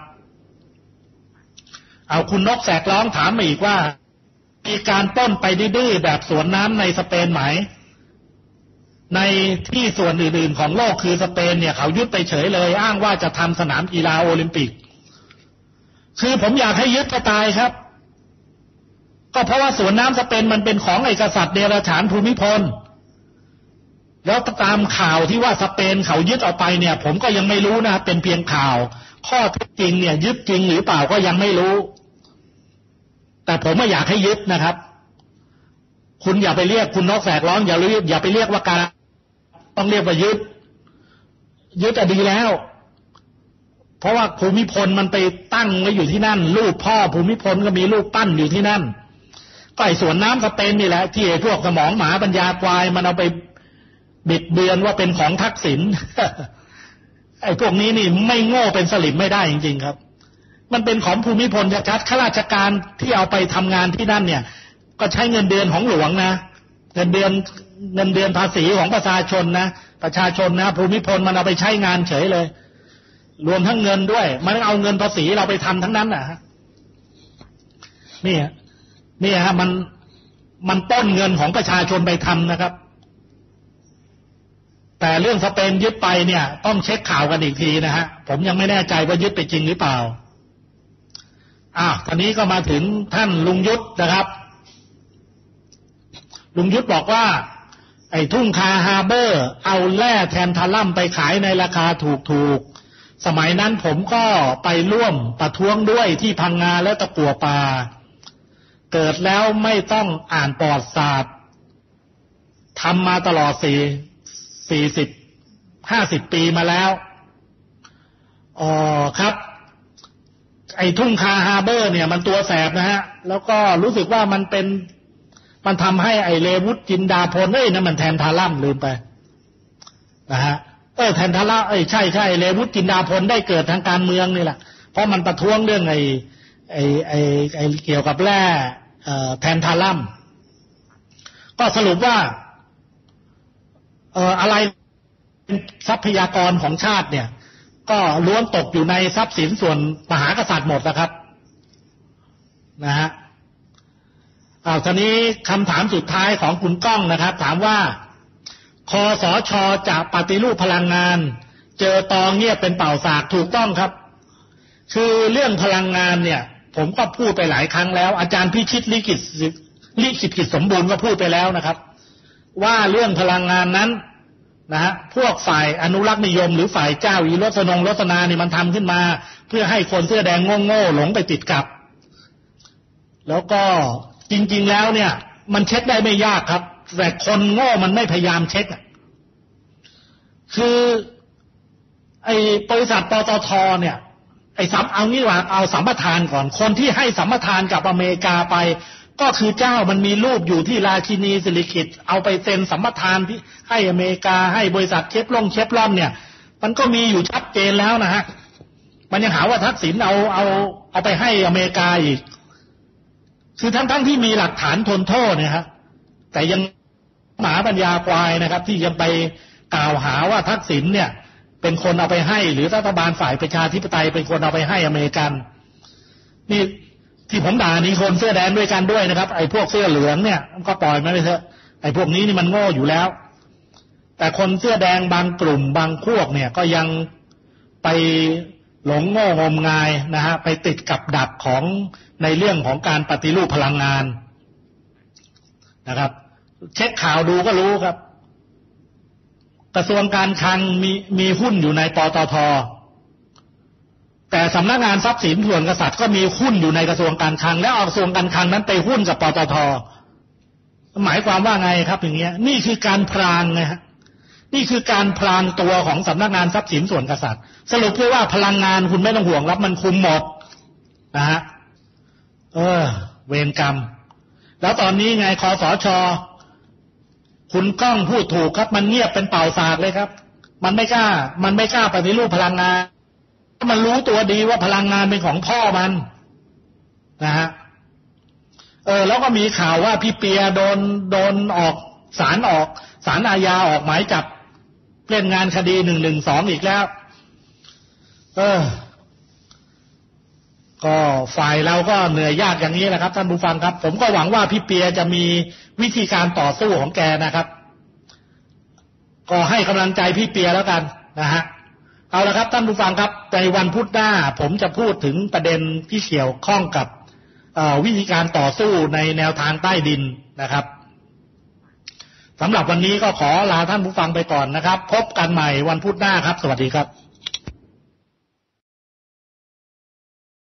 เอาคุณนกแสกร้องถามมาอีกว่ามีการปล้นไปดื้อๆแบบสวนน้ำในสเปนไหมในที่ส่วนอื่นๆของโลกคือสเปนเนี่ยเขายึดไปเฉยเลยอ้างว่าจะทำสนามกีฬาโอลิมปิกคือผมอยากให้ยึดก็ตายครับก็เพราะว่าสวนน้ำสเปนมันเป็นของไอ้กษัตริย์เดรัจฉานภูมิพลแล้วตามข่าวที่ว่าสเปนเขายึดเอาไปเนี่ยผมก็ยังไม่รู้นะเป็นเพียงข่าวข้อเท็จจริงเนี่ยยึดจริงหรือเปล่าก็ยังไม่รู้แต่ผมไม่อยากให้ยึดนะครับคุณอย่าไปเรียกคุณนกแสกร้องอย่าไปเรียกว่าการต้องเรียกว่ายึดดีแล้วเพราะว่าภูมิพลมันไปตั้งไว้อยู่ที่นั่นรูปพ่อภูมิพลก็มีรูปปั้นอยู่ที่นั่นก็ไอ้สวนน้ำสเปนนี่แหละที่ไอ้พวกสมองหมาปัญญาควายมันเอาไปบิดเบือนว่าเป็นของทักษิณ ไอ้พวกนี้นี่ไม่โง่เป็นสลิมไม่ได้จริงๆครับมันเป็นของภูมิพลชัดๆข้าราชการที่เอาไปทำงานที่นั่นเนี่ยก็ใช้เงินเดือนของหลวงนะเงินเดือนภาษีของประชาชนนะภูมิพลมันเอาไปใช้งานเฉยเลยรวมทั้งเงินด้วยมันเอาเงินภาษีเราไปทำทั้งนั้นนะฮะนี่ฮะมันต้นเงินของประชาชนไปทำนะครับแต่เรื่องสเปนยึดไปเนี่ยต้องเช็คข่าวกันอีกทีนะฮะผมยังไม่แน่ใจว่ายึดไปจริงหรือเปล่าตอนนี้ก็มาถึงท่านลุงยุทธนะครับลุงยุทธบอกว่าไอ้ทุ่งคาฮาร์เบอร์เอาแร่แทนทาลัมไปขายในราคาถูกสมัยนั้นผมก็ไปร่วมประท้วงด้วยที่พังงาและตะกั่วป่าเกิดแล้วไม่ต้องอ่านประวัติศาสตร์ทำมาตลอด50 ปีมาแล้วครับไอ้ทุ่งคาฮาร์เบอร์เนี่ยมันตัวแสบนะฮะแล้วก็รู้สึกว่ามันทำให้ไอ้เลวุฒจินดาพลนั่นมันแทนทาลัมลืมไปนะฮะแทนทาลัมใช่เลวุฒจินดาพลได้เกิดทางการเมืองนี่แหละเพราะมันประท้วงเรื่องไอ้เกี่ยวกับแร่แทนทาลัมก็สรุปว่าอะไรทรัพยากรของชาติเนี่ยก็ล้วนตกอยู่ในทรัพย์สินส่วนมหากษัตริย์หมดนะครับนะฮะทีนี้คำถามสุดท้ายของคุณก้องนะครับถามว่าคสช.จะปฏิรูปพลังงานเจอตอเงียบเป็นเป่าสากถูกต้องครับคือเรื่องพลังงานเนี่ยผมก็พูดไปหลายครั้งแล้วอาจารย์พิชิตลิขิตกิจสมบูรณ์ก็พูดไปแล้วนะครับว่าเรื่องพลังงานนั้นนะฮะพวกฝ่ายอนุรักษ์นิยมหรือฝ่ายเจ้าอีรสนานี่มันทำขึ้นมาเพื่อให้คนเสื้อแดงโง่ๆหลงไปติดกับแล้วก็จริงๆแล้วเนี่ยมันเช็คได้ไม่ยากครับแต่คนโง่มันไม่พยายามเช็คคือไอ้บริษัทปตท.เนี่ยเอางี้ว่าเอาสัมปทานก่อนคนที่ให้สัมปทานกับอเมริกาไปก็คือเจ้ามันมีรูปอยู่ที่ราชินีสิริกิติ์เอาไปเซ็นสัมปทานที่ให้อเมริกาให้บริษัทเชฟรอนเนี่ยมันก็มีอยู่ชัดเจนแล้วนะฮะมันยังหาว่าทักษิณเอาไปให้อเมริกาอีกคือทั้งที่มีหลักฐานทนโทษเนี่ยฮะแต่ยังหมาปัญญาควายนะครับที่ยังไปกล่าวหาว่าทักษิณเนี่ยเป็นคนเอาไปให้หรือรัฐบาลฝ่ายประชาธิปไตยเป็นคนเอาไปให้อเมริกันนี่ที่ผมด่านี่คนเสื้อแดงด้วยกันด้วยนะครับไอ้พวกเสื้อเหลืองเนี่ยก็ปล่อยมันไปเถอะไอ้พวกนี้นี่มันโง่อยู่แล้วแต่คนเสื้อแดงบางกลุ่มบางพวกเนี่ยก็ยังไปหลงโง่งมงายนะฮะไปติดกับดักของในเรื่องของการปฏิรูปพลังงานนะครับเช็คข่าวดูก็รู้ครับกระทรวงการคลังมีหุ้นอยู่ในปตท.แต่สำนักงานทรัพย์สินส่วนกษัตริย์ก็มีหุ้นอยู่ในกระทรวงการคลังแล้วเอากระทรวงการคลังนั้นไปหุ้นกับปตท.หมายความว่าไงครับอย่างเงี้ยนี่คือการพรางนะฮะนี่คือการพรางตัวของสำนักงานทรัพย์สินส่วนกษัตริย์สรุปเลยว่าพลังงานคุณไม่ต้องห่วงรับมันคุมหมดนะฮะเวรกรรมแล้วตอนนี้ไงคสช.คุณก้องพูดถูกครับมันเงียบเป็นเป่าสากเลยครับมันไม่กล้าปฏิรูปพลังงานมันรู้ตัวดีว่าพลังงานเป็นของพ่อมันนะฮะแล้วก็มีข่าวว่าพี่เปียโดนออกศาลอาญาออกหมายจับเล่นงานคดี112อีกแล้วก็ฝ่ายเราก็เหนื่อยยากอย่างนี้แหละครับท่านผู้ฟังครับผมก็หวังว่าพี่เปียจะมีวิธีการต่อสู้ของแกนะครับก็ให้กำลังใจพี่เปียแล้วกันนะฮะเอาละครับท่านผู้ฟังครับในวันพุธหน้าผมจะพูดถึงประเด็นที่เกี่ยวข้องกับวิธีการต่อสู้ในแนวทางใต้ดินนะครับสำหรับวันนี้ก็ขอลาท่านผู้ฟังไปก่อนนะครับพบกันใหม่วันพุธหน้าครับสวัสดีครับ